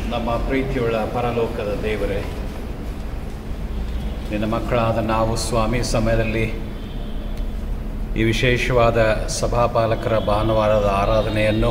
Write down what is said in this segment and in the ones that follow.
ನಮ್ಮ ಪ್ರೀತಿಯುಳ್ಳ ಪರಲೋಕದ ದೇವರೇ, ನಿನ್ನ ಮಕ್ಕಳಾದ ನಾವು ಸ್ವಾಮಿ ಸಮಯದಲ್ಲಿ ಈ ವಿಶೇಷವಾದ ಸಭಾಪಾಲಕರ ಭಾನುವಾರದ ಆರಾಧನೆಯನ್ನು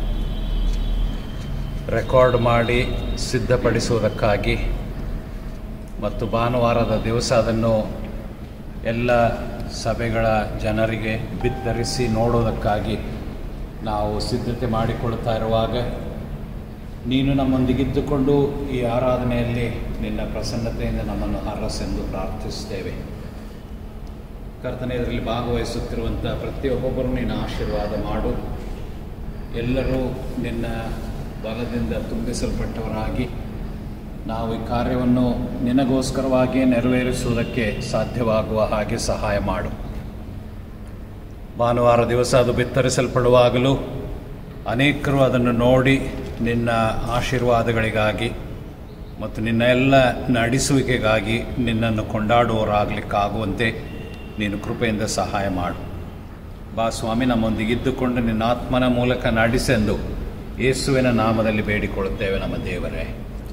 ರೆಕಾರ್ಡ್ ಮಾಡಿ ಸಿದ್ಧಪಡಿಸುವುದಕ್ಕಾಗಿ ಮತ್ತು ಭಾನುವಾರದ ದಿವಸ ಅದನ್ನು ಎಲ್ಲ ಸಭೆಗಳ ಜನರಿಗೆ ಬಿತ್ತರಿಸಿ ನೋಡೋದಕ್ಕಾಗಿ ನಾವು ಸಿದ್ಧತೆ ಮಾಡಿಕೊಳ್ತಾ ಇರುವಾಗ ನೀನು ನಮ್ಮೊಂದಿಗಿದ್ದುಕೊಂಡು ಈ ಆರಾಧನೆಯಲ್ಲಿ ನಿನ್ನ ಪ್ರಸನ್ನತೆಯಿಂದ ನಮ್ಮನ್ನು ಹರಸೆಂದು ಪ್ರಾರ್ಥಿಸುತ್ತೇವೆ. ಕರ್ತನೇ, ಇದರಲ್ಲಿ ಭಾಗವಹಿಸುತ್ತಿರುವಂಥ ಪ್ರತಿಯೊಬ್ಬೊಬ್ಬರು ನಿನ್ನ ಆಶೀರ್ವಾದ ಮಾಡು. ಎಲ್ಲರೂ ನಿನ್ನ ಬಲದಿಂದ ತುಂಬಿಸಲ್ಪಟ್ಟವರಾಗಿ ನಾವು ಈ ಕಾರ್ಯವನ್ನು ನಿನಗೋಸ್ಕರವಾಗಿ ನೆರವೇರಿಸುವುದಕ್ಕೆ ಸಾಧ್ಯವಾಗುವ ಹಾಗೆ ಸಹಾಯ ಮಾಡು. ಭಾನುವಾರ ದಿವಸ ಅದು ಬಿತ್ತರಿಸಲ್ಪಡುವಾಗಲೂ ಅನೇಕರು ಅದನ್ನು ನೋಡಿ ನಿನ್ನ ಆಶೀರ್ವಾದಗಳಿಗಾಗಿ ಮತ್ತು ನಿನ್ನ ಎಲ್ಲ ನಡೆಸುವಿಕೆಗಾಗಿ ನಿನ್ನನ್ನು ಕೊಂಡಾಡುವವರಾಗಲಿಕ್ಕಾಗುವಂತೆ ನೀನು ಕೃಪೆಯಿಂದ ಸಹಾಯ ಮಾಡು. ಬಾ ಸ್ವಾಮಿ, ನಮ್ಮೊಂದಿಗಿದ್ದುಕೊಂಡು ನಿನ್ನ ಆತ್ಮನ ಮೂಲಕ ನಡೆಸೆಂದು ಯೇಸುವಿನ ನಾಮದಲ್ಲಿ ಬೇಡಿಕೊಳ್ಳುತ್ತೇವೆ ನಮ್ಮ ದೇವರೇ.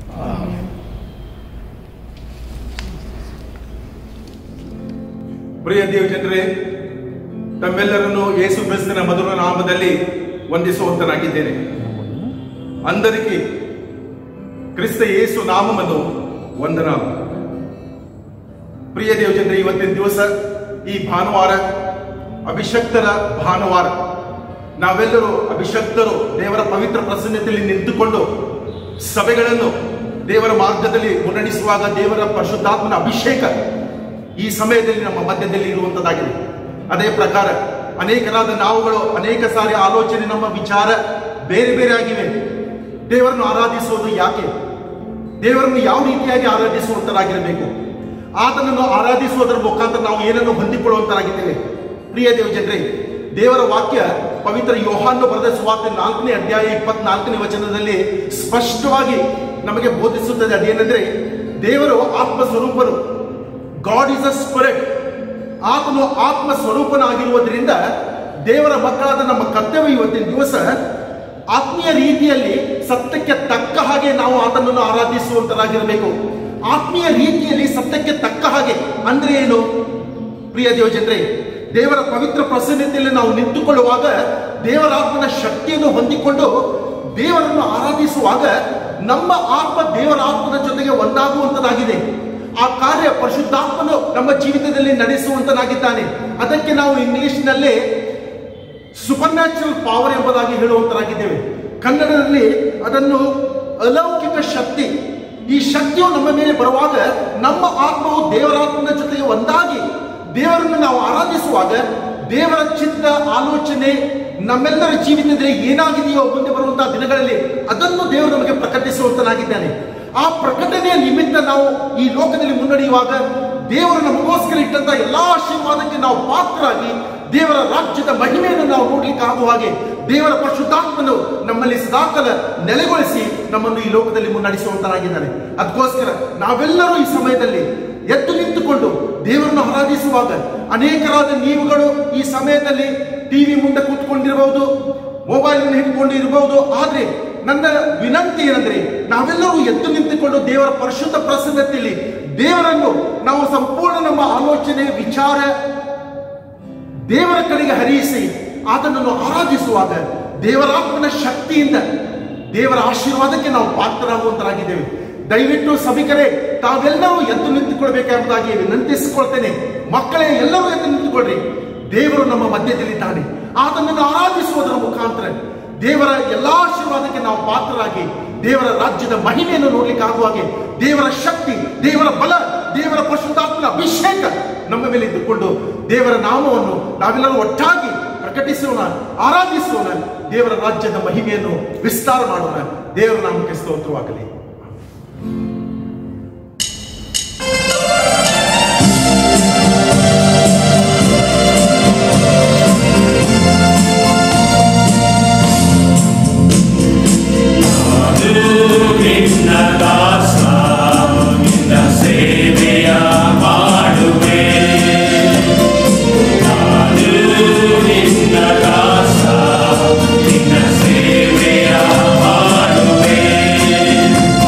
ಪ್ರಿಯ ದೇವಜನರೇ, ತಮ್ಮೆಲ್ಲರನ್ನು ಯೇಸು ಕ್ರಿಸ್ತನ ಮಧುರ ನಾಮದಲ್ಲಿ ವಂದಿಸುವಂತನಾಗಿದ್ದೇನೆ. అందరికీ ಕ್ರಿಸ್ತ ಯೇಸು ನಾಮವನ್ನು ವಂದನ. ಪ್ರಿಯ ದೇವಜನರೇ, ಇವತ್ತಿನ ದಿವಸ ಈ ಭಾನುವಾರ ಅಭಿಷಕ್ತರ ಭಾನುವಾರ. ನಾವೆಲ್ಲರೂ ಅಭಿಷಕ್ತರು ದೇವರ ಪವಿತ್ರ ಪ್ರಸನ್ನತೆಯಲ್ಲಿ ನಿಂತುಕೊಂಡು ಸಭೆಗಳನ್ನು ದೇವರ ಮಾರ್ಗದಲ್ಲಿ ಮುನ್ನಡೆಸುವಾಗ ದೇವರ ಪರಿಶುದ್ಧಾತ್ಮನ ಅಭಿಷೇಕ ಈ ಸಮಯದಲ್ಲಿ ನಮ್ಮ ಮಧ್ಯದಲ್ಲಿ ಇರುವಂತದ್ದಾಗಿದೆ. ಅದೇ ಪ್ರಕಾರ ಅನೇಕರಾದ ನಾವುಗಳು ಅನೇಕ ಸಾರಿ ಆಲೋಚನೆ, ನಮ್ಮ ವಿಚಾರ ಬೇರೆ ಬೇರೆ ಆಗಿವೆ. ದೇವರನ್ನು ಆರಾಧಿಸುವುದು ಯಾಕೆ? ದೇವರನ್ನು ಯಾವ ರೀತಿಯಾಗಿ ಆರಾಧಿಸುವಂತರಾಗಿರಬೇಕು? ಆತನನ್ನು ಆರಾಧಿಸುವುದರ ಮುಖಾಂತರ ನಾವು ಏನನ್ನು ಹೊಂದಿಕೊಳ್ಳುವಂತರಾಗಿದ್ದೇವೆ. ಪ್ರಿಯ ದೇವಜನರೇ, ದೇವರ ವಾಕ್ಯ ಪವಿತ್ರ ಯೋಹಾನ ಬರೆದ ಸುವಾರ್ತೆ 4ನೇ ಅಧ್ಯಾಯ 24ನೇ ವಚನದಲ್ಲಿ ಸ್ಪಷ್ಟವಾಗಿ ನಮಗೆ ಬೋಧಿಸುತ್ತದೆ. ಅದೇನೆಂದರೆ, ದೇವರು ಆತ್ಮ ಸ್ವರೂಪನು. God is a spirit. ಆತನು ಆತ್ಮ ಸ್ವರೂಪನಾಗಿರುವುದರಿಂದ ದೇವರ ಮಕ್ಕಳಾದ ನಮ್ಮ ಕರ್ತವ್ಯ ಇವತ್ತಿನ ದಿವಸ ಆತ್ಮೀಯ ರೀತಿಯಲ್ಲಿ ಸತ್ಯಕ್ಕೆ ತಕ್ಕ ಹಾಗೆ ನಾವು ಆತನನ್ನು ಆರಾಧಿಸುವಂತರಾಗಿರಬೇಕು. ಆತ್ಮೀಯ ರೀತಿಯಲ್ಲಿ ಸತ್ಯಕ್ಕೆ ತಕ್ಕ ಹಾಗೆ ಅಂದ್ರೆ ಏನು? ಪ್ರಿಯ ದೇವಜನರೇ, ದೇವರ ಪವಿತ್ರ ಪ್ರಸನ್ನತೆಯಲ್ಲಿ ನಾವು ನಿಂತುಕೊಳ್ಳುವಾಗ ದೇವರ ಆತ್ಮನ ಶಕ್ತಿಯನ್ನು ಹೊಂದಿಕೊಂಡು ದೇವರನ್ನು ಆರಾಧಿಸುವಾಗ ನಮ್ಮ ಆತ್ಮ ದೇವರ ಆತ್ಮನ ಜೊತೆಗೆ ಒಂದಾಗುವಂತದಾಗಿದೆ. ಆ ಕಾರ್ಯ ಪರಿಶುದ್ಧಾತ್ಮನು ನಮ್ಮ ಜೀವಿತದಲ್ಲಿ ನಡೆಸುವಂತನಾಗಿದ್ದಾನೆ. ಅದಕ್ಕೆ ನಾವು ಇಂಗ್ಲಿಷ್ನಲ್ಲಿ ಸೂಪರ್ ನ್ಯಾಚುರಲ್ ಪವರ್ ಎಂಬುದಾಗಿ ಹೇಳುವಂತರಾಗಿದ್ದೇವೆ. ಕನ್ನಡದಲ್ಲಿ ಅದನ್ನು ಅಲೌಕಿಕ ಶಕ್ತಿ. ಈ ಶಕ್ತಿಯು ನಮ್ಮ ಮೇಲೆ ಬರುವಾಗ ನಮ್ಮ ಆತ್ಮವು ದೇವರಾತ್ಮನ ಜೊತೆಗೆ ಒಂದಾಗಿ ದೇವರನ್ನು ನಾವು ಆರಾಧಿಸುವಾಗ ದೇವರ ಚಿತ್ತ, ಆಲೋಚನೆ ನಮ್ಮೆಲ್ಲರ ಜೀವಿತದಲ್ಲಿ ಏನಾಗಿದೆಯೋ ಮುಂದೆ ಬರುವಂತಹ ದಿನಗಳಲ್ಲಿ ಅದನ್ನು ದೇವರು ನಮಗೆ ಪ್ರಕಟಿಸುವಂತನಾಗಿದ್ದಾನೆ. ಆ ಪ್ರಕಟಣೆಯ ನಿಮಿತ್ತ ನಾವು ಈ ಲೋಕದಲ್ಲಿ ಮುನ್ನಡೆಯುವಾಗ ದೇವರು ನಮಗೋಸ್ಕರ ಇಟ್ಟಂತ ಎಲ್ಲಾ ಆಶೀರ್ವಾದಕ್ಕೆ ನಾವು ಪಾತ್ರರಾಗಿ ದೇವರ ರಾಜ್ಯದ ಮಹಿಮೆಯನ್ನು ನಾವು ನೋಡ್ಲಿಕ್ಕೆ ಆಗುವ ಹಾಗೆ ದೇವರ ಪರಿಶುದ್ಧಾತ್ಮನು ನಮ್ಮಲ್ಲಿ ಸದಾಕಾಲ ನೆಲೆಗೊಳಿಸಿ ನಮ್ಮನ್ನು ಈ ಲೋಕದಲ್ಲಿ ಮುನ್ನಡೆಸುವಂತನಾಗಿದ್ದಾನೆ. ಅದಕ್ಕೋಸ್ಕರ ನಾವೆಲ್ಲರೂ ಈ ಸಮಯದಲ್ಲಿ ಎದ್ದು ನಿಂತುಕೊಂಡು ದೇವರನ್ನು ಆರಾಧಿಸುವಾಗ ಅನೇಕರಾದ ನೀವುಗಳು ಈ ಸಮಯದಲ್ಲಿ ಟಿವಿ ಮುಂದೆ ಕೂತ್ಕೊಂಡಿರಬಹುದು, ಮೊಬೈಲ್ ಹಿಡ್ಕೊಂಡಿರಬಹುದು. ಆದ್ರೆ ನನ್ನ ವಿನಂತಿ ಏನಂದ್ರೆ, ನಾವೆಲ್ಲರೂ ಎದ್ದು ನಿಂತುಕೊಂಡು ದೇವರ ಪರಿಶುದ್ಧ ಪ್ರಸನ್ನತೆಯಲ್ಲಿ ದೇವರನ್ನು ನಾವು ಸಂಪೂರ್ಣ ನಮ್ಮ ಆಲೋಚನೆ, ವಿಚಾರ ದೇವರ ಕಡೆಗೆ ಹರಿಸಿ ಆತನನ್ನು ಆರಾಧಿಸುವಾಗ ದೇವರಾತ್ಮನ ಶಕ್ತಿಯಿಂದ ದೇವರ ಆಶೀರ್ವಾದಕ್ಕೆ ನಾವು ಪಾತ್ರರಾಗುವಂತರಾಗಿದ್ದೇವೆ. ದಯವಿಟ್ಟು ಸಭಿಕರೇ, ತಾವೆಲ್ಲರೂ ಎದ್ದು ನಿಂತುಕೊಳ್ಬೇಕೆಂಬುದಾಗಿ ವಿನಂತಿಸಿಕೊಳ್ತೇನೆ. ಮಕ್ಕಳೇ, ಎಲ್ಲರೂ ಎದ್ದು ನಿಂತುಕೊಳ್ಳ್ರಿ. ದೇವರು ನಮ್ಮ ಮಧ್ಯದಲ್ಲಿದ್ದಾನೆ. ಆತನನ್ನು ಆರಾಧಿಸುವುದರ ಮುಖಾಂತರ ದೇವರ ಎಲ್ಲಾ ಆಶೀರ್ವಾದಕ್ಕೆ ನಾವು ಪಾತ್ರರಾಗಿ ದೇವರ ರಾಜ್ಯದ ಮಹಿಮೆಯನ್ನು ನೋಡ್ಲಿಕ್ಕೆ ಆಗುವಾಗೆ ದೇವರ ಶಕ್ತಿ, ದೇವರ ಬಲ, ದೇವರ ಪರಿಶುದ್ಧಾತ್ಮನ ಅಭಿಷೇಕ ನಮ್ಮ ಮೇಲೆ ಇದ್ದುಕೊಂಡು ದೇವರ ನಾಮವನ್ನು ನಾವೆಲ್ಲರೂ ಒಟ್ಟಾಗಿ ಪ್ರಕಟಿಸೋಣ, ಆರಾಧಿಸೋಣ, ದೇವರ ರಾಜ್ಯದ ಮಹಿಮೆಯನ್ನು ವಿಸ್ತಾರ ಮಾಡೋಣ. ದೇವರ ನಾಮಕ್ಕೆ ಸ್ತೋತ್ರವಾಗಲಿ. ಸೇವೆಯ ಮಾಡುವೆ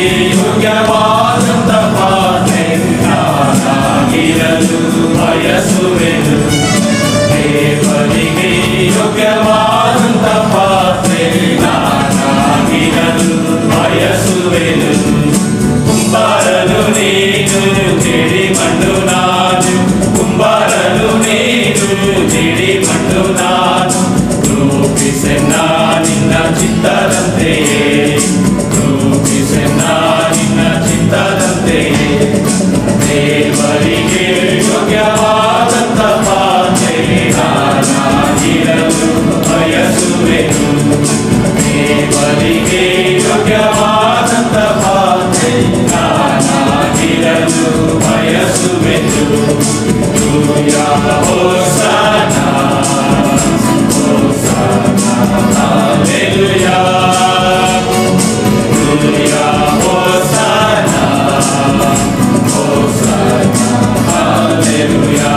ಯೋಗ್ಯವಾದಂತ ಪಾತ್ರೆ ನಾನಾಗಿರಲು ಬಯಸುವೆನು. ದೇವರಿಗೆ ಯೋಗ್ಯವಾದಂತ ಪಾತ್ರೆ ನಾನಾಗಿರಲು ಬಯಸುವೆನು. ಕುಂಬಾರನು ನೀನು ಜೇಡಿ ಮಣ್ಣು ನಾನು, ಕುಂಬಾರನು ನೀನು ಜೇಡಿ ಮಣ್ಣು ನಾನು. ರೂಪಿಸೆನ್ನ ನಿನ್ನ ಚಿತ್ತದಂತೆಯೇ, ರೂಪಿಸೆನ್ನ ನಿನ್ನ ಚಿತ್ತದಂತೆಯೇ. ದೇವರಿಗೆ ಯೋಗ್ಯವಾದಂತ ಪಾತ್ರೆ ನಾನಾಗಿರಲು ಬಯಸುವೆನು. ದೇವರಿಗೆ ಯೋಗ್ಯವಾದಂತ ಪಾತ್ರೆ ನಾನಾಗಿರಲು ಬಯಸುವೆನು. ಹೂಯಾ ಹೋಸನ ಹೋಸನ ಹಲ್ಲೆಲೂಯಾ. ಹೂಯಾ ಹೋಸನ ಹೋಸನ ಹಲ್ಲೆಲೂಯಾ.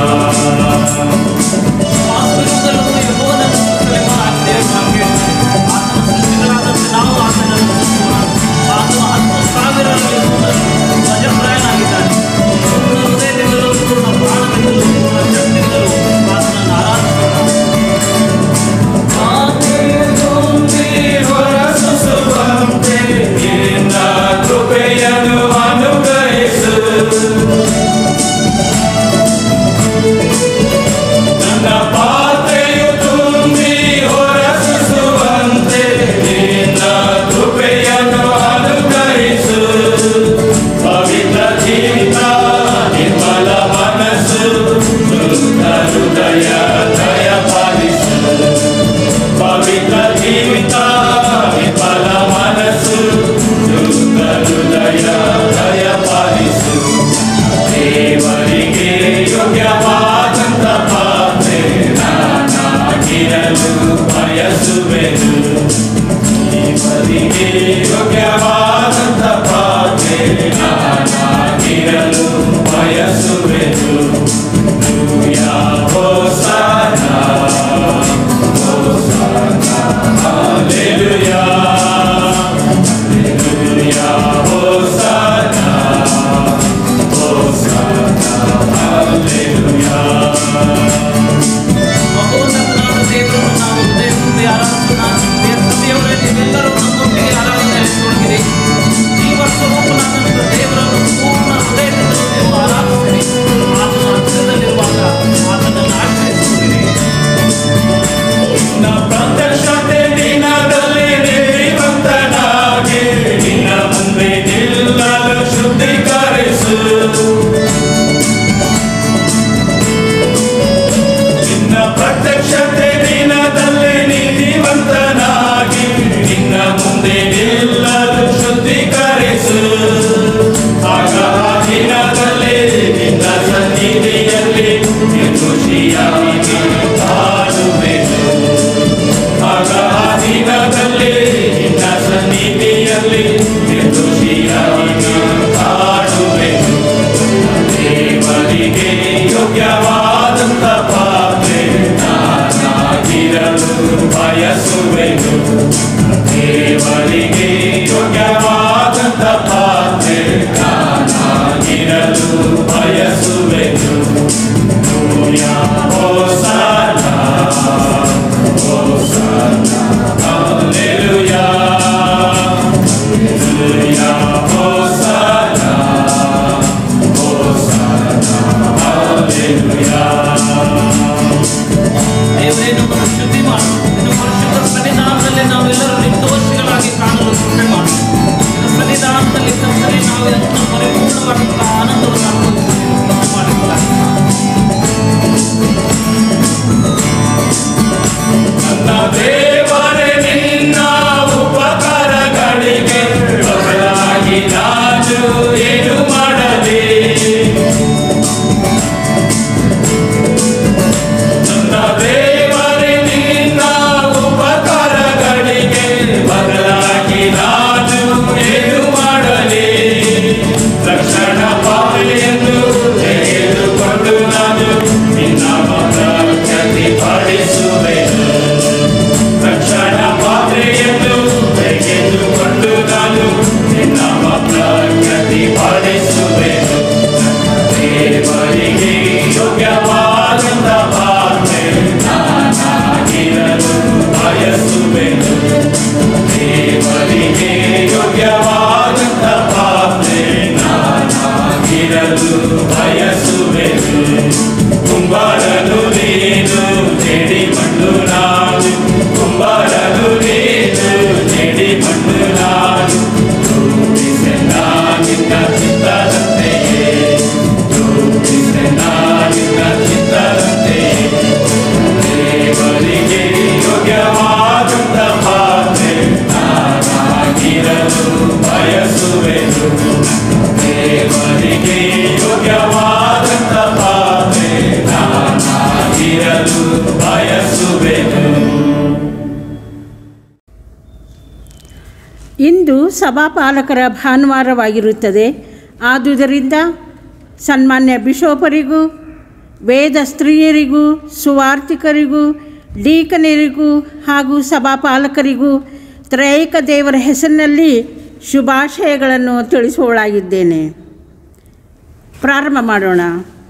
ಇಂದು ಸಭಾಪಾಲಕರ ಭಾನುವಾರವಾಗಿರುತ್ತದೆ. ಆದುದರಿಂದ ಸನ್ಮಾನ್ಯ ಬಿಷೋಪರಿಗೂ, ವೇದ ಸ್ತ್ರೀಯರಿಗೂ, ಸುವಾರ್ತಿಕರಿಗೂ, ಡೀಕನರಿಗೂ ಹಾಗೂ ಸಭಾಪಾಲಕರಿಗೂ ತ್ರೈಕ ದೇವರ ಹೆಸರಿನಲ್ಲಿ ಶುಭಾಶಯಗಳನ್ನು ತಿಳಿಸುವಳಾಗಿದ್ದೇನೆ. ಪ್ರಾರಂಭ ಮಾಡೋಣ.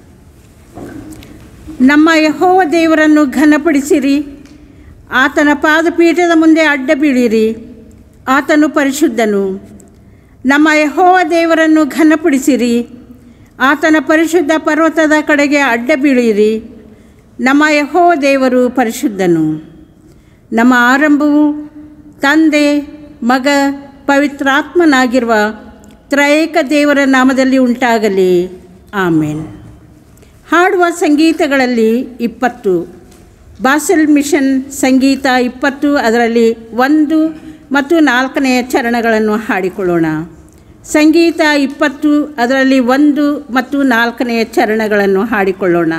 ನಮ್ಮ ಯೆಹೋವ ದೇವರನ್ನು ಘನಪಡಿಸಿರಿ, ಆತನ ಪಾದಪೀಠದ ಮುಂದೆ ಅಡ್ಡ ಬೀಳಿರಿ, ಆತನು ಪರಿಶುದ್ಧನು. ನಮ್ಮ ಯೆಹೋವ ದೇವರನ್ನು ಘನಪಡಿಸಿರಿ, ಆತನ ಪರಿಶುದ್ಧ ಪರ್ವತದ ಕಡೆಗೆ ಅಡ್ಡ ಬೀಳಿರಿ, ನಮ್ಮ ಯೆಹೋವ ದೇವರು ಪರಿಶುದ್ಧನು. ನಮ್ಮ ಆರಂಭವು ತಂದೆ, ಮಗ, ಪವಿತ್ರಾತ್ಮನಾಗಿರುವ ತ್ರೈಕ ದೇವರ ನಾಮದಲ್ಲಿ ಉಂಟಾಗಲಿ. ಆಮೇನ್. ಹಾಡುವ ಸಂಗೀತಗಳಲ್ಲಿ 20 ಬಾಸೆಲ್ ಮಿಷನ್ ಸಂಗೀತ 20, ಅದರಲ್ಲಿ 1 ಮತ್ತು 4ನೇ ಚರಣಗಳನ್ನು ಹಾಡಿಕೊಳ್ಳೋಣ. ಸಂಗೀತ 20, ಅದರಲ್ಲಿ 1 ಮತ್ತು 4ನೇ ಚರಣಗಳನ್ನು ಹಾಡಿಕೊಳ್ಳೋಣ.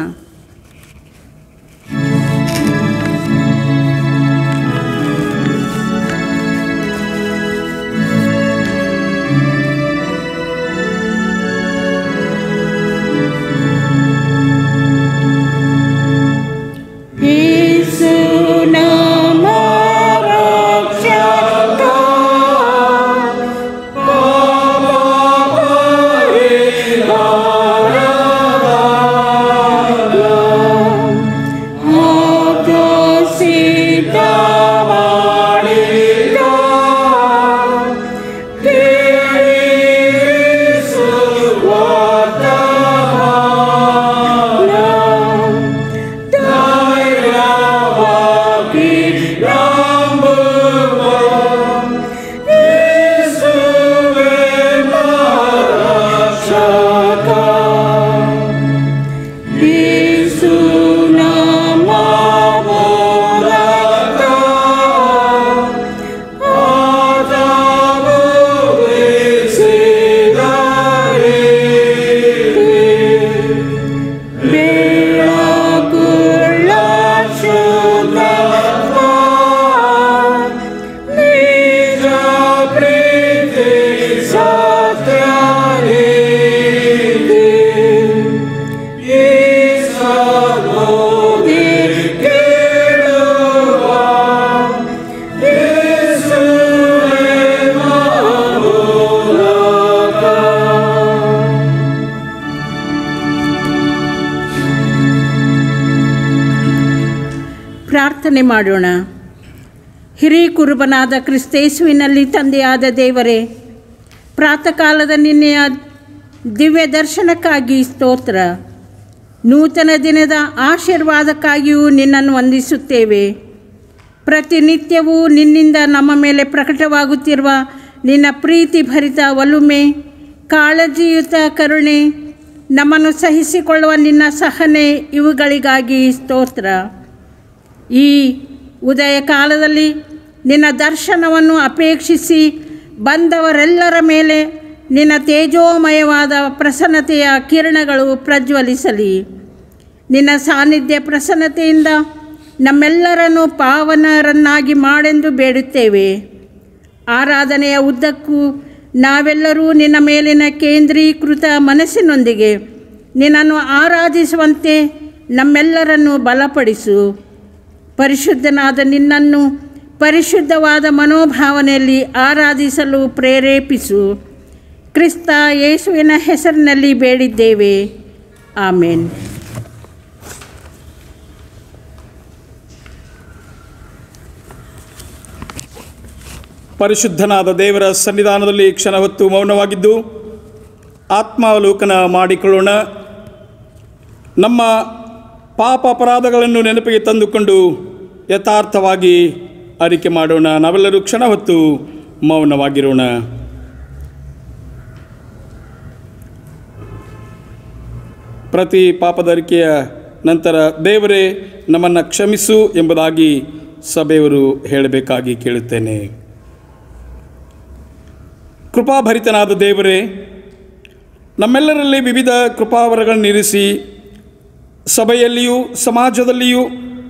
ಪ್ರಾರ್ಥನೆ ಮಾಡೋಣ. ಹಿರೀ ಕುರುಬನಾದ ಕ್ರಿಸ್ತೇಸುವಿನಲ್ಲಿ ತಂದೆಯಾದ ದೇವರೇ, ಪ್ರಾತಃ ಕಾಲದ ನಿನ್ನೆಯ ದಿವ್ಯ ದರ್ಶನಕ್ಕಾಗಿ ಸ್ತೋತ್ರ. ನೂತನ ದಿನದ ಆಶೀರ್ವಾದಕ್ಕಾಗಿಯೂ ನಿನ್ನನ್ನು ವಂದಿಸುತ್ತೇವೆ. ಪ್ರತಿನಿತ್ಯವೂ ನಿನ್ನಿಂದ ನಮ್ಮ ಮೇಲೆ ಪ್ರಕಟವಾಗುತ್ತಿರುವ ನಿನ್ನ ಪ್ರೀತಿ ಭರಿತ ಒಲುಮೆ, ಕಾಳಜಿಯುತ ಕರುಣೆ, ನಮ್ಮನ್ನು ಸಹಿಸಿಕೊಳ್ಳುವ ನಿನ್ನ ಸಹನೆ, ಇವುಗಳಿಗಾಗಿ ಸ್ತೋತ್ರ. ಈ ಉದಯ ಕಾಲದಲ್ಲಿ ನಿನ್ನ ದರ್ಶನವನ್ನು ಅಪೇಕ್ಷಿಸಿ ಬಂದವರೆಲ್ಲರ ಮೇಲೆ ನಿನ್ನ ತೇಜೋಮಯವಾದ ಪ್ರಸನ್ನತೆಯ ಕಿರಣಗಳು ಪ್ರಜ್ವಲಿಸಲಿ. ನಿನ್ನ ಸಾನ್ನಿಧ್ಯ ಪ್ರಸನ್ನತೆಯಿಂದ ನಮ್ಮೆಲ್ಲರನ್ನು ಪಾವನರನ್ನಾಗಿ ಮಾಡೆಂದು ಬೇಡುತ್ತೇವೆ. ಆರಾಧನೆಯ ಉದ್ದಕ್ಕೂ ನಾವೆಲ್ಲರೂ ನಿನ್ನ ಮೇಲಿನ ಕೇಂದ್ರೀಕೃತ ಮನಸ್ಸಿನೊಂದಿಗೆ ನಿನ್ನನ್ನು ಆರಾಧಿಸುವಂತೆ ನಮ್ಮೆಲ್ಲರನ್ನು ಬಲಪಡಿಸು. ಪರಿಶುದ್ಧನಾದ ನಿನ್ನನ್ನು ಪರಿಶುದ್ಧವಾದ ಮನೋಭಾವನೆಯಲ್ಲಿ ಆರಾಧಿಸಲು ಪ್ರೇರೇಪಿಸು. ಕ್ರಿಸ್ತ ಯೇಸುವಿನ ಹೆಸರಿನಲ್ಲಿ ಬೇಡಿದ್ದೇವೆ. ಆಮೇನ್. ಪರಿಶುದ್ಧನಾದ ದೇವರ ಸನ್ನಿಧಾನದಲ್ಲಿ ಕ್ಷಣ ಹೊತ್ತು ಮೌನವಾಗಿದ್ದು ಆತ್ಮಾವಲೋಕನ ಮಾಡಿಕೊಳ್ಳೋಣ. ನಮ್ಮ ಪಾಪ ಅಪರಾಧಗಳನ್ನು ನೆನಪಿಗೆ ತಂದುಕೊಂಡು ಯಥಾರ್ಥವಾಗಿ ಅರಿಕೆ ಮಾಡೋಣ. ನಾವೆಲ್ಲರೂ ಕ್ಷಣ ಹೊತ್ತು ಮೌನವಾಗಿರೋಣ. ಪ್ರತಿ ಪಾಪದರಿಕೆಯ ನಂತರ ದೇವರೇ ನಮ್ಮನ್ನು ಕ್ಷಮಿಸು ಎಂಬುದಾಗಿ ಸಭೆಯವರು ಹೇಳಬೇಕಾಗಿ ಕೇಳುತ್ತೇನೆ. ಕೃಪಾಭರಿತನಾದ ದೇವರೇ, ನಮ್ಮೆಲ್ಲರಲ್ಲಿ ವಿವಿಧ ಕೃಪಾವರಗಳನ್ನಿರಿಸಿ ಸಭೆಯಲ್ಲಿಯೂ ಸಮಾಜದಲ್ಲಿಯೂ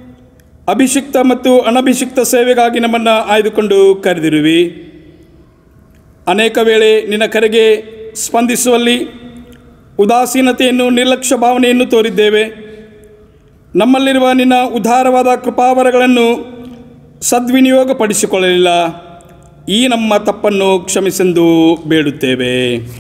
ಅಭಿಷಿಕ್ತ ಮತ್ತು ಅನಭಿಷಿಕ್ತ ಸೇವೆಗಾಗಿ ನಮ್ಮನ್ನು ಆಯ್ದುಕೊಂಡು ಕರೆದಿರುವಿ. ಅನೇಕ ವೇಳೆ ನಿನ್ನ ಕರೆಗೆ ಸ್ಪಂದಿಸುವಲ್ಲಿ ಉದಾಸೀನತೆಯನ್ನು, ನಿರ್ಲಕ್ಷ್ಯ ಭಾವನೆಯನ್ನು ತೋರಿದ್ದೇವೆ. ನಮ್ಮಲ್ಲಿರುವ ನಿನ್ನ ಉದಾರವಾದ ಕೃಪಾವರಗಳನ್ನು ಸದ್ವಿನಿಯೋಗಪಡಿಸಿಕೊಳ್ಳಲಿಲ್ಲ. ಈ ನಮ್ಮ ತಪ್ಪನ್ನು ಕ್ಷಮಿಸೆಂದು ಬೇಡುತ್ತೇವೆ.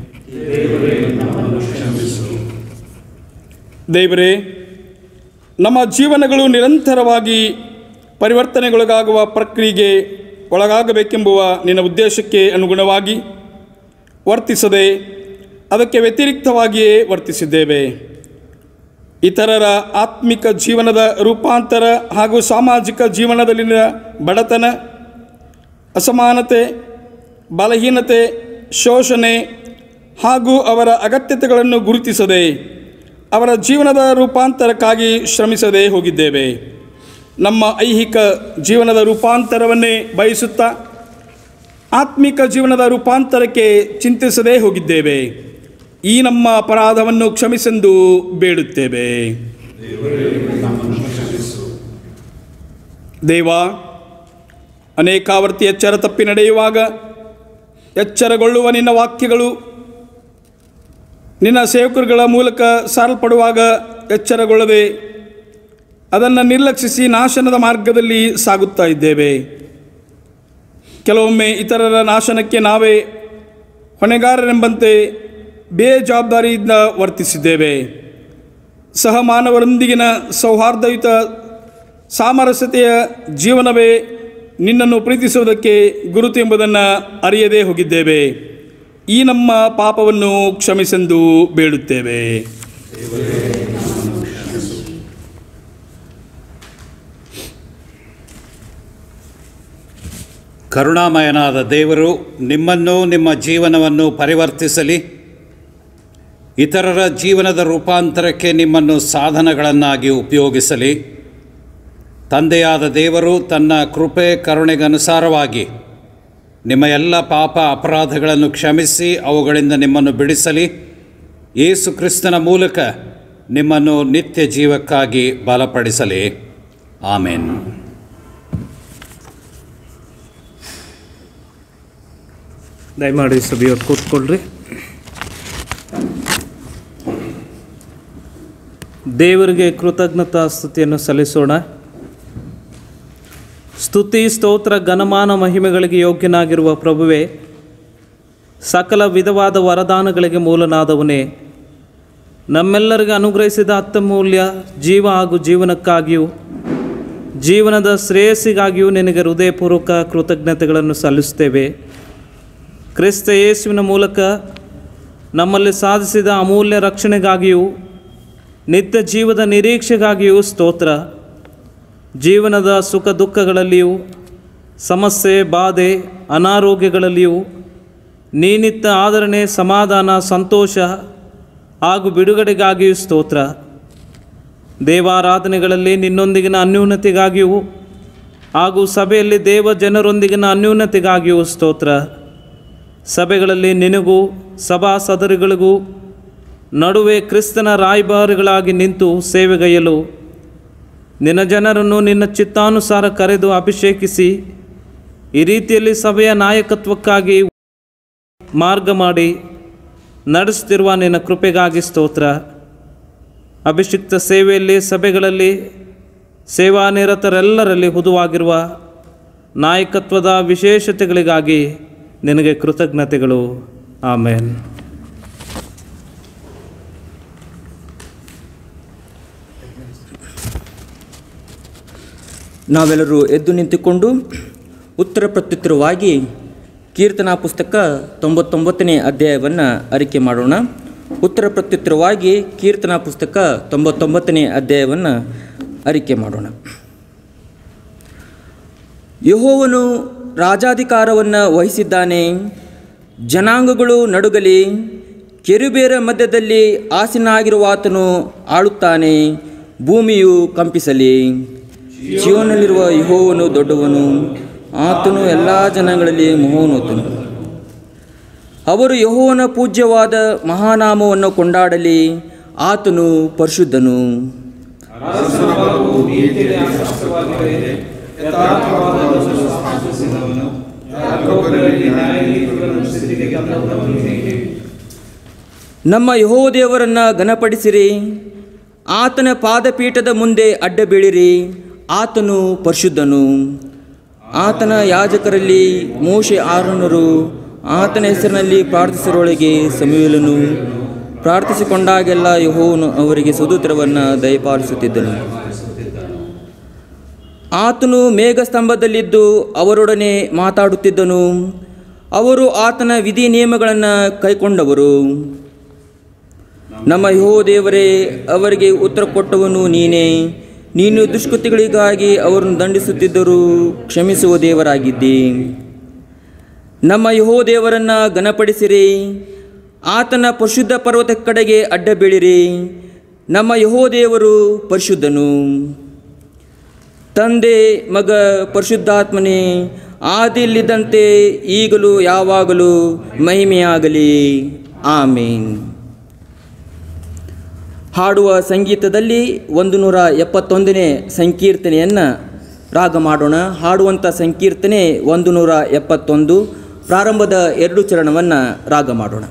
ದೇವರೇ, ನಮ್ಮ ಜೀವನಗಳು ನಿರಂತರವಾಗಿ ಪರಿವರ್ತನೆಗೊಳಗಾಗುವ ಪ್ರಕ್ರಿಯೆಗೆ ಒಳಗಾಗಬೇಕೆಂಬುವ ನಿನ್ನ ಉದ್ದೇಶಕ್ಕೆ ಅನುಗುಣವಾಗಿ ವರ್ತಿಸದೆ ಅದಕ್ಕೆ ವ್ಯತಿರಿಕ್ತವಾಗಿಯೇ ವರ್ತಿಸಿದ್ದೇವೆ. ಇತರರ ಆತ್ಮಿಕ ಜೀವನದ ರೂಪಾಂತರ ಹಾಗೂ ಸಾಮಾಜಿಕ ಜೀವನದಲ್ಲಿನ ಬಡತನ, ಅಸಮಾನತೆ, ಬಲಹೀನತೆ, ಶೋಷಣೆ ಹಾಗೂ ಅವರ ಅಗತ್ಯತೆಗಳನ್ನು ಗುರುತಿಸದೆ ಅವರ ಜೀವನದ ರೂಪಾಂತರಕ್ಕಾಗಿ ಶ್ರಮಿಸದೇ ಹೋಗಿದ್ದೇವೆ. ನಮ್ಮ ಐಹಿಕ ಜೀವನದ ರೂಪಾಂತರವನ್ನೇ ಬಯಸುತ್ತಾ ಆತ್ಮಿಕ ಜೀವನದ ರೂಪಾಂತರಕ್ಕೆ ಚಿಂತಿಸದೇ ಹೋಗಿದ್ದೇವೆ. ಈ ನಮ್ಮ ಅಪರಾಧವನ್ನು ಕ್ಷಮಿಸೆಂದು ಬೇಡುತ್ತೇವೆ. ದೇವ, ಅನೇಕಾವರ್ತಿ ಎಚ್ಚರ ತಪ್ಪಿ ನಡೆಯುವಾಗ ಎಚ್ಚರಗೊಳ್ಳುವ ನಿನ್ನ ವಾಕ್ಯಗಳು ನಿನ್ನ ಸೇವಕರುಗಳ ಮೂಲಕ ಸಾರಲ್ಪಡುವಾಗ ಎಚ್ಚರಗೊಳ್ಳದೆ ಅದನ್ನು ನಿರ್ಲಕ್ಷಿಸಿ ನಾಶನದ ಮಾರ್ಗದಲ್ಲಿ ಸಾಗುತ್ತಾ ಇದ್ದೇವೆ. ಕೆಲವೊಮ್ಮೆ ಇತರರ ನಾಶನಕ್ಕೆ ನಾವೇ ಹೊಣೆಗಾರರೆಂಬಂತೆ ಬೇಜವಾಬ್ದಾರಿಯಿಂದ ವರ್ತಿಸಿದ್ದೇವೆ. ಸಹಮಾನವರೊಂದಿಗಿನ ಸೌಹಾರ್ದಯುತ ಸಾಮರಸ್ಯತೆಯ ಜೀವನವೇ ನಿನ್ನನ್ನು ಪ್ರೀತಿಸುವುದಕ್ಕೆ ಗುರುತು ಎಂಬುದನ್ನು ಅರಿಯದೇ ಹೋಗಿದ್ದೇವೆ. ಈ ನಮ್ಮ ಪಾಪವನ್ನು ಕ್ಷಮಿಸೆಂದು ಬೇಡುತ್ತೇವೆ. ಕರುಣಾಮಯನಾದ ದೇವರು ನಿಮ್ಮನ್ನು, ನಿಮ್ಮ ಜೀವನವನ್ನು ಪರಿವರ್ತಿಸಲಿ. ಇತರರ ಜೀವನದ ರೂಪಾಂತರಕ್ಕೆ ನಿಮ್ಮನ್ನು ಸಾಧನಗಳನ್ನಾಗಿ ಉಪಯೋಗಿಸಲಿ. ತಂದೆಯಾದ ದೇವರು ತನ್ನ ಕೃಪೆ ಕರುಣೆಗನುಸಾರವಾಗಿ ನಿಮ್ಮ ಎಲ್ಲ ಪಾಪ ಅಪರಾಧಗಳನ್ನು ಕ್ಷಮಿಸಿ ಅವುಗಳಿಂದ ನಿಮ್ಮನ್ನು ಬಿಡಿಸಲಿ. ಯೇಸು ಕ್ರಿಸ್ತನ ಮೂಲಕ ನಿಮ್ಮನ್ನು ನಿತ್ಯ ಜೀವಕ್ಕಾಗಿ ಬಲಪಡಿಸಲಿ. ಆಮೇನ್. ದಯಮಾಡಿ ಸಭೆಯವ್ರು ಕೂತ್ಕೊಳ್ರಿ. ದೇವರಿಗೆ ಕೃತಜ್ಞತಾ ಸ್ತುತಿಯನ್ನು ಸಲ್ಲಿಸೋಣ. ಸ್ತುತಿ, ಸ್ತೋತ್ರ, ಘನಮಾನ, ಮಹಿಮೆಗಳಿಗೆ ಯೋಗ್ಯನಾಗಿರುವ ಪ್ರಭುವೇ, ಸಕಲ ವಿಧವಾದ ವರದಾನಗಳಿಗೆ ಮೂಲನಾದವನೇ, ನಮ್ಮೆಲ್ಲರಿಗೆ ಅನುಗ್ರಹಿಸಿದ ಅತ್ಯಮೂಲ್ಯ ಜೀವ ಹಾಗೂ ಜೀವನಕ್ಕಾಗಿಯೂ ಜೀವನದ ಶ್ರೇಯಸ್ಸಿಗಾಗಿಯೂ ನಿನಗೆ ಹೃದಯಪೂರ್ವಕ ಕೃತಜ್ಞತೆಗಳನ್ನು ಸಲ್ಲಿಸುತ್ತೇವೆ. ಕ್ರಿಸ್ತ ಯೇಸುವಿನ ಮೂಲಕ ನಮ್ಮಲ್ಲಿ ಸಾಧಿಸಿದ ಅಮೂಲ್ಯ ರಕ್ಷಣೆಗಾಗಿಯೂ ನಿತ್ಯ ಜೀವದ ನಿರೀಕ್ಷೆಗಾಗಿಯೂ ಸ್ತೋತ್ರ. ಜೀವನದ ಸುಖ ದುಃಖಗಳಲ್ಲಿಯೂ ಸಮಸ್ಯೆ, ಬಾಧೆ, ಅನಾರೋಗ್ಯಗಳಲ್ಲಿಯೂ ನೀನಿತ್ತ ಆದರಣೆ, ಸಮಾಧಾನ, ಸಂತೋಷ ಹಾಗೂ ಬಿಡುಗಡೆಗಾಗಿಯೂ ಸ್ತೋತ್ರ. ದೇವಾರಾಧನೆಗಳಲ್ಲಿ ನಿನ್ನೊಂದಿಗಿನ ಅನ್ಯೂನತೆಗಾಗಿಯೂ ಹಾಗೂ ಸಭೆಯಲ್ಲಿ ದೇವ ಜನರೊಂದಿಗಿನ ಅನ್ಯೂನತೆಗಾಗಿಯೂ ಸ್ತೋತ್ರ. ಸಭೆಗಳಲ್ಲಿ ನಿನಗೂ ಸಭಾ ಸದರಿಗಳಿಗೂ ನಡುವೆ ಕ್ರಿಸ್ತನ ರಾಯಭಾರಿಗಳಾಗಿ ನಿಂತು ಸೇವೆಗೈಯಲು ನಿನ್ನ ಜನರನ್ನು ನಿನ್ನ ಚಿತ್ತಾನುಸಾರ ಕರೆದು ಅಭಿಷೇಕಿಸಿ ಈ ರೀತಿಯಲ್ಲಿ ಸಭೆಯ ನಾಯಕತ್ವಕ್ಕಾಗಿ ಮಾರ್ಗ ಮಾಡಿ ನಡೆಸುತ್ತಿರುವ ನಿನ್ನ ಕೃಪೆಗಾಗಿ ಸ್ತೋತ್ರ. ಅಭಿಷಿಕ್ತ ಸೇವೆಯಲ್ಲಿ ಸಭೆಗಳಲ್ಲಿ ಸೇವಾನಿರತರೆಲ್ಲರಲ್ಲಿ ಹುದುವಾಗಿರುವ ನಾಯಕತ್ವದ ವಿಶೇಷತೆಗಳಿಗಾಗಿ ನಿನಗೆ ಕೃತಜ್ಞತೆಗಳು. ಆಮೇನ್. ನಾವೆಲ್ಲರೂ ಎದ್ದು ನಿಂತುಕೊಂಡು ಉತ್ತರ ಪ್ರತ್ಯುತ್ತರವಾಗಿ ಕೀರ್ತನಾ ಪುಸ್ತಕ 99ನೇ ಅಧ್ಯಾಯವನ್ನು ಅರಿಕೆ ಮಾಡೋಣ. ಉತ್ತರ ಪ್ರತ್ಯುತ್ತರವಾಗಿ ಕೀರ್ತನಾ ಪುಸ್ತಕ 99ನೇ ಅಧ್ಯಾಯವನ್ನು ಅರಿಕೆ ಮಾಡೋಣ. ಯೆಹೋವನು ರಾಜಾಧಿಕಾರವನ್ನು ವಹಿಸಿದ್ದಾನೆ, ಜನಾಂಗಗಳು ನಡುಗಲಿ, ಕೆರೂಬಿಯರ ಮಧ್ಯದಲ್ಲಿ ಆಸೀನನಾಗಿರುವಾತನು ಆಳುತ್ತಾನೆ, ಭೂಮಿಯು ಕಂಪಿಸಲಿ. ಜೀವನದಲ್ಲಿರುವ ಯೆಹೋವನು ದೊಡ್ಡವನು, ಆತನು ಎಲ್ಲ ಜನಾಂಗಗಳಲ್ಲಿ ಮಹೋನ್ನತನು. ಅವರು ಯೆಹೋವನ ಪೂಜ್ಯವಾದ ಮಹಾನಾಮವನ್ನು ಕೊಂಡಾಡಲಿ, ಆತನು ಪರಿಶುದ್ಧನು. ನಮ್ಮ ಯೆಹೋವ ದೇವರನ್ನು ಘನಪಡಿಸಿರಿ, ಆತನ ಪಾದಪೀಠದ ಮುಂದೆ ಅಡ್ಡ ಬೀಳಿರಿ. ಆತನು ಪರಿಶುದ್ಧನು. ಆತನ ಯಾಜಕರಲ್ಲಿ ಮೋಶೆ ಆರೋನರು ಆತನ ಹೆಸರಿನಲ್ಲಿ ಪ್ರಾರ್ಥಿಸರೊಳಗೆ ಸಮುವೇಲನು ಪ್ರಾರ್ಥಿಸಿಕೊಂಡಾಗೆಲ್ಲ ಯೆಹೋವನು ಅವರಿಗೆ ಸುದೂತ್ರವನ್ನು ದಯಪಾಲಿಸುತ್ತಿದ್ದನು. ಆತನು ಮೇಘಸ್ತಂಭದಲ್ಲಿದ್ದು ಅವರೊಡನೆ ಮಾತಾಡುತ್ತಿದ್ದನು. ಅವರು ಆತನ ವಿಧಿ ನಿಯಮಗಳನ್ನು ಕೈಕೊಂಡವರು. ನಮ್ಮ ಯೆಹೋವ ದೇವರೇ, ಅವರಿಗೆ ಉತ್ತರ ಕೊಟ್ಟವನು ನೀನೇ. ನೀನು ದುಷ್ಕೃತಿಗಳಿಗಾಗಿ ಅವರನ್ನು ದಂಡಿಸುತ್ತಿದ್ದರೂ ಕ್ಷಮಿಸುವ ದೇವರಾಗಿದ್ದಿ. ನಮ್ಮ ಯೆಹೋವ ದೇವರನ್ನು ಘನಪಡಿಸಿರಿ, ಆತನ ಪರಿಶುದ್ಧ ಪರ್ವತ ಕಡೆಗೆ ಅಡ್ಡ ಬೀಳಿರಿ. ನಮ್ಮ ಯೆಹೋವ ದೇವರು ಪರಿಶುದ್ಧನು. ತಂದೆ, ಮಗ, ಪರಿಶುದ್ಧಾತ್ಮನೇ, ಆದಿಯಲ್ಲಿದ್ದಂತೆ ಈಗಲೂ ಯಾವಾಗಲೂ ಮಹಿಮೆಯಾಗಲಿ. ಆಮೇನ್. ಹಾಡುವ ಸಂಗೀತದಲ್ಲಿ 171ನೇ ಸಂಕೀರ್ತನೆಯನ್ನು ರಾಗ ಮಾಡೋಣ. ಹಾಡುವಂಥ ಸಂಕೀರ್ತನೆ 171, ಪ್ರಾರಂಭದ 2 ಚರಣವನ್ನು ರಾಗ ಮಾಡೋಣ.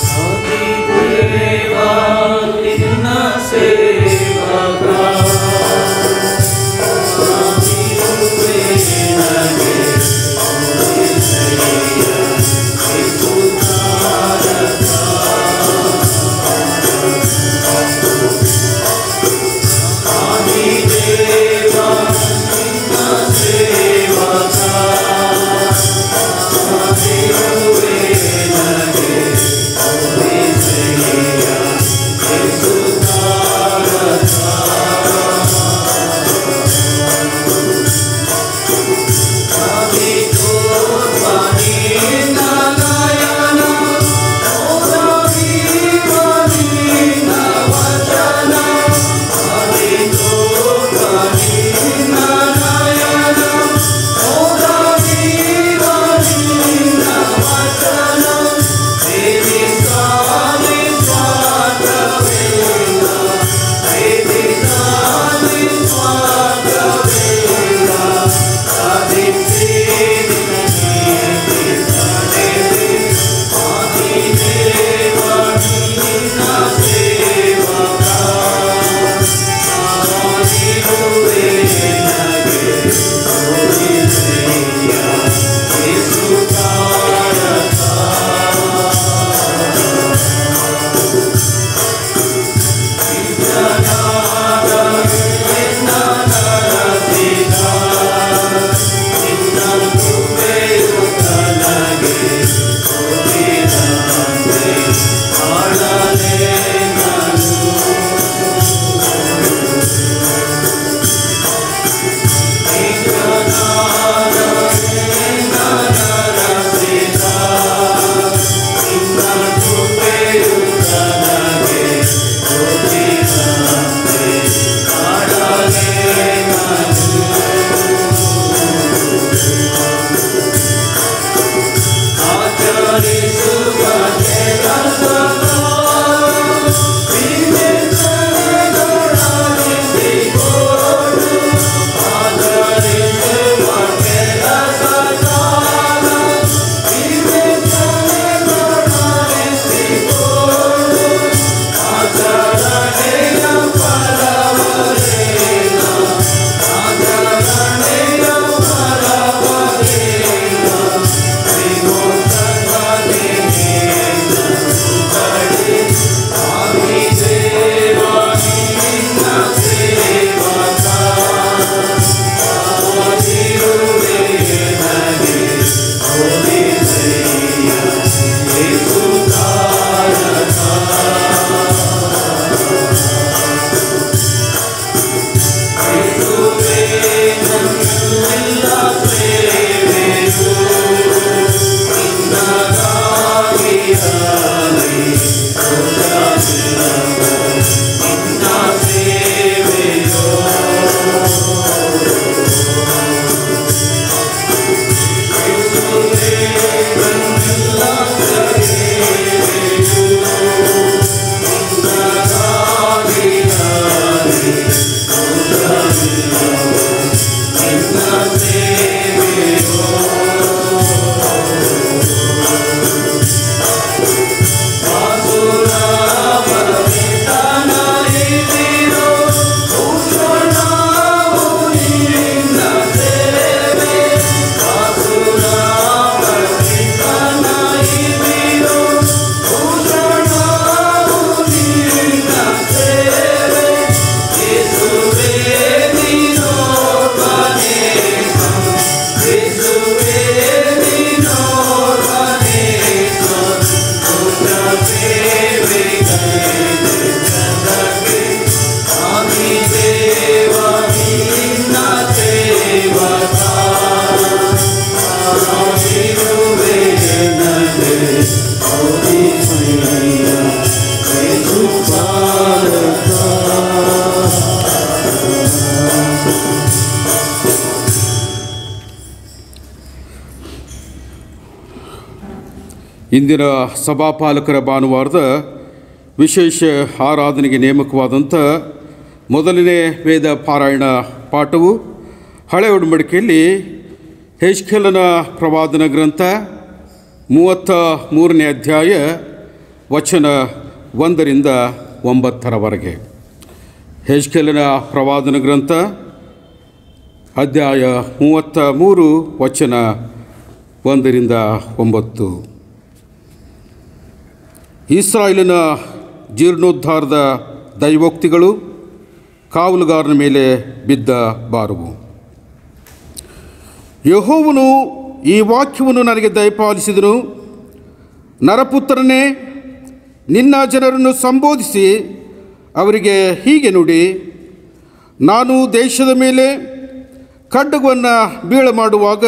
सेवका ಇಂದಿನ ಸಭಾಪಾಲಕರ ಭಾನುವಾರದ ವಿಶೇಷ ಆರಾಧನೆಗೆ ನೇಮಕವಾದಂಥ ಮೊದಲನೇ ವೇದ ಪಾರಾಯಣ ಪಾಠವು ಹಳೆ ಒಡಂಬಡಿಕೆಯಲ್ಲಿ ಹೆಜ್ಕೇಲನ ಪ್ರವಾದನ ಗ್ರಂಥ 33ನೇ ಅಧ್ಯಾಯ ವಚನ 1ರಿಂದ 9ರವರೆಗೆ. ಹೆಜ್ಕೇಲನ ಪ್ರವಾದನ ಗ್ರಂಥ ಅಧ್ಯಾಯ 33 ವಚನ 1ರಿಂದ 9. ಇಸ್ರಾಯೇಲಿನ ಜೀರ್ಣೋದ್ಧಾರದ ದೈವೋಕ್ತಿಗಳು ಕಾವಲುಗಾರನ ಮೇಲೆ ಬಿದ್ದ ಬಾರುವು. ಯೆಹೋವನು ಈ ವಾಕ್ಯವನ್ನು ನನಗೆ ದಯಪಾಲಿಸಿದನು. ನರಪುತ್ರನೇ, ನಿನ್ನ ಜನರನ್ನು ಸಂಬೋಧಿಸಿ ಅವರಿಗೆ ಹೀಗೆ ನುಡಿ, ನಾನು ದೇಶದ ಮೇಲೆ ಖಡ್ಗವನ್ನು ಬೀಳ ಮಾಡುವಾಗ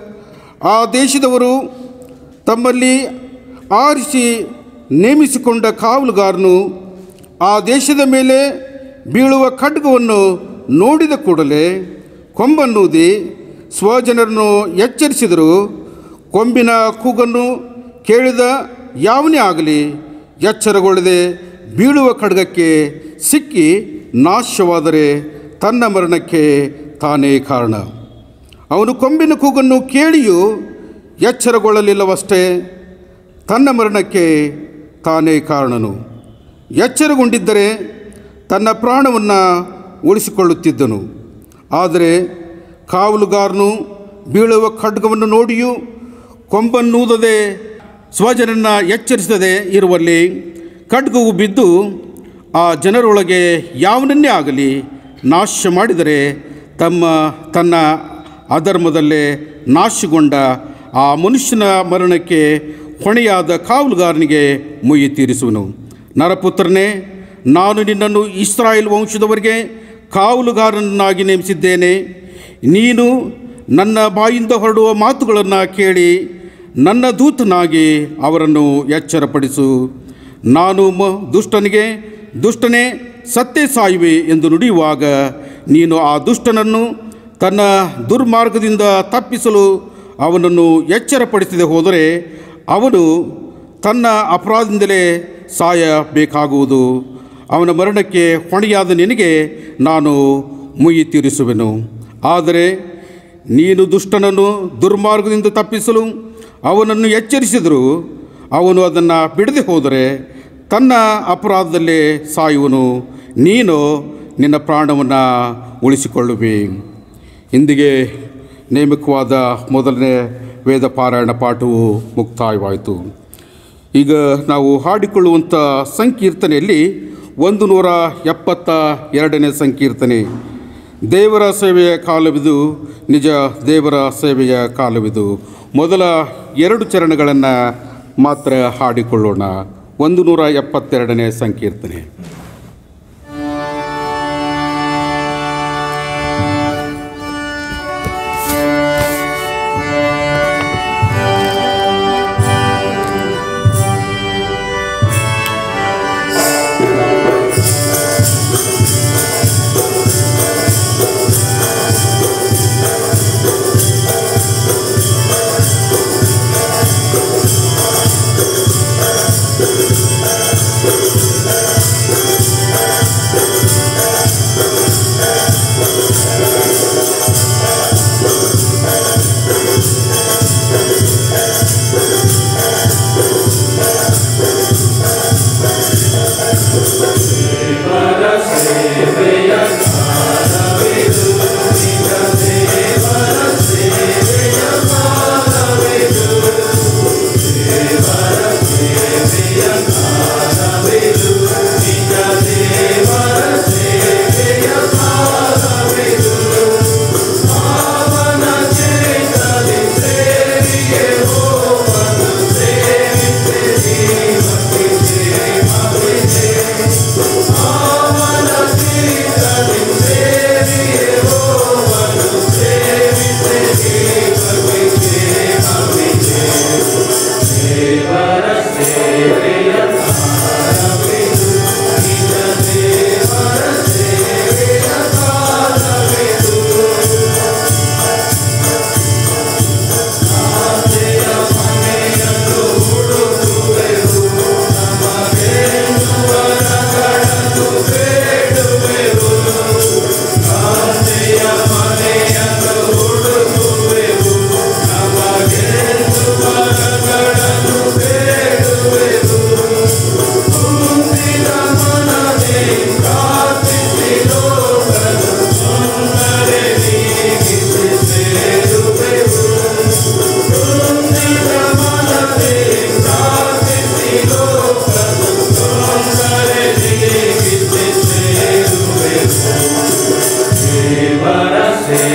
ಆ ದೇಶದವರು ತಮ್ಮಲ್ಲಿ ಆರಿಸಿ ನೇಮಿಸಿಕೊಂಡ ಕಾವಲುಗಾರನು ಆ ದೇಶದ ಮೇಲೆ ಬೀಳುವ ಖಡ್ಗವನ್ನು ನೋಡಿದ ಕೂಡಲೇ ಕೊಂಬನ್ನೂದಿ ಸ್ವಜನರನ್ನು ಎಚ್ಚರಿಸಿದರು. ಕೊಂಬಿನ ಕೂಗನ್ನು ಕೇಳಿದ ಯಾವನೇ ಆಗಲಿ ಎಚ್ಚರಗೊಳ್ಳದೆ ಬೀಳುವ ಖಡ್ಗಕ್ಕೆ ಸಿಕ್ಕಿ ನಾಶವಾದರೆ ತನ್ನ ಮರಣಕ್ಕೆ ತಾನೇ ಕಾರಣ. ಅವನು ಕೊಂಬಿನ ಕೂಗನ್ನು ಕೇಳಿಯೂ ಎಚ್ಚರಗೊಳ್ಳಲಿಲ್ಲವಷ್ಟೇ, ತನ್ನ ಮರಣಕ್ಕೆ ತಾನೇ ಕಾರಣನು. ಎಚ್ಚರಗೊಂಡಿದ್ದರೆ ತನ್ನ ಪ್ರಾಣವನ್ನು ಉಳಿಸಿಕೊಳ್ಳುತ್ತಿದ್ದನು. ಆದರೆ ಕಾವಲುಗಾರನು ಬೀಳುವ ಖಡ್ಗವನ್ನು ನೋಡಿಯೂ ಕೊಂಬನ್ನೂದದೆ ಸ್ವಜನನ್ನು ಎಚ್ಚರಿಸದೆ ಇರುವಲ್ಲಿ ಖಡ್ಗವು ಬಿದ್ದು ಆ ಜನರೊಳಗೆ ಯಾವನನ್ನೇ ಆಗಲಿ ನಾಶ ಮಾಡಿದರೆ ತನ್ನ ಅಧರ್ಮದಲ್ಲೇ ನಾಶಗೊಂಡ ಆ ಮನುಷ್ಯನ ಮರಣಕ್ಕೆ ಹೊಣೆಯಾದ ಕಾವಲುಗಾರನಿಗೆ ಮುಯ್ಯಿ ತೀರಿಸುವನು. ನರಪುತ್ರನೇ, ನಾನು ನಿನ್ನನ್ನು ಇಸ್ರಾಯೇಲ್ ವಂಶದವರಿಗೆ ಕಾವಲುಗಾರನನ್ನಾಗಿ ನೇಮಿಸಿದ್ದೇನೆ. ನೀನು ನನ್ನ ಬಾಯಿಂದ ಹೊರಡುವ ಮಾತುಗಳನ್ನು ಕೇಳಿ ನನ್ನ ದೂತನಾಗಿ ಅವರನ್ನು ಎಚ್ಚರಪಡಿಸು. ನಾನು ದುಷ್ಟನಿಗೆ, ದುಷ್ಟನೇ ಸತ್ತೇ ಸಾಯುವೆ ಎಂದು ನುಡಿಯುವಾಗ ನೀನು ಆ ದುಷ್ಟನನ್ನು ತನ್ನ ದುರ್ಮಾರ್ಗದಿಂದ ತಪ್ಪಿಸಲು ಅವನನ್ನು ಎಚ್ಚರಪಡಿಸದೆ ಹೋದರೆ ಅವನು ತನ್ನ ಅಪರಾಧದಿಂದಲೇ ಸಾಯಬೇಕಾಗುವುದು. ಅವನ ಮರಣಕ್ಕೆ ಹೊಣೆಯಾದ ನಿನಗೆ ನಾನು ಮುಯ್ಯಿ ತೀರಿಸುವೆನು. ಆದರೆ ನೀನು ದುಷ್ಟನನ್ನು ದುರ್ಮಾರ್ಗದಿಂದ ತಪ್ಪಿಸಲು ಅವನನ್ನು ಎಚ್ಚರಿಸಿದರೂ ಅವನು ಅದನ್ನು ಬಿಡದೆ ಹೋದರೆ ತನ್ನ ಅಪರಾಧದಲ್ಲೇ ಸಾಯುವನು. ನೀನು ನಿನ್ನ ಪ್ರಾಣವನ್ನು ಉಳಿಸಿಕೊಳ್ಳುವೆ. ಇಂದಿಗೆ ನೇಮಕವಾದ ಮೊದಲನೇ ವೇದ ಪಾರಾಯಣ ಪಾಠವು ಮುಕ್ತಾಯವಾಯಿತು. ಈಗ ನಾವು ಹಾಡಿಕೊಳ್ಳುವಂಥ ಸಂಕೀರ್ತನೆಯಲ್ಲಿ 172ನೇ ಸಂಕೀರ್ತನೆ. ದೇವರ ಸೇವೆಯ ಕಾಲವಿದು, ನಿಜ ದೇವರ ಸೇವೆಯ ಕಾಲವಿದು. ಮೊದಲ 2 ಚರಣಗಳನ್ನು ಮಾತ್ರ ಹಾಡಿಕೊಳ್ಳೋಣ. 172ನೇ ಸಂಕೀರ್ತನೆ.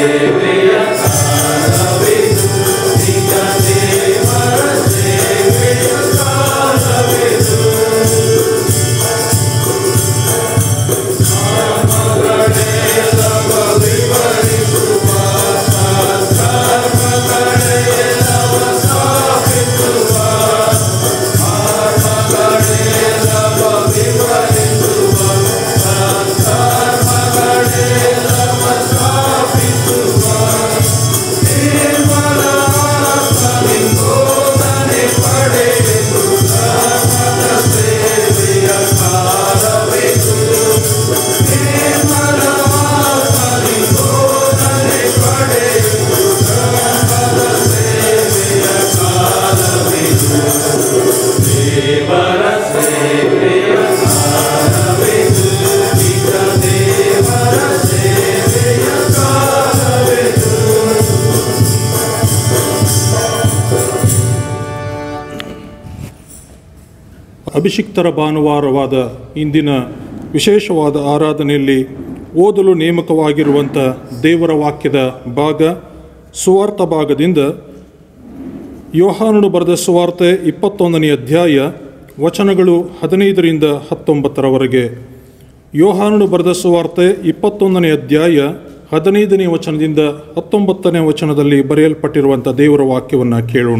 ಅಭಿಷಿಕ್ತರ ಭಾನುವಾರವಾದ ಇಂದಿನ ವಿಶೇಷವಾದ ಆರಾಧನೆಯಲ್ಲಿ ಓದಲು ನೇಮಕವಾಗಿರುವಂಥ ದೇವರ ವಾಕ್ಯದ ಭಾಗ ಸುವಾರ್ಥ ಭಾಗದಿಂದ ಯೋಹಾನನು ಬರೆದ ಸುವಾರ್ತೆ 21ನೇ ಅಧ್ಯಾಯ ವಚನಗಳು 15ರಿಂದ 19ರವರೆಗೆ. ಯೋಹಾನನು ಬರೆದ ಸುವಾರ್ತೆ 21ನೇ ಅಧ್ಯಾಯ 15ನೇ ವಚನದಿಂದ 19ನೇ ವಚನದಲ್ಲಿ ಬರೆಯಲ್ಪಟ್ಟಿರುವಂಥ ದೇವರ ವಾಕ್ಯವನ್ನು ಕೇಳೋಣ.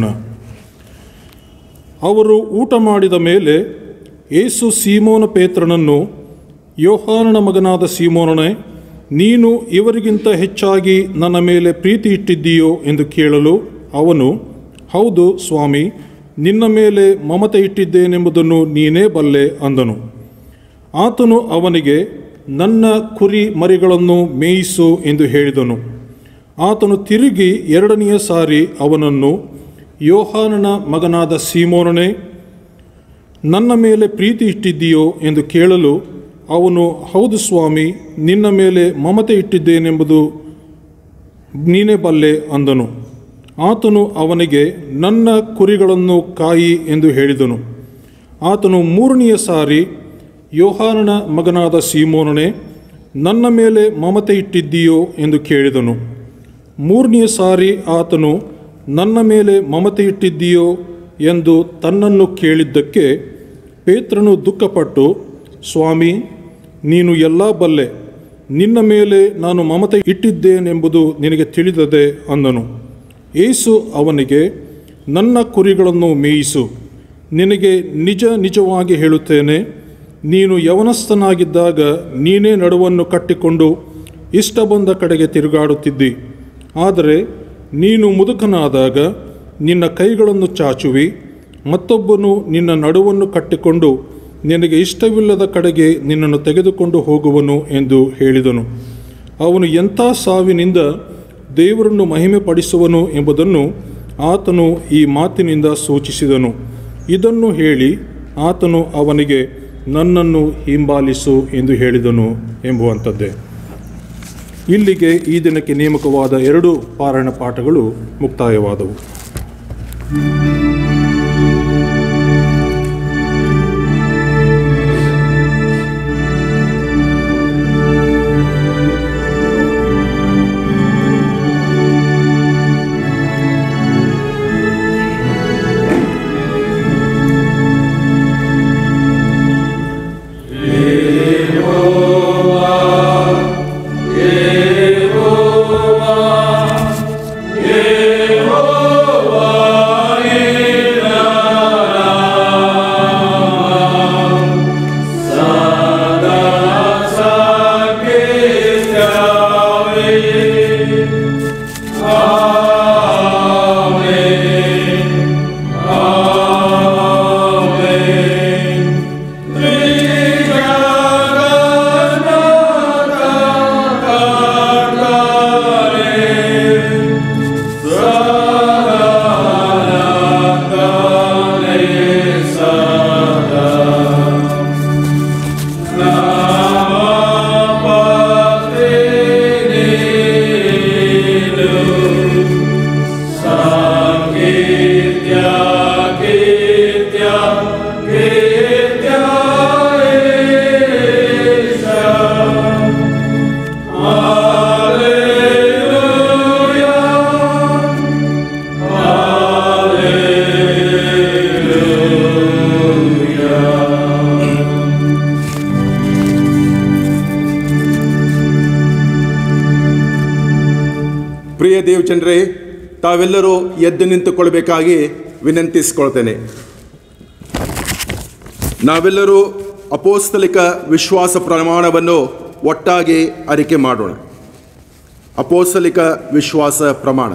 ಅವರು ಊಟ ಮಾಡಿದ ಮೇಲೆ ಯೇಸು ಸೀಮೋನ ಪೇತ್ರನನ್ನು, ಯೋಹಾನನ ಮಗನಾದ ಸೀಮೋನನೇ, ನೀನು ಇವರಿಗಿಂತ ಹೆಚ್ಚಾಗಿ ನನ್ನ ಮೇಲೆ ಪ್ರೀತಿ ಇಟ್ಟಿದ್ದೀಯೋ ಎಂದು ಕೇಳಲು ಅವನು, ಹೌದು ಸ್ವಾಮಿ, ನಿನ್ನ ಮೇಲೆ ಮಮತೆ ಇಟ್ಟಿದ್ದೇನೆಂಬುದನ್ನು ನೀನೇ ಬಲ್ಲೆ ಅಂದನು. ಆತನು ಅವನಿಗೆ, ನನ್ನ ಕುರಿ ಮರಿಗಳನ್ನು ಮೇಯಿಸು ಎಂದು ಹೇಳಿದನು. ಆತನು ತಿರುಗಿ 2ನೆಯ ಸಾರಿ ಅವನನ್ನು, ಯೋಹಾನನ ಮಗನಾದ ಸೀಮೋನನೇ, ನನ್ನ ಮೇಲೆ ಪ್ರೀತಿ ಇಟ್ಟಿದ್ದೀಯೋ ಎಂದು ಕೇಳಲು ಅವನು, ಹೌದು ಸ್ವಾಮಿ, ನಿನ್ನ ಮೇಲೆ ಮಮತೆ ಇಟ್ಟಿದ್ದೇನೆಂಬುದು ನೀನೇ ಬಲ್ಲೆ ಅಂದನು. ಆತನು ಅವನಿಗೆ, ನನ್ನ ಕುರಿಗಳನ್ನು ಕಾಯಿ ಎಂದು ಹೇಳಿದನು. ಆತನು 3ನೆಯ ಸಾರಿ, ಯೋಹಾನನ ಮಗನಾದ ಸೀಮೋನನೇ, ನನ್ನ ಮೇಲೆ ಮಮತೆ ಇಟ್ಟಿದ್ದೀಯೋ ಎಂದು ಕೇಳಿದನು. 3ನೆಯ ಸಾರಿ ಆತನು, ನನ್ನ ಮೇಲೆ ಮಮತೆ ಇಟ್ಟಿದ್ದೀಯೋ ಎಂದು ತನ್ನನ್ನು ಕೇಳಿದ್ದಕ್ಕೆ ಪೇತ್ರನು ದುಃಖಪಟ್ಟು, ಸ್ವಾಮಿ, ನೀನು ಎಲ್ಲ ಬಲ್ಲೆ, ನಿನ್ನ ಮೇಲೆ ನಾನು ಮಮತೆ ಇಟ್ಟಿದ್ದೇನೆಂಬುದು ನಿನಗೆ ತಿಳಿದದೆ ಅಂದನು. ಯೇಸು ಅವನಿಗೆ, ನನ್ನ ಕುರಿಗಳನ್ನು ಮೇಯಿಸು. ನಿನಗೆ ನಿಜ ನಿಜವಾಗಿ ಹೇಳುತ್ತೇನೆ, ನೀನು ಯವನಸ್ಥನಾಗಿದ್ದಾಗ ನೀನೇ ನಡುವನ್ನು ಕಟ್ಟಿಕೊಂಡು ಇಷ್ಟ ಬಂದ ಕಡೆಗೆ ತಿರುಗಾಡುತ್ತಿದ್ದಿ. ಆದರೆ ನೀನು ಮುದುಕನಾದಾಗ ನಿನ್ನ ಕೈಗಳನ್ನು ಚಾಚುವಿ, ಮತ್ತೊಬ್ಬನು ನಿನ್ನ ನಡುವನ್ನು ಕಟ್ಟಿಕೊಂಡು ನಿನಗೆ ಇಷ್ಟವಿಲ್ಲದ ಕಡೆಗೆ ನಿನ್ನನ್ನು ತೆಗೆದುಕೊಂಡು ಹೋಗುವನು ಎಂದು ಹೇಳಿದನು. ಅವನು ಎಂಥ ಸಾವಿನಿಂದ ದೇವರನ್ನು ಮಹಿಮೆಪಡಿಸುವನು ಎಂಬುದನ್ನು ಆತನು ಈ ಮಾತಿನಿಂದ ಸೂಚಿಸಿದನು. ಇದನ್ನು ಹೇಳಿ ಆತನು ಅವನಿಗೆ, ನನ್ನನ್ನು ಹಿಂಬಾಲಿಸು ಎಂದು ಹೇಳಿದನು ಎಂಬುವಂಥದ್ದೇ. ಇಲ್ಲಿಗೆ ಈ ದಿನಕ್ಕೆ ನೇಮಕವಾದ 2 ಪಾರಾಯಣ ಪಾಠಗಳು ಮುಕ್ತಾಯವಾದವು. Yehovah, ಪ್ರಿಯ ದೇವಜನರೇ, ತಾವೆಲ್ಲರೂ ಎದ್ದು ನಿಂತುಕೊಳ್ಬೇಕಾಗಿ ವಿನಂತಿಸಿಕೊಳ್ತೇನೆ. ನಾವೆಲ್ಲರೂ ಅಪೋಸ್ತಲಿಕ ವಿಶ್ವಾಸ ಪ್ರಮಾಣವನ್ನು ಒಟ್ಟಾಗಿ ಅರಿಕೆ ಮಾಡೋಣ. ಅಪೋಸ್ತಲಿಕ ವಿಶ್ವಾಸ ಪ್ರಮಾಣ.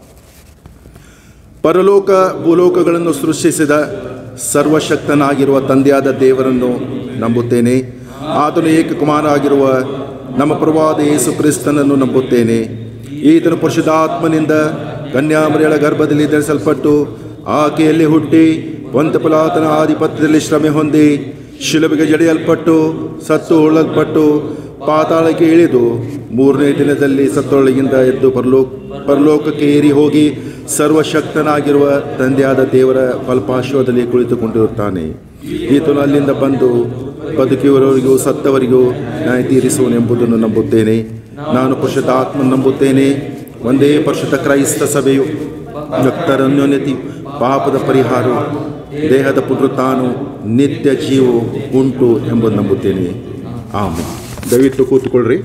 ಪರಲೋಕ ಭೂಲೋಕಗಳನ್ನು ಸೃಷ್ಟಿಸಿದ ಸರ್ವಶಕ್ತನಾಗಿರುವ ತಂದೆಯಾದ ದೇವರನ್ನು ನಂಬುತ್ತೇನೆ. ಆತನು ಏಕಕುಮಾರ ಆಗಿರುವ ನಮ್ಮ ಪ್ರಭುವಾದ ಯೇಸು ಕ್ರಿಸ್ತನನ್ನು ನಂಬುತ್ತೇನೆ. ಈತನು ಪರಿಶುದ್ಧಾತ್ಮನಿಂದ ಕನ್ಯಾಮರಿಯಳ ಗರ್ಭದಲ್ಲಿ ಧರಿಸಲ್ಪಟ್ಟು ಆಕೆಯಲ್ಲಿ ಹುಟ್ಟಿ ಪೊಂತ್ಯ ಪಿಲಾತನ ಆಧಿಪತ್ಯದಲ್ಲಿ ಶ್ರಮೆ ಹೊಂದಿ ಶಿಲುಬೆಗೆ ಜಡಿಯಲ್ಪಟ್ಟು ಸತ್ತು ಉಳ್ಳಲ್ಪಟ್ಟು ಪಾತಾಳಕ್ಕೆ ಇಳಿದು ಮೂರನೇ ದಿನದಲ್ಲಿ ಸತ್ತೊಳಗಿಂದ ಎದ್ದು ಪರಲೋಕಕ್ಕೆ ಏರಿ ಹೋಗಿ ಸರ್ವಶಕ್ತನಾಗಿರುವ ತಂದೆಯಾದ ದೇವರ ಫಲಪಾರ್ಶ್ವದಲ್ಲಿ ಕುಳಿತುಕೊಂಡಿರುತ್ತಾನೆ. ಈತನು ಅಲ್ಲಿಂದ ಬಂದು ಬದುಕಿರುವವರಿಗೂ ಸತ್ತವರಿಗೂ ನ್ಯಾಯ ತೀರಿಸುವನೆಂಬುದನ್ನು ನಂಬುತ್ತೇನೆ. ನಾನು ಪರಿಶುದ್ಧಾತ್ಮನ ನಂಬುತ್ತೇನೆ. ಒಂದೇ ಪರಿಶುದ್ಧ ಕ್ರೈಸ್ತ ಸಭೆಯು, ಭಕ್ತರ ಅನ್ಯೋನ್ಯತೆ, ಪಾಪದ ಪರಿಹಾರ, ದೇಹದ ಪುನರುತ್ಥಾನ, ನಿತ್ಯ ಜೀವವು ಉಂಟು ಎಂಬುದು ನಂಬುತ್ತೇನೆ. ಆಮೇಲೆ ದಯವಿಟ್ಟು ಕೂತ್ಕೊಳ್ರಿ.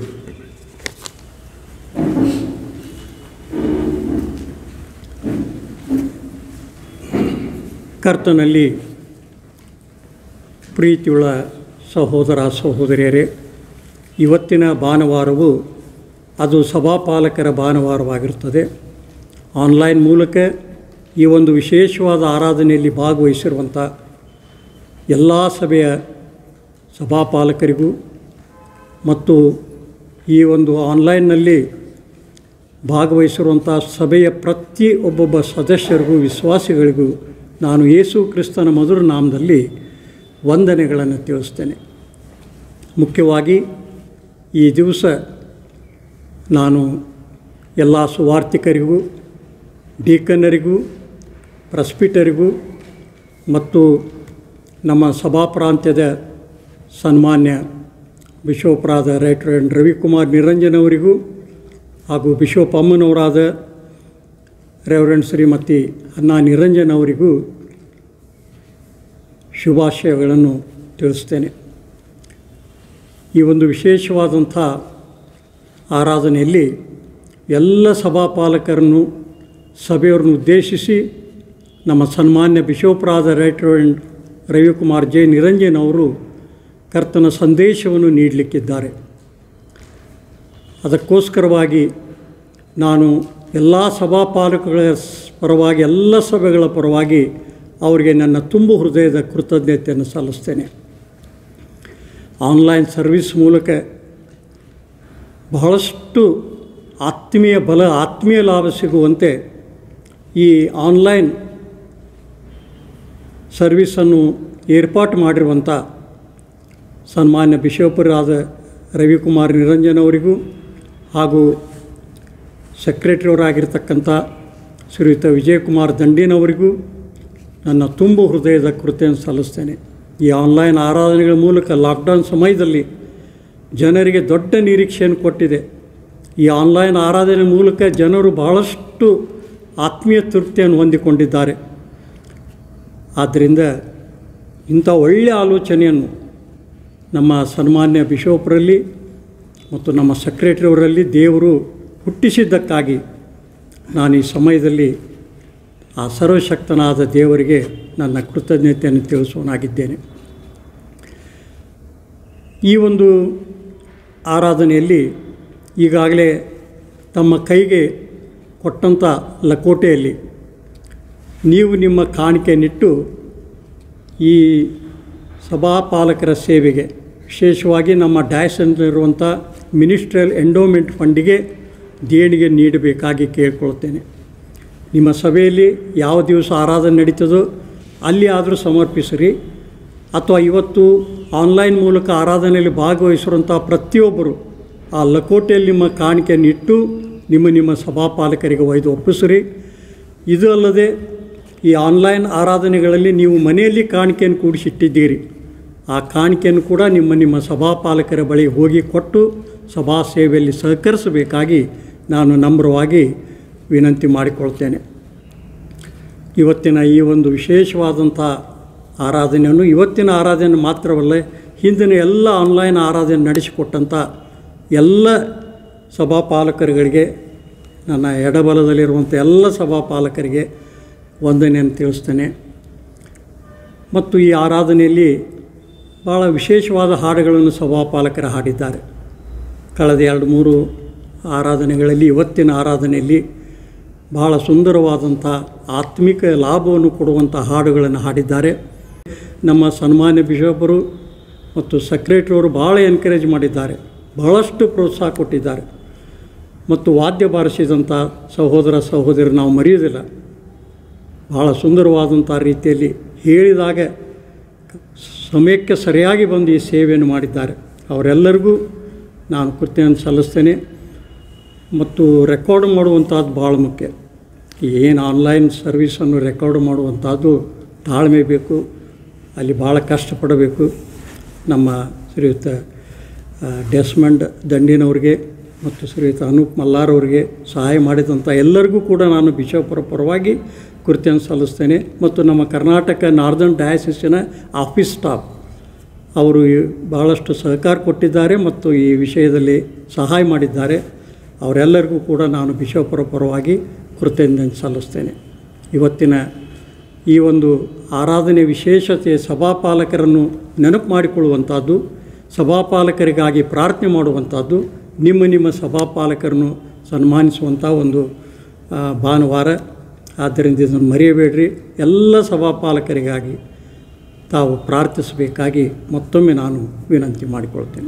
ಕರ್ತನಲ್ಲಿ ಪ್ರೀತಿಯುಳ್ಳ ಸಹೋದರ ಸಹೋದರಿಯರೇ, ಇವತ್ತಿನ ಭಾನುವಾರವು ಅದು ಸಭಾಪಾಲಕರ ಭಾನುವಾರವಾಗಿರುತ್ತದೆ. ಆನ್ಲೈನ್ ಮೂಲಕ ಈ ಒಂದು ವಿಶೇಷವಾದ ಆರಾಧನೆಯಲ್ಲಿ ಭಾಗವಹಿಸಿರುವಂಥ ಎಲ್ಲ ಸಭೆಯ ಸಭಾಪಾಲಕರಿಗೂ ಮತ್ತು ಈ ಒಂದು ಆನ್ಲೈನ್ನಲ್ಲಿ ಭಾಗವಹಿಸಿರುವಂಥ ಸಭೆಯ ಒಬ್ಬೊಬ್ಬ ಸದಸ್ಯರಿಗೂ ವಿಶ್ವಾಸಿಗಳಿಗೂ ನಾನು ಯೇಸು ಕ್ರಿಸ್ತನ ಮಧುರ ನಾಮದಲ್ಲಿ ವಂದನೆಗಳನ್ನು ತಿಳಿಸ್ತೇನೆ. ಮುಖ್ಯವಾಗಿ ಈ ದಿವಸ ನಾನು ಎಲ್ಲ ಸುವಾರ್ತಿಕರಿಗೂ, ಡೀಕನ್ನರಿಗೂ, ಪ್ರೆಸ್ಬಿಟರಿಗೂ ಮತ್ತು ನಮ್ಮ ಸಭಾ ಪ್ರಾಂತ್ಯದ ಸನ್ಮಾನ್ಯ ಬಿಷೋಪರಾದ ರೈಟ್ ರವಿಕುಮಾರ್ ನಿರಂಜನ್ ಅವರಿಗೂ ಹಾಗೂ ಬಿಷೋಪ್ ಅಮ್ಮನವರಾದ ರೆವರೆಂಡ್ ಶ್ರೀಮತಿ ಅನ್ನಾ ನಿರಂಜನ್ ಅವರಿಗೂ ಶುಭಾಶಯಗಳನ್ನು ತಿಳಿಸ್ತೇನೆ. ಈ ಒಂದು ವಿಶೇಷವಾದಂಥ ಆರಾಧನೆಯಲ್ಲಿ ಎಲ್ಲ ಸಭಾಪಾಲಕರನ್ನು, ಸಭೆಯವರನ್ನು ಉದ್ದೇಶಿಸಿ ನಮ್ಮ ಸನ್ಮಾನ್ಯ ಬಿಷೋಪರಾದ ರೈಟ್ ರವಿಕುಮಾರ್ ಜೆ ನಿರಂಜನ್ ಅವರು ಕರ್ತನ ಸಂದೇಶವನ್ನು ನೀಡಲಿಕ್ಕಿದ್ದಾರೆ. ಅದಕ್ಕೋಸ್ಕರವಾಗಿ ನಾನು ಎಲ್ಲ ಸಭಾಪಾಲಕರ ಪರವಾಗಿ, ಎಲ್ಲ ಸಭೆಗಳ ಪರವಾಗಿ ಅವರಿಗೆ ನನ್ನ ತುಂಬು ಹೃದಯದ ಕೃತಜ್ಞತೆಯನ್ನು ಸಲ್ಲಿಸ್ತೇನೆ. ಆನ್ಲೈನ್ ಸರ್ವಿಸ್ ಮೂಲಕ ಬಹಳಷ್ಟು ಆತ್ಮೀಯ ಲಾಭ ಸಿಗುವಂತೆ ಈ ಆನ್ಲೈನ್ ಸರ್ವಿಸನ್ನು ಏರ್ಪಾಟು ಮಾಡಿರುವಂಥ ಸನ್ಮಾನ್ಯ ಬಿಷೋಪರಾದ ರವಿಕುಮಾರ್ ನಿರಂಜನ್ ಅವರಿಗೂ ಹಾಗೂ ಸೆಕ್ರೆಟರಿಯವರಾಗಿರ್ತಕ್ಕಂಥ ಶ್ರೀಯುತ ವಿಜಯಕುಮಾರ್ ದಂಡಿನವರಿಗೂ ನನ್ನ ತುಂಬು ಹೃದಯದ ಕೃತೆಯನ್ನು ಸಲ್ಲಿಸ್ತೇನೆ. ಈ ಆನ್ಲೈನ್ ಆರಾಧನೆಗಳ ಮೂಲಕ ಲಾಕ್ಡೌನ್ ಸಮಯದಲ್ಲಿ ಜನರಿಗೆ ದೊಡ್ಡ ನಿರೀಕ್ಷೆಯನ್ನು ಕೊಟ್ಟಿದೆ. ಈ ಆನ್ಲೈನ್ ಆರಾಧನೆ ಮೂಲಕ ಜನರು ಬಹಳಷ್ಟು ಆತ್ಮೀಯ ತೃಪ್ತಿಯನ್ನು ಹೊಂದಿಕೊಂಡಿದ್ದಾರೆ. ಆದ್ದರಿಂದ ಇಂಥ ಒಳ್ಳೆಯ ಆಲೋಚನೆಯನ್ನು ನಮ್ಮ ಸನ್ಮಾನ್ಯ ಬಿಷೋಪರಲ್ಲಿ ಮತ್ತು ನಮ್ಮ ಸೆಕ್ರೆಟರಿಯವರಲ್ಲಿ ದೇವರು ಹುಟ್ಟಿಸಿದ್ದಕ್ಕಾಗಿ ನಾನು ಈ ಸಮಯದಲ್ಲಿ ಆ ಸರ್ವಶಕ್ತನಾದ ದೇವರಿಗೆ ನನ್ನ ಕೃತಜ್ಞತೆಯನ್ನು ತಿಳಿಸುವನಾಗಿದ್ದೇನೆ. ಈ ಒಂದು ಆರಾಧನೆಯಲ್ಲಿ ಈಗಾಗಲೇ ತಮ್ಮ ಕೈಗೆ ಕೊಟ್ಟಂಥ ಲಕೋಟೆಯಲ್ಲಿ ನೀವು ನಿಮ್ಮ ಕಾಣಿಕೆಯನ್ನಿಟ್ಟು ಈ ಸಭಾಪಾಲಕರ ಸೇವೆಗೆ, ವಿಶೇಷವಾಗಿ ನಮ್ಮ ಡ್ಯಾಸಲ್ಲಿರುವಂಥ ಮಿನಿಸ್ಟ್ರಿಯಲ್ ಎಂಡೋಮೆಂಟ್ ಫಂಡಿಗೆ ದೇಣಿಗೆ ನೀಡಬೇಕಾಗಿ ಕೇಳಿಕೊಳ್ತೇನೆ. ನಿಮ್ಮ ಸಭೆಯಲ್ಲಿ ಯಾವ ದಿವಸ ಆರಾಧನೆ ನಡೀತದೋ ಅಲ್ಲಿ ಆದರೂ ಸಮರ್ಪಿಸಿರಿ, ಅಥವಾ ಇವತ್ತು ಆನ್ಲೈನ್ ಮೂಲಕ ಆರಾಧನೆಯಲ್ಲಿ ಭಾಗವಹಿಸಿರುವಂಥ ಪ್ರತಿಯೊಬ್ಬರು ಆ ಲಕೋಟೆಯಲ್ಲಿ ನಿಮ್ಮ ಕಾಣಿಕೆಯನ್ನು ಇಟ್ಟು ನಿಮ್ಮ ಸಭಾಪಾಲಕರಿಗೆ ಒಯ್ದು ಒಪ್ಪಿಸಿರಿ. ಇದು ಅಲ್ಲದೆ ಈ ಆನ್ಲೈನ್ ಆರಾಧನೆಗಳಲ್ಲಿ ನೀವು ಮನೆಯಲ್ಲಿ ಕಾಣಿಕೆಯನ್ನು ಕೂಡಿಸಿಟ್ಟಿದ್ದೀರಿ, ಆ ಕಾಣಿಕೆಯನ್ನು ಕೂಡ ನಿಮ್ಮ ಸಭಾಪಾಲಕರ ಬಳಿ ಹೋಗಿ ಕೊಟ್ಟು ಸಭಾ ಸೇವೆಯಲ್ಲಿ ಸಹಕರಿಸಬೇಕಾಗಿ ನಾನು ನಮ್ರವಾಗಿ ವಿನಂತಿ ಮಾಡಿಕೊಳ್ತೇನೆ. ಇವತ್ತಿನ ಈ ಒಂದು ವಿಶೇಷವಾದಂಥ ಆರಾಧನೆಯನ್ನು, ಇವತ್ತಿನ ಆರಾಧನೆ ಮಾತ್ರವಲ್ಲ, ಹಿಂದಿನ ಎಲ್ಲ ಆನ್ಲೈನ್ ಆರಾಧನೆ ನಡೆಸಿಕೊಟ್ಟಂಥ ಎಲ್ಲ ಸಭಾಪಾಲಕರುಗಳಿಗೆ ನನ್ನ ಎಡಬಲದಲ್ಲಿರುವಂಥ ಎಲ್ಲ ಸಭಾಪಾಲಕರಿಗೆ ವಂದನೆಯನ್ನು ತಿಳಿಸ್ತೇನೆ. ಮತ್ತು ಈ ಆರಾಧನೆಯಲ್ಲಿ ಭಾಳ ವಿಶೇಷವಾದ ಹಾಡುಗಳನ್ನು ಸಭಾಪಾಲಕರು ಹಾಡಿದ್ದಾರೆ. ಕಳೆದ 2-3 ಆರಾಧನೆಗಳಲ್ಲಿ, ಇವತ್ತಿನ ಆರಾಧನೆಯಲ್ಲಿ ಭಾಳ ಸುಂದರವಾದಂಥ ಆತ್ಮಿಕ ಲಾಭವನ್ನು ಕೊಡುವಂಥ ಹಾಡುಗಳನ್ನು ಹಾಡಿದ್ದಾರೆ. ನಮ್ಮ ಸನ್ಮಾನ್ಯ ಬಿಷಪರು ಮತ್ತು ಸೆಕ್ರೆಟರಿಯವರು ಭಾಳ ಎನ್ಕರೇಜ್ ಮಾಡಿದ್ದಾರೆ, ಬಹಳಷ್ಟು ಪ್ರೋತ್ಸಾಹ ಕೊಟ್ಟಿದ್ದಾರೆ. ಮತ್ತು ವಾದ್ಯ ಬಾರಿಸಿದಂಥ ಸಹೋದರ ಸಹೋದರಿ ನಾವು ಮರೆಯೋದಿಲ್ಲ. ಭಾಳ ಸುಂದರವಾದಂಥ ರೀತಿಯಲ್ಲಿ ಹೇಳಿದಾಗ ಸಮಯಕ್ಕೆ ಸರಿಯಾಗಿ ಬಂದು ಈ ಸೇವೆಯನ್ನು ಮಾಡಿದ್ದಾರೆ. ಅವರೆಲ್ಲರಿಗೂ ನಾನು ಕೃತಜ್ಞತೆ ಸಲ್ಲಿಸ್ತೇನೆ. ಮತ್ತು ರೆಕಾರ್ಡ್ ಮಾಡುವಂಥದ್ದು ಭಾಳ ಮುಖ್ಯ. ಏನು ಆನ್ಲೈನ್ ಸರ್ವಿಸನ್ನು ರೆಕಾರ್ಡ್ ಮಾಡುವಂಥದ್ದು ತಾಳ್ಮೆ ಬೇಕು, ಅಲ್ಲಿ ಭಾಳ ಕಷ್ಟಪಡಬೇಕು. ನಮ್ಮ ಶ್ರೀಯುತ ಡೆಸ್ಮಂಡ್ ದಂಡಿನವ್ರಿಗೆ ಮತ್ತು ಶ್ರೀಯುತ ಅನೂಪ್ ಮಲ್ಲಾರವ್ರಿಗೆ ಸಹಾಯ ಮಾಡಿದಂಥ ಎಲ್ಲರಿಗೂ ಕೂಡ ನಾನು ಬಿಷಪರ ಪರವಾಗಿ ಕೃತಜ್ಞತೆ ಸಲ್ಲಿಸ್ತೇನೆ. ಮತ್ತು ನಮ್ಮ ಕರ್ನಾಟಕ ನಾರ್ದರ್ನ್ ಡಯಾಸಿಸಿನ ಆಫೀಸ್ ಸ್ಟಾಫ್ ಅವರು ಭಾಳಷ್ಟು ಸಹಕಾರ ಕೊಟ್ಟಿದ್ದಾರೆ ಮತ್ತು ಈ ವಿಷಯದಲ್ಲಿ ಸಹಾಯ ಮಾಡಿದ್ದಾರೆ. ಅವರೆಲ್ಲರಿಗೂ ಕೂಡ ನಾನು ಬಿಷಪರ ಪರವಾಗಿ ಕೃತಜ್ಞತೆ ಸಲ್ಲಿಸ್ತೇನೆ. ಇವತ್ತಿನ ಈ ಒಂದು ಆರಾಧನೆ ವಿಶೇಷತೆ ಸಭಾಪಾಲಕರನ್ನು ನೆನಪು ಮಾಡಿಕೊಳ್ಳುವಂಥದ್ದು, ಸಭಾಪಾಲಕರಿಗಾಗಿ ಪ್ರಾರ್ಥನೆ ಮಾಡುವಂಥದ್ದು, ನಿಮ್ಮ ಸಭಾಪಾಲಕರನ್ನು ಸನ್ಮಾನಿಸುವಂಥ ಒಂದು ಭಾನುವಾರ. ಆದ್ದರಿಂದ ಇದನ್ನು ಮರೆಯಬೇಡ್ರಿ. ಎಲ್ಲ ಸಭಾಪಾಲಕರಿಗಾಗಿ ತಾವು ಪ್ರಾರ್ಥಿಸಬೇಕಾಗಿ ಮತ್ತೊಮ್ಮೆ ನಾನು ವಿನಂತಿ ಮಾಡಿಕೊಳ್ತೇನೆ.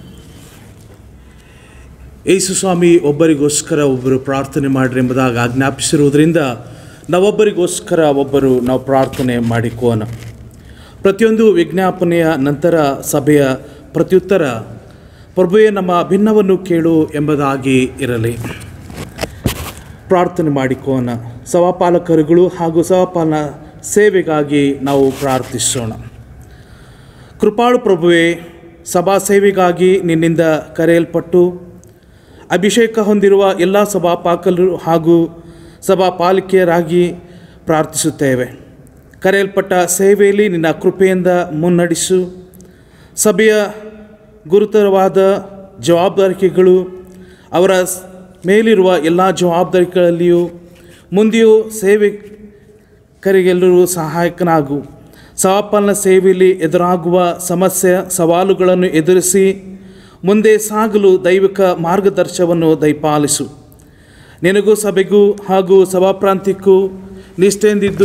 ಯೇಸು ಸ್ವಾಮಿ ಒಬ್ಬರಿಗೋಸ್ಕರ ಒಬ್ಬರು ಪ್ರಾರ್ಥನೆ ಮಾಡಿರಿ ಎಂಬುದಾಗಿ ಆಜ್ಞಾಪಿಸಿರುವುದರಿಂದ ನಾವೊಬ್ಬರಿಗೋಸ್ಕರ ಒಬ್ಬರು ನಾವು ಪ್ರಾರ್ಥನೆ ಮಾಡಿಕೋಣ. ಪ್ರತಿಯೊಂದು ವಿಜ್ಞಾಪನೆಯ ನಂತರ ಸಭೆಯ ಪ್ರತ್ಯುತ್ತರ ಪ್ರಭುವೇ ನಮ್ಮ ಭಿನ್ನವನ್ನು ಕೇಳು ಎಂಬುದಾಗಿ ಇರಲಿ. ಪ್ರಾರ್ಥನೆ ಮಾಡಿಕೋಣ. ಸಭಾಪಾಲಕರುಗಳು ಹಾಗೂ ಸಭಾಪಾಲನ ಸೇವೆಗಾಗಿ ನಾವು ಪ್ರಾರ್ಥಿಸೋಣ. ಕೃಪಾಳು ಪ್ರಭುವೇ, ಸಭಾ ಸೇವೆಗಾಗಿ ನಿನ್ನಿಂದ ಕರೆಯಲ್ಪಟ್ಟು ಅಭಿಷೇಕ ಹೊಂದಿರುವ ಎಲ್ಲ ಸಭಾಪಾಲಕರು ಹಾಗೂ ಸಭಾಪಾಲಿಕೆಯರಾಗಿ ಪ್ರಾರ್ಥಿಸುತ್ತೇವೆ. ಕರೆಯಲ್ಪಟ್ಟ ಸೇವೆಯಲ್ಲಿ ನಿನ್ನ ಕೃಪೆಯಿಂದ ಮುನ್ನಡೆಸು. ಸಭೆಯ ಗುರುತರವಾದ ಜವಾಬ್ದಾರಿಕೆಗಳು, ಅವರ ಮೇಲಿರುವ ಎಲ್ಲ ಜವಾಬ್ದಾರಿಗಳಲ್ಲಿಯೂ ಮುಂದೆಯೂ ಸೇವೆಕರಿಗೆಲ್ಲರೂ ಸಹಾಯಕನಾಗು. ಸಭಾಪಾಲನ ಸೇವೆಯಲ್ಲಿ ಎದುರಾಗುವ ಸಮಸ್ಯೆ ಸವಾಲುಗಳನ್ನು ಎದುರಿಸಿ ಮುಂದೆ ಸಾಗಲು ದೈವಿಕ ಮಾರ್ಗದರ್ಶನವನ್ನು ದಯಪಾಲಿಸು. ನಿನಗೂ ಸಭೆಗೂ ಹಾಗೂ ಸಭಾಪ್ರಾಂತ್ಯಕ್ಕೂ ನಿಷ್ಠೆಯಿಂದಿದ್ದು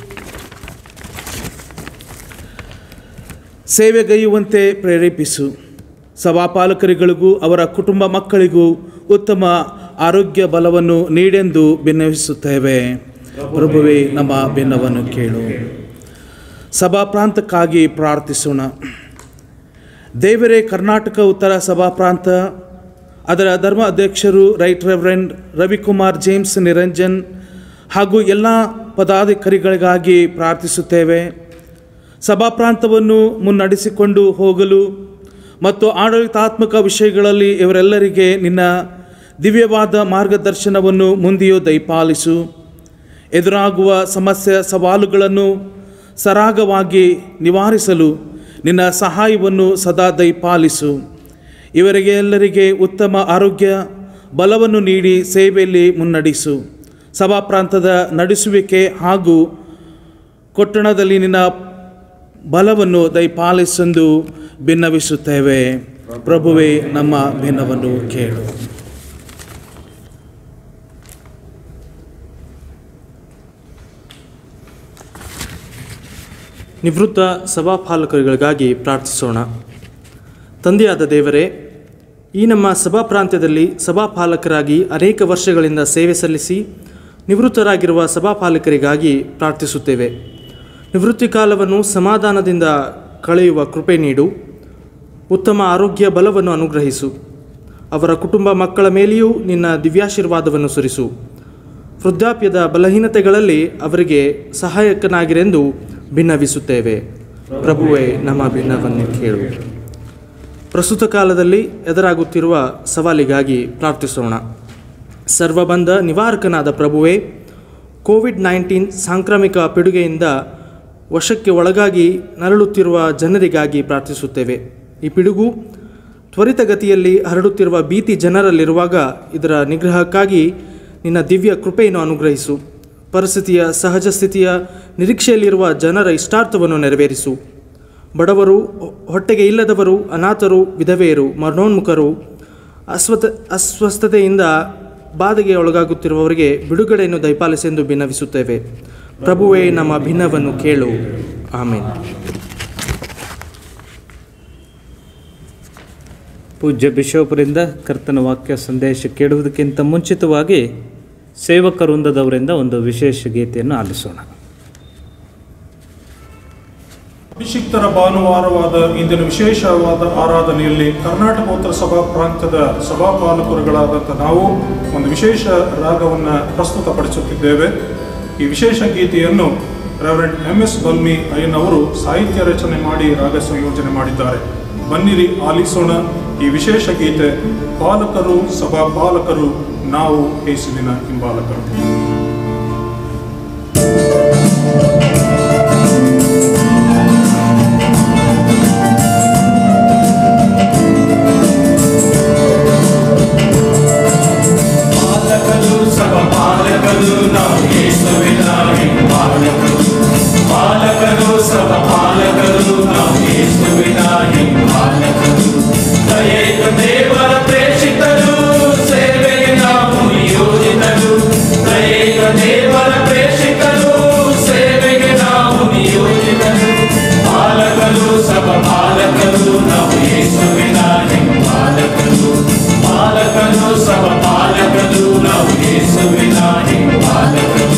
ಸೇವೆಗೈಯುವಂತೆ ಪ್ರೇರೇಪಿಸು. ಸಭಾಪಾಲಕರುಗಳಿಗೂ ಅವರ ಕುಟುಂಬ ಮಕ್ಕಳಿಗೂ ಉತ್ತಮ ಆರೋಗ್ಯ ಬಲವನ್ನು ನೀಡೆಂದು ಭಿನ್ನವಿಸುತ್ತೇವೆ. ಪ್ರಭುವೇ, ನಮ್ಮ ಭಿನ್ನವನ್ನು ಕೇಳು. ಸಭಾ ಪ್ರಾಂತಕ್ಕಾಗಿ ಪ್ರಾರ್ಥಿಸೋಣ. ದೇವರೇ, ಕರ್ನಾಟಕ ಉತ್ತರ ಸಭಾ ಪ್ರಾಂತ, ಅದರ ಧರ್ಮ ಅಧ್ಯಕ್ಷರು right reverend Ravikumar James Niranjan ಹಾಗೂ ಎಲ್ಲ ಪದಾಧಿಕಾರಿಗಳಿಗಾಗಿ ಪ್ರಾರ್ಥಿಸುತ್ತೇವೆ. ಸಭಾ ಪ್ರಾಂತವನ್ನು ಮುನ್ನಡೆಸಿಕೊಂಡು ಹೋಗಲು ಮತ್ತು ಆಡಳಿತಾತ್ಮಕ ವಿಷಯಗಳಲ್ಲಿ ಇವರೆಲ್ಲರಿಗೆ ನಿನ್ನ ದಿವ್ಯವಾದ ಮಾರ್ಗದರ್ಶನವನ್ನು ಮುಂದೆಯೂ ದಯಪಾಲಿಸು. ಎದುರಾಗುವ ಸಮಸ್ಯೆ ಸವಾಲುಗಳನ್ನು ಸರಾಗವಾಗಿ ನಿವಾರಿಸಲು ನಿನ್ನ ಸಹಾಯವನ್ನು ಸದಾ ದಯಪಾಲಿಸು. ಇವರಿಗೆ ಎಲ್ಲರಿಗೆ ಉತ್ತಮ ಆರೋಗ್ಯ ಬಲವನ್ನು ನೀಡಿ ಸೇವೆಯಲ್ಲಿ ಮುನ್ನಡೆಸು. ಸಭಾ ಪ್ರಾಂತದ ನಡೆಸುವಿಕೆ ಹಾಗೂ ಕೊಟ್ಟಣದಲ್ಲಿ ನಿನ್ನ ಬಲವನ್ನು ದಯಪಾಲಿಸೆಂದು ಭಿನ್ನವಿಸುತ್ತೇವೆ. ಪ್ರಭುವೇ, ನಮ್ಮ ಭಿನ್ನವನ್ನು ಕೇಳು. ನಿವೃತ್ತ ಸಭಾಪಾಲಕರುಗಳಿಗಾಗಿ ಪ್ರಾರ್ಥಿಸೋಣ. ತಂದೆಯಾದ ದೇವರೇ, ಈ ನಮ್ಮ ಸಭಾ ಪ್ರಾಂತ್ಯದಲ್ಲಿ ಸಭಾಪಾಲಕರಾಗಿ ಅನೇಕ ವರ್ಷಗಳಿಂದ ಸೇವೆ ಸಲ್ಲಿಸಿ ನಿವೃತ್ತರಾಗಿರುವ ಸಭಾಪಾಲಕರಿಗಾಗಿ ಪ್ರಾರ್ಥಿಸುತ್ತೇವೆ. ನಿವೃತ್ತಿ ಕಾಲವನ್ನು ಸಮಾಧಾನದಿಂದ ಕಳೆಯುವ ಕೃಪೆ ನೀಡು. ಉತ್ತಮ ಆರೋಗ್ಯ ಬಲವನ್ನು ಅನುಗ್ರಹಿಸು. ಅವರ ಕುಟುಂಬ ಮಕ್ಕಳ ಮೇಲೆಯೂ ನಿನ್ನ ದಿವ್ಯಾಶೀರ್ವಾದವನ್ನು ಸುರಿಸು. ವೃದ್ಧಾಪ್ಯದ ಬಲಹೀನತೆಗಳಲ್ಲಿ ಅವರಿಗೆ ಸಹಾಯಕನಾಗಿರೆಂದು ಭಿನ್ನವಿಸುತ್ತೇವೆ. ಪ್ರಭುವೇ, ನಮ್ಮ ಭಿನ್ನವನ್ನು ಕೇಳು. ಪ್ರಸ್ತುತ ಕಾಲದಲ್ಲಿ ಎದುರಾಗುತ್ತಿರುವ ಸವಾಲಿಗಾಗಿ ಪ್ರಾರ್ಥಿಸೋಣ. ಸರ್ವಬಂಧ ನಿವಾರಕನಾದ ಪ್ರಭುವೇ, ಕೋವಿಡ್-19 ಸಾಂಕ್ರಾಮಿಕ ಪಿಡುಗೆಯಿಂದ ವಶಕ್ಕೆ ಒಳಗಾಗಿ ನರಳುತ್ತಿರುವ ಜನರಿಗಾಗಿ ಪ್ರಾರ್ಥಿಸುತ್ತೇವೆ. ಈ ಪಿಡುಗು ತ್ವರಿತಗತಿಯಲ್ಲಿ ಹರಡುತ್ತಿರುವ ಭೀತಿ ಜನರಲ್ಲಿರುವಾಗ ಇದರ ನಿಗ್ರಹಕ್ಕಾಗಿ ನಿನ್ನ ದಿವ್ಯ ಕೃಪೆಯನ್ನು ಅನುಗ್ರಹಿಸು. ಪರಿಸ್ಥಿತಿಯ ಸಹಜ ಸ್ಥಿತಿಯ ನಿರೀಕ್ಷೆಯಲ್ಲಿರುವ ಜನರ ಇಷ್ಟಾರ್ಥವನ್ನು ನೆರವೇರಿಸು. ಬಡವರು, ಹೊಟ್ಟೆಗೆ ಇಲ್ಲದವರು, ಅನಾಥರು, ವಿಧವೆಯರು, ಮರಣೋನ್ಮುಖರು, ಅಸ್ವಸ್ಥತೆಯಿಂದ ಬಾಧೆಗೆ ಒಳಗಾಗುತ್ತಿರುವವರಿಗೆ ಬಿಡುಗಡೆಯನ್ನು ದಯಪಾಲಿಸೆಂದು ಭಿನ್ನವಿಸುತ್ತೇವೆ. ಪ್ರಭುವೇ, ನಮ್ಮ ಭಿನ್ನವನ್ನು ಕೇಳು. ಆಮೇನ್. ಪೂಜ್ಯ ಬಿಷೋಪರಿಂದ ಕರ್ತನ ವಾಕ್ಯ ಸಂದೇಶ ಕೇಳುವುದಕ್ಕಿಂತ ಮುಂಚಿತವಾಗಿ ಸೇವಕ ವೃಂದದವರಿಂದ ಒಂದು ವಿಶೇಷ ಗೀತೆಯನ್ನು ಆಲಿಸೋಣ. ಅಭಿಷಿಕ್ತರ ಭಾನುವಾರವಾದ ಇಂದಿನ ವಿಶೇಷವಾದ ಆರಾಧನೆಯಲ್ಲಿ ಕರ್ನಾಟಕೋತ್ತರ ಸಭಾ ಪ್ರಾಂತ್ಯದ ಸಭಾಪಾಲಕರುಗಳಾದಂಥ ನಾವು ಒಂದು ವಿಶೇಷ ರಾಗವನ್ನು ಪ್ರಸ್ತುತಪಡಿಸುತ್ತಿದ್ದೇವೆ. ಈ ವಿಶೇಷ ಗೀತೆಯನ್ನು ರೆವರೆಂಡ್ MS ಬಲ್ಮಿ ಅಯ್ಯನವರು ಸಾಹಿತ್ಯ ರಚನೆ ಮಾಡಿ ರಾಗ ಸಂಯೋಜನೆ ಮಾಡಿದ್ದಾರೆ. ಬನ್ನಿರಿ ಆಲಿಸೋಣ ಈ ವಿಶೇಷ ಗೀತೆ. ಪಾಲಕರು, ಸಭಾಪಾಲಕರು, ನಾವು ಯೇಸುವಿನ ಹಿಂಬಾಲಕರು. ಪಾಲಕರು, ಸಭಾಪಾಲಕರು, ನಾವು ಯೇಸುವಿನ ಹಿಂಬಾಲಕರು. ಪಾಲಕರು, ಸಭಾಪಾಲಕರು, ನಾವು ಯೇಸುವಿನ ಹಿಂಬಾಲಕರು. ದಯೆಯ ದೇವರ ಪ್ರೇಷಿತರು, ಸೇವೆಗೆ ನಾವು ನಿಯೋಜಿತರು. ದಯೆಯ ದೇವರ ಪ್ರೇಷಿತರು, ಸೇವೆಗೆ ನಾವು ನಿಯೋಜಿತರು. ಪಾಲಕರು, ಸಭಾಪಾಲಕರು, ನಾವು ಯೇಸುವಿನ ಹಿಂಬಾಲಕರು. ಪಾಲಕರು, ಸಭಾಪಾಲಕರು, ನಾವು ಯೇಸುವಿನ ಹಿಂಬಾಲಕರು.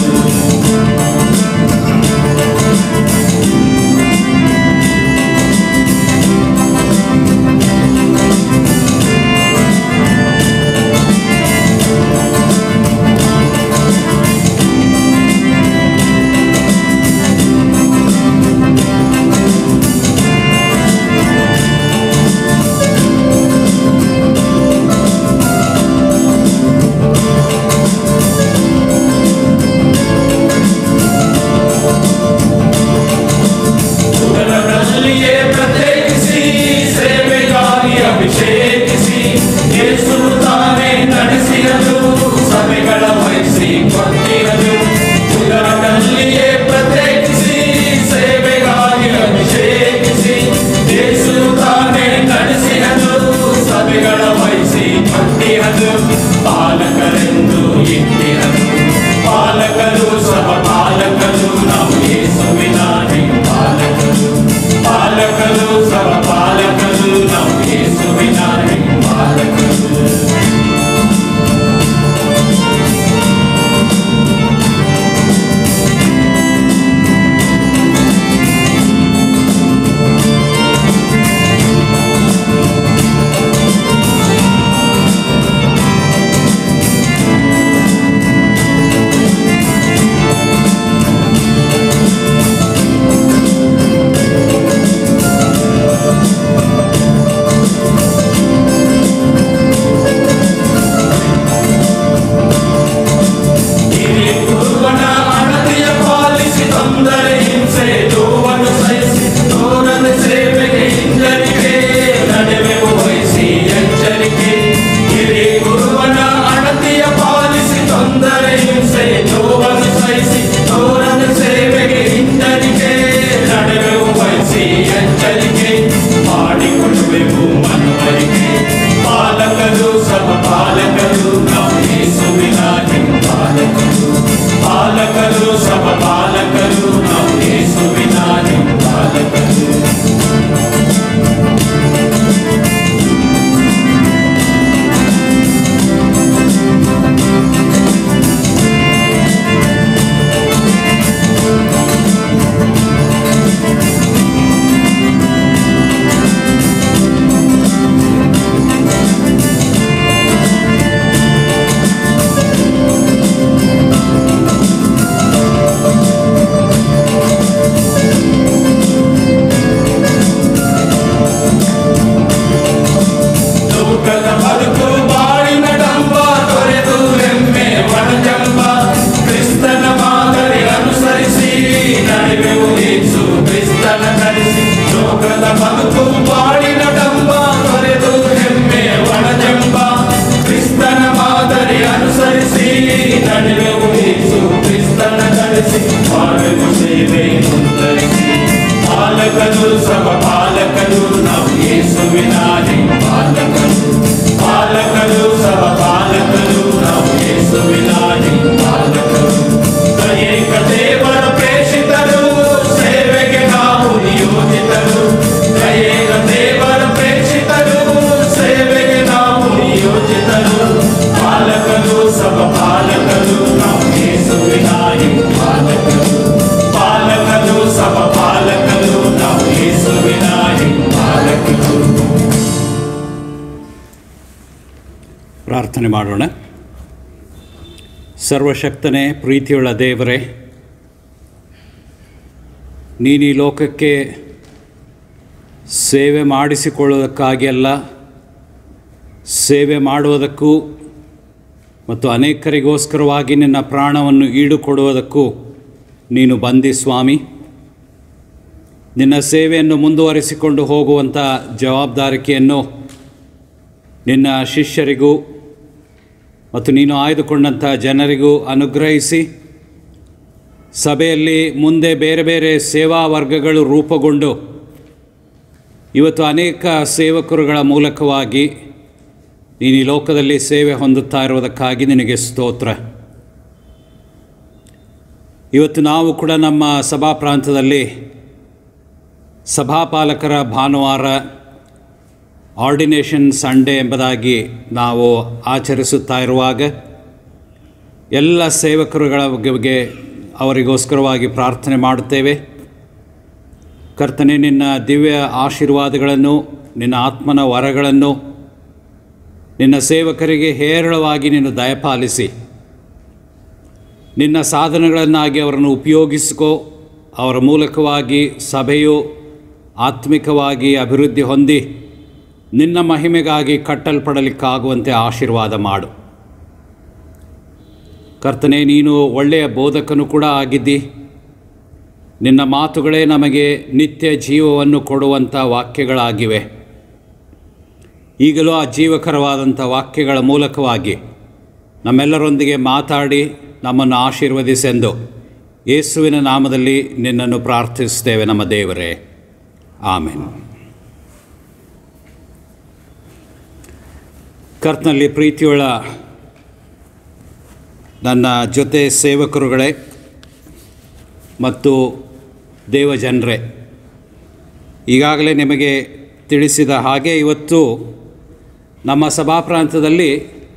ಯೇಸುವಿನ ಹಿಂಬಾಲಕರು ಪಾಲಕರು ಸಭ ಪಾಲಕರು ನಾವು ಯೇಸುವಿನ ಹಿಂಬಾಲಕರು ತ್ರಿಯೇಕ ದೇವರ ಪ್ರೇಷಿತರು ಸೇವೆಗೆ ನಾವು ನಿಯೋಜಿತರು ತ್ರಿಯೇಕ ದೇವರ ಪ್ರೇಷಿತರು ಸೇವೆಗೆ ನಾವು ನಿಯೋಜಿತರು ಪಾಲಕರು ಸಭ ಪಾಲಕರು ನಾವು ಯೇಸುವಿನ ಹಿಂಬಾಲಕರು ಪಾಲಕರು ಸಭ ಪಾಲಕರು ನಾವು ಯೇಸುವಿನ ಹಿಂಬಾಲಕರು. ಪ್ರಾರ್ಥನೆ ಮಾಡೋಣ. ಸರ್ವಶಕ್ತನೇ, ಪ್ರೀತಿಯುಳ್ಳ ದೇವರೇ, ನೀನು ಈ ಲೋಕಕ್ಕೆ ಸೇವೆ ಮಾಡಿಸಿಕೊಳ್ಳುವುದಕ್ಕಾಗಿ ಅಲ್ಲ, ಸೇವೆ ಮಾಡುವುದಕ್ಕೂ ಮತ್ತು ಅನೇಕರಿಗೋಸ್ಕರವಾಗಿ ನಿನ್ನ ಪ್ರಾಣವನ್ನು ಈಡುಕೊಡುವುದಕ್ಕೂ ನೀನು ಬಂದಿ ಸ್ವಾಮಿ. ನಿನ್ನ ಸೇವೆಯನ್ನು ಮುಂದುವರಿಸಿಕೊಂಡು ಹೋಗುವಂಥ ಜವಾಬ್ದಾರಿಕೆಯನ್ನು ನಿನ್ನ ಶಿಷ್ಯರಿಗೂ ಮತ್ತು ನೀನು ಆಯ್ದುಕೊಂಡಂಥ ಜನರಿಗೂ ಅನುಗ್ರಹಿಸಿ, ಸಭೆಯಲ್ಲಿ ಮುಂದೆ ಬೇರೆ ಬೇರೆ ಸೇವಾ ವರ್ಗಗಳು ರೂಪುಗೊಂಡು ಇವತ್ತು ಅನೇಕ ಸೇವಕರುಗಳ ಮೂಲಕವಾಗಿ ನೀನು ಈ ಲೋಕದಲ್ಲಿ ಸೇವೆ ಹೊಂದುತ್ತಾ ಇರುವುದಕ್ಕಾಗಿ ನಿನಗೆ ಸ್ತೋತ್ರ. ಇವತ್ತು ನಾವು ಕೂಡ ನಮ್ಮ ಸಭಾ ಪ್ರಾಂತದಲ್ಲಿ ಸಭಾಪಾಲಕರ ಭಾನುವಾರ ಆರ್ಡಿನೇಷನ್ ಸಂಡೇ ಎಂಬುದಾಗಿ ನಾವು ಆಚರಿಸುತ್ತಾ ಇರುವಾಗ ಎಲ್ಲ ಸೇವಕರುಗಳ ಬಗ್ಗೆ ಅವರಿಗೋಸ್ಕರವಾಗಿ ಪ್ರಾರ್ಥನೆ ಮಾಡುತ್ತೇವೆ. ಕರ್ತನೆ, ನಿನ್ನ ದಿವ್ಯ ಆಶೀರ್ವಾದಗಳನ್ನು, ನಿನ್ನ ಆತ್ಮನ ವರಗಳನ್ನು ನಿನ್ನ ಸೇವಕರಿಗೆ ಹೇರಳವಾಗಿ ನೀನು ದಯಪಾಲಿಸಿ ನಿನ್ನ ಸಾಧನಗಳನ್ನಾಗಿ ಅವರನ್ನು ಉಪಯೋಗಿಸಿಕೋ. ಅವರ ಮೂಲಕವಾಗಿ ಸಭೆಯು ಆತ್ಮಿಕವಾಗಿ ಅಭಿವೃದ್ಧಿ ಹೊಂದಿ ನಿನ್ನ ಮಹಿಮೆಗಾಗಿ ಕಟ್ಟಲ್ಪಡಲಿಕ್ಕಾಗುವಂತೆ ಆಶೀರ್ವಾದ ಮಾಡು. ಕರ್ತನೆ, ನೀನು ಒಳ್ಳೆಯ ಬೋಧಕನು ಕೂಡ ಆಗಿದ್ದಿ. ನಿನ್ನ ಮಾತುಗಳೇ ನಮಗೆ ನಿತ್ಯ ಜೀವವನ್ನು ಕೊಡುವಂಥ ವಾಕ್ಯಗಳಾಗಿವೆ. ಈಗಲೂ ಆ ಜೀವಕರವಾದಂಥ ವಾಕ್ಯಗಳ ಮೂಲಕವಾಗಿ ನಮ್ಮೆಲ್ಲರೊಂದಿಗೆ ಮಾತಾಡಿ ನಮ್ಮನ್ನು ಆಶೀರ್ವದಿಸೆಂದು ಯೇಸುವಿನ ನಾಮದಲ್ಲಿ ನಿನ್ನನ್ನು ಪ್ರಾರ್ಥಿಸುತ್ತೇವೆ ನಮ್ಮ ದೇವರೇ, ಆಮೆನ್. ಕರ್ತನಲ್ಲಿ ಪ್ರೀತಿಯುಳ್ಳ ನನ್ನ ಜೊತೆ ಸೇವಕರುಗಳೇ ಮತ್ತು ದೇವಜನರೇ, ಈಗಾಗಲೇ ನಿಮಗೆ ತಿಳಿಸಿದ ಹಾಗೆ ಇವತ್ತು ನಮ್ಮ ಸಭಾ ಪ್ರಾಂತದಲ್ಲಿ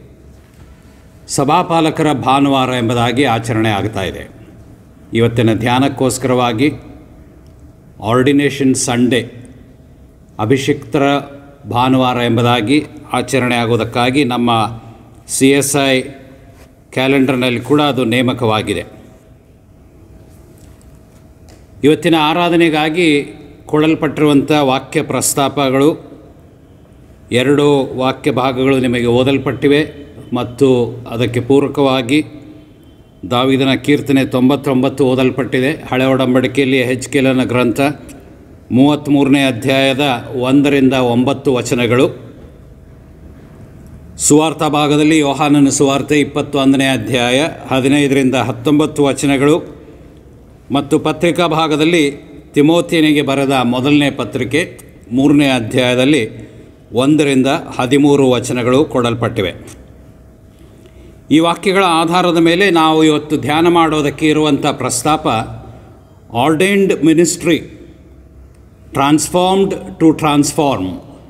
ಸಭಾಪಾಲಕರ ಭಾನುವಾರ ಎಂಬುದಾಗಿ ಆಚರಣೆ ಆಗ್ತಾ ಇದೆ. ಇವತ್ತಿನ ಧ್ಯಾನಕ್ಕೋಸ್ಕರವಾಗಿ ಆರ್ಡಿನೇಷನ್ ಸಂಡೇ, ಅಭಿಷಿಕ್ತರ ಭಾನುವಾರ ಎಂಬುದಾಗಿ ಆಚರಣೆ ಆಗುವುದಕ್ಕಾಗಿ ನಮ್ಮ CSI ಕ್ಯಾಲೆಂಡರ್ನಲ್ಲಿ ಕೂಡ ಅದು ನೇಮಕವಾಗಿದೆ. ಇವತ್ತಿನ ಆರಾಧನೆಗಾಗಿ ಕೊಡಲ್ಪಟ್ಟಿರುವಂಥ ವಾಕ್ಯ ಪ್ರಸ್ತಾಪಗಳು 2 ವಾಕ್ಯ ಭಾಗಗಳು ನಿಮಗೆ ಓದಲ್ಪಟ್ಟಿವೆ ಮತ್ತು ಅದಕ್ಕೆ ಪೂರಕವಾಗಿ ದಾವೀದನ ಕೀರ್ತನೆ 99 ಓದಲ್ಪಟ್ಟಿದೆ. ಹಳೆ ಒಡಂಬಡಿಕೆಯಲ್ಲಿ ಹೆಜ್ಕೇಲನ ಗ್ರಂಥ 33ನೇ ಅಧ್ಯಾಯದ 1ರಿಂದ 9 ವಚನಗಳು. ಸುವಾರ್ಥ ಭಾಗದಲ್ಲಿ ಯೋಹಾನನ ಸುವಾರ್ತೆ 21ನೇ ಅಧ್ಯಾಯ 15ರಿಂದ 19 ವಚನಗಳು ಮತ್ತು ಪತ್ರಿಕಾ ಭಾಗದಲ್ಲಿ ತಿಮೋಥಿಯನಿಗೆ ಬರೆದ ಮೊದಲನೇ ಪತ್ರಿಕೆ 3ನೇ ಅಧ್ಯಾಯದಲ್ಲಿ 1ರಿಂದ 13 ವಚನಗಳು ಕೊಡಲ್ಪಟ್ಟಿವೆ. ಈ ವಾಕ್ಯಗಳ ಆಧಾರದ ಮೇಲೆ ನಾವು ಇವತ್ತು ಧ್ಯಾನ ಮಾಡೋದಕ್ಕೆ ಇರುವಂಥ ಪ್ರಸ್ತಾಪ ordained ministry transformed to transform,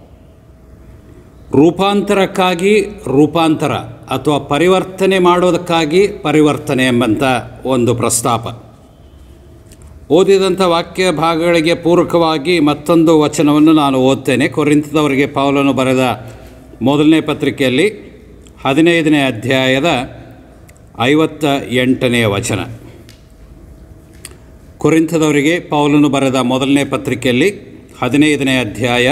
ರೂಪಾಂತರಕ್ಕಾಗಿ ರೂಪಾಂತರ ಅಥವಾ ಪರಿವರ್ತನೆ ಮಾಡೋದಕ್ಕಾಗಿ ಪರಿವರ್ತನೆ ಎಂಬಂಥ ಒಂದು ಪ್ರಸ್ತಾಪ. ಓದಿದಂಥ ವಾಕ್ಯ ಭಾಗಗಳಿಗೆ ಪೂರಕವಾಗಿ ಮತ್ತೊಂದು ವಚನವನ್ನು ನಾನು ಓದ್ತೇನೆ. ಕೊರಿಂಥದವರಿಗೆ ಪೌಲನು ಬರೆದ ಮೊದಲನೇ ಪತ್ರಿಕೆಯಲ್ಲಿ 15ನೇ ಅಧ್ಯಾಯದ 58ನೇ ವಚನ. ಕೊರಿಂಥದವರಿಗೆ ಪೌಲನು ಬರೆದ ಮೊದಲನೇ ಪತ್ರಿಕೆಯಲ್ಲಿ 15ನೇ ಅಧ್ಯಾಯ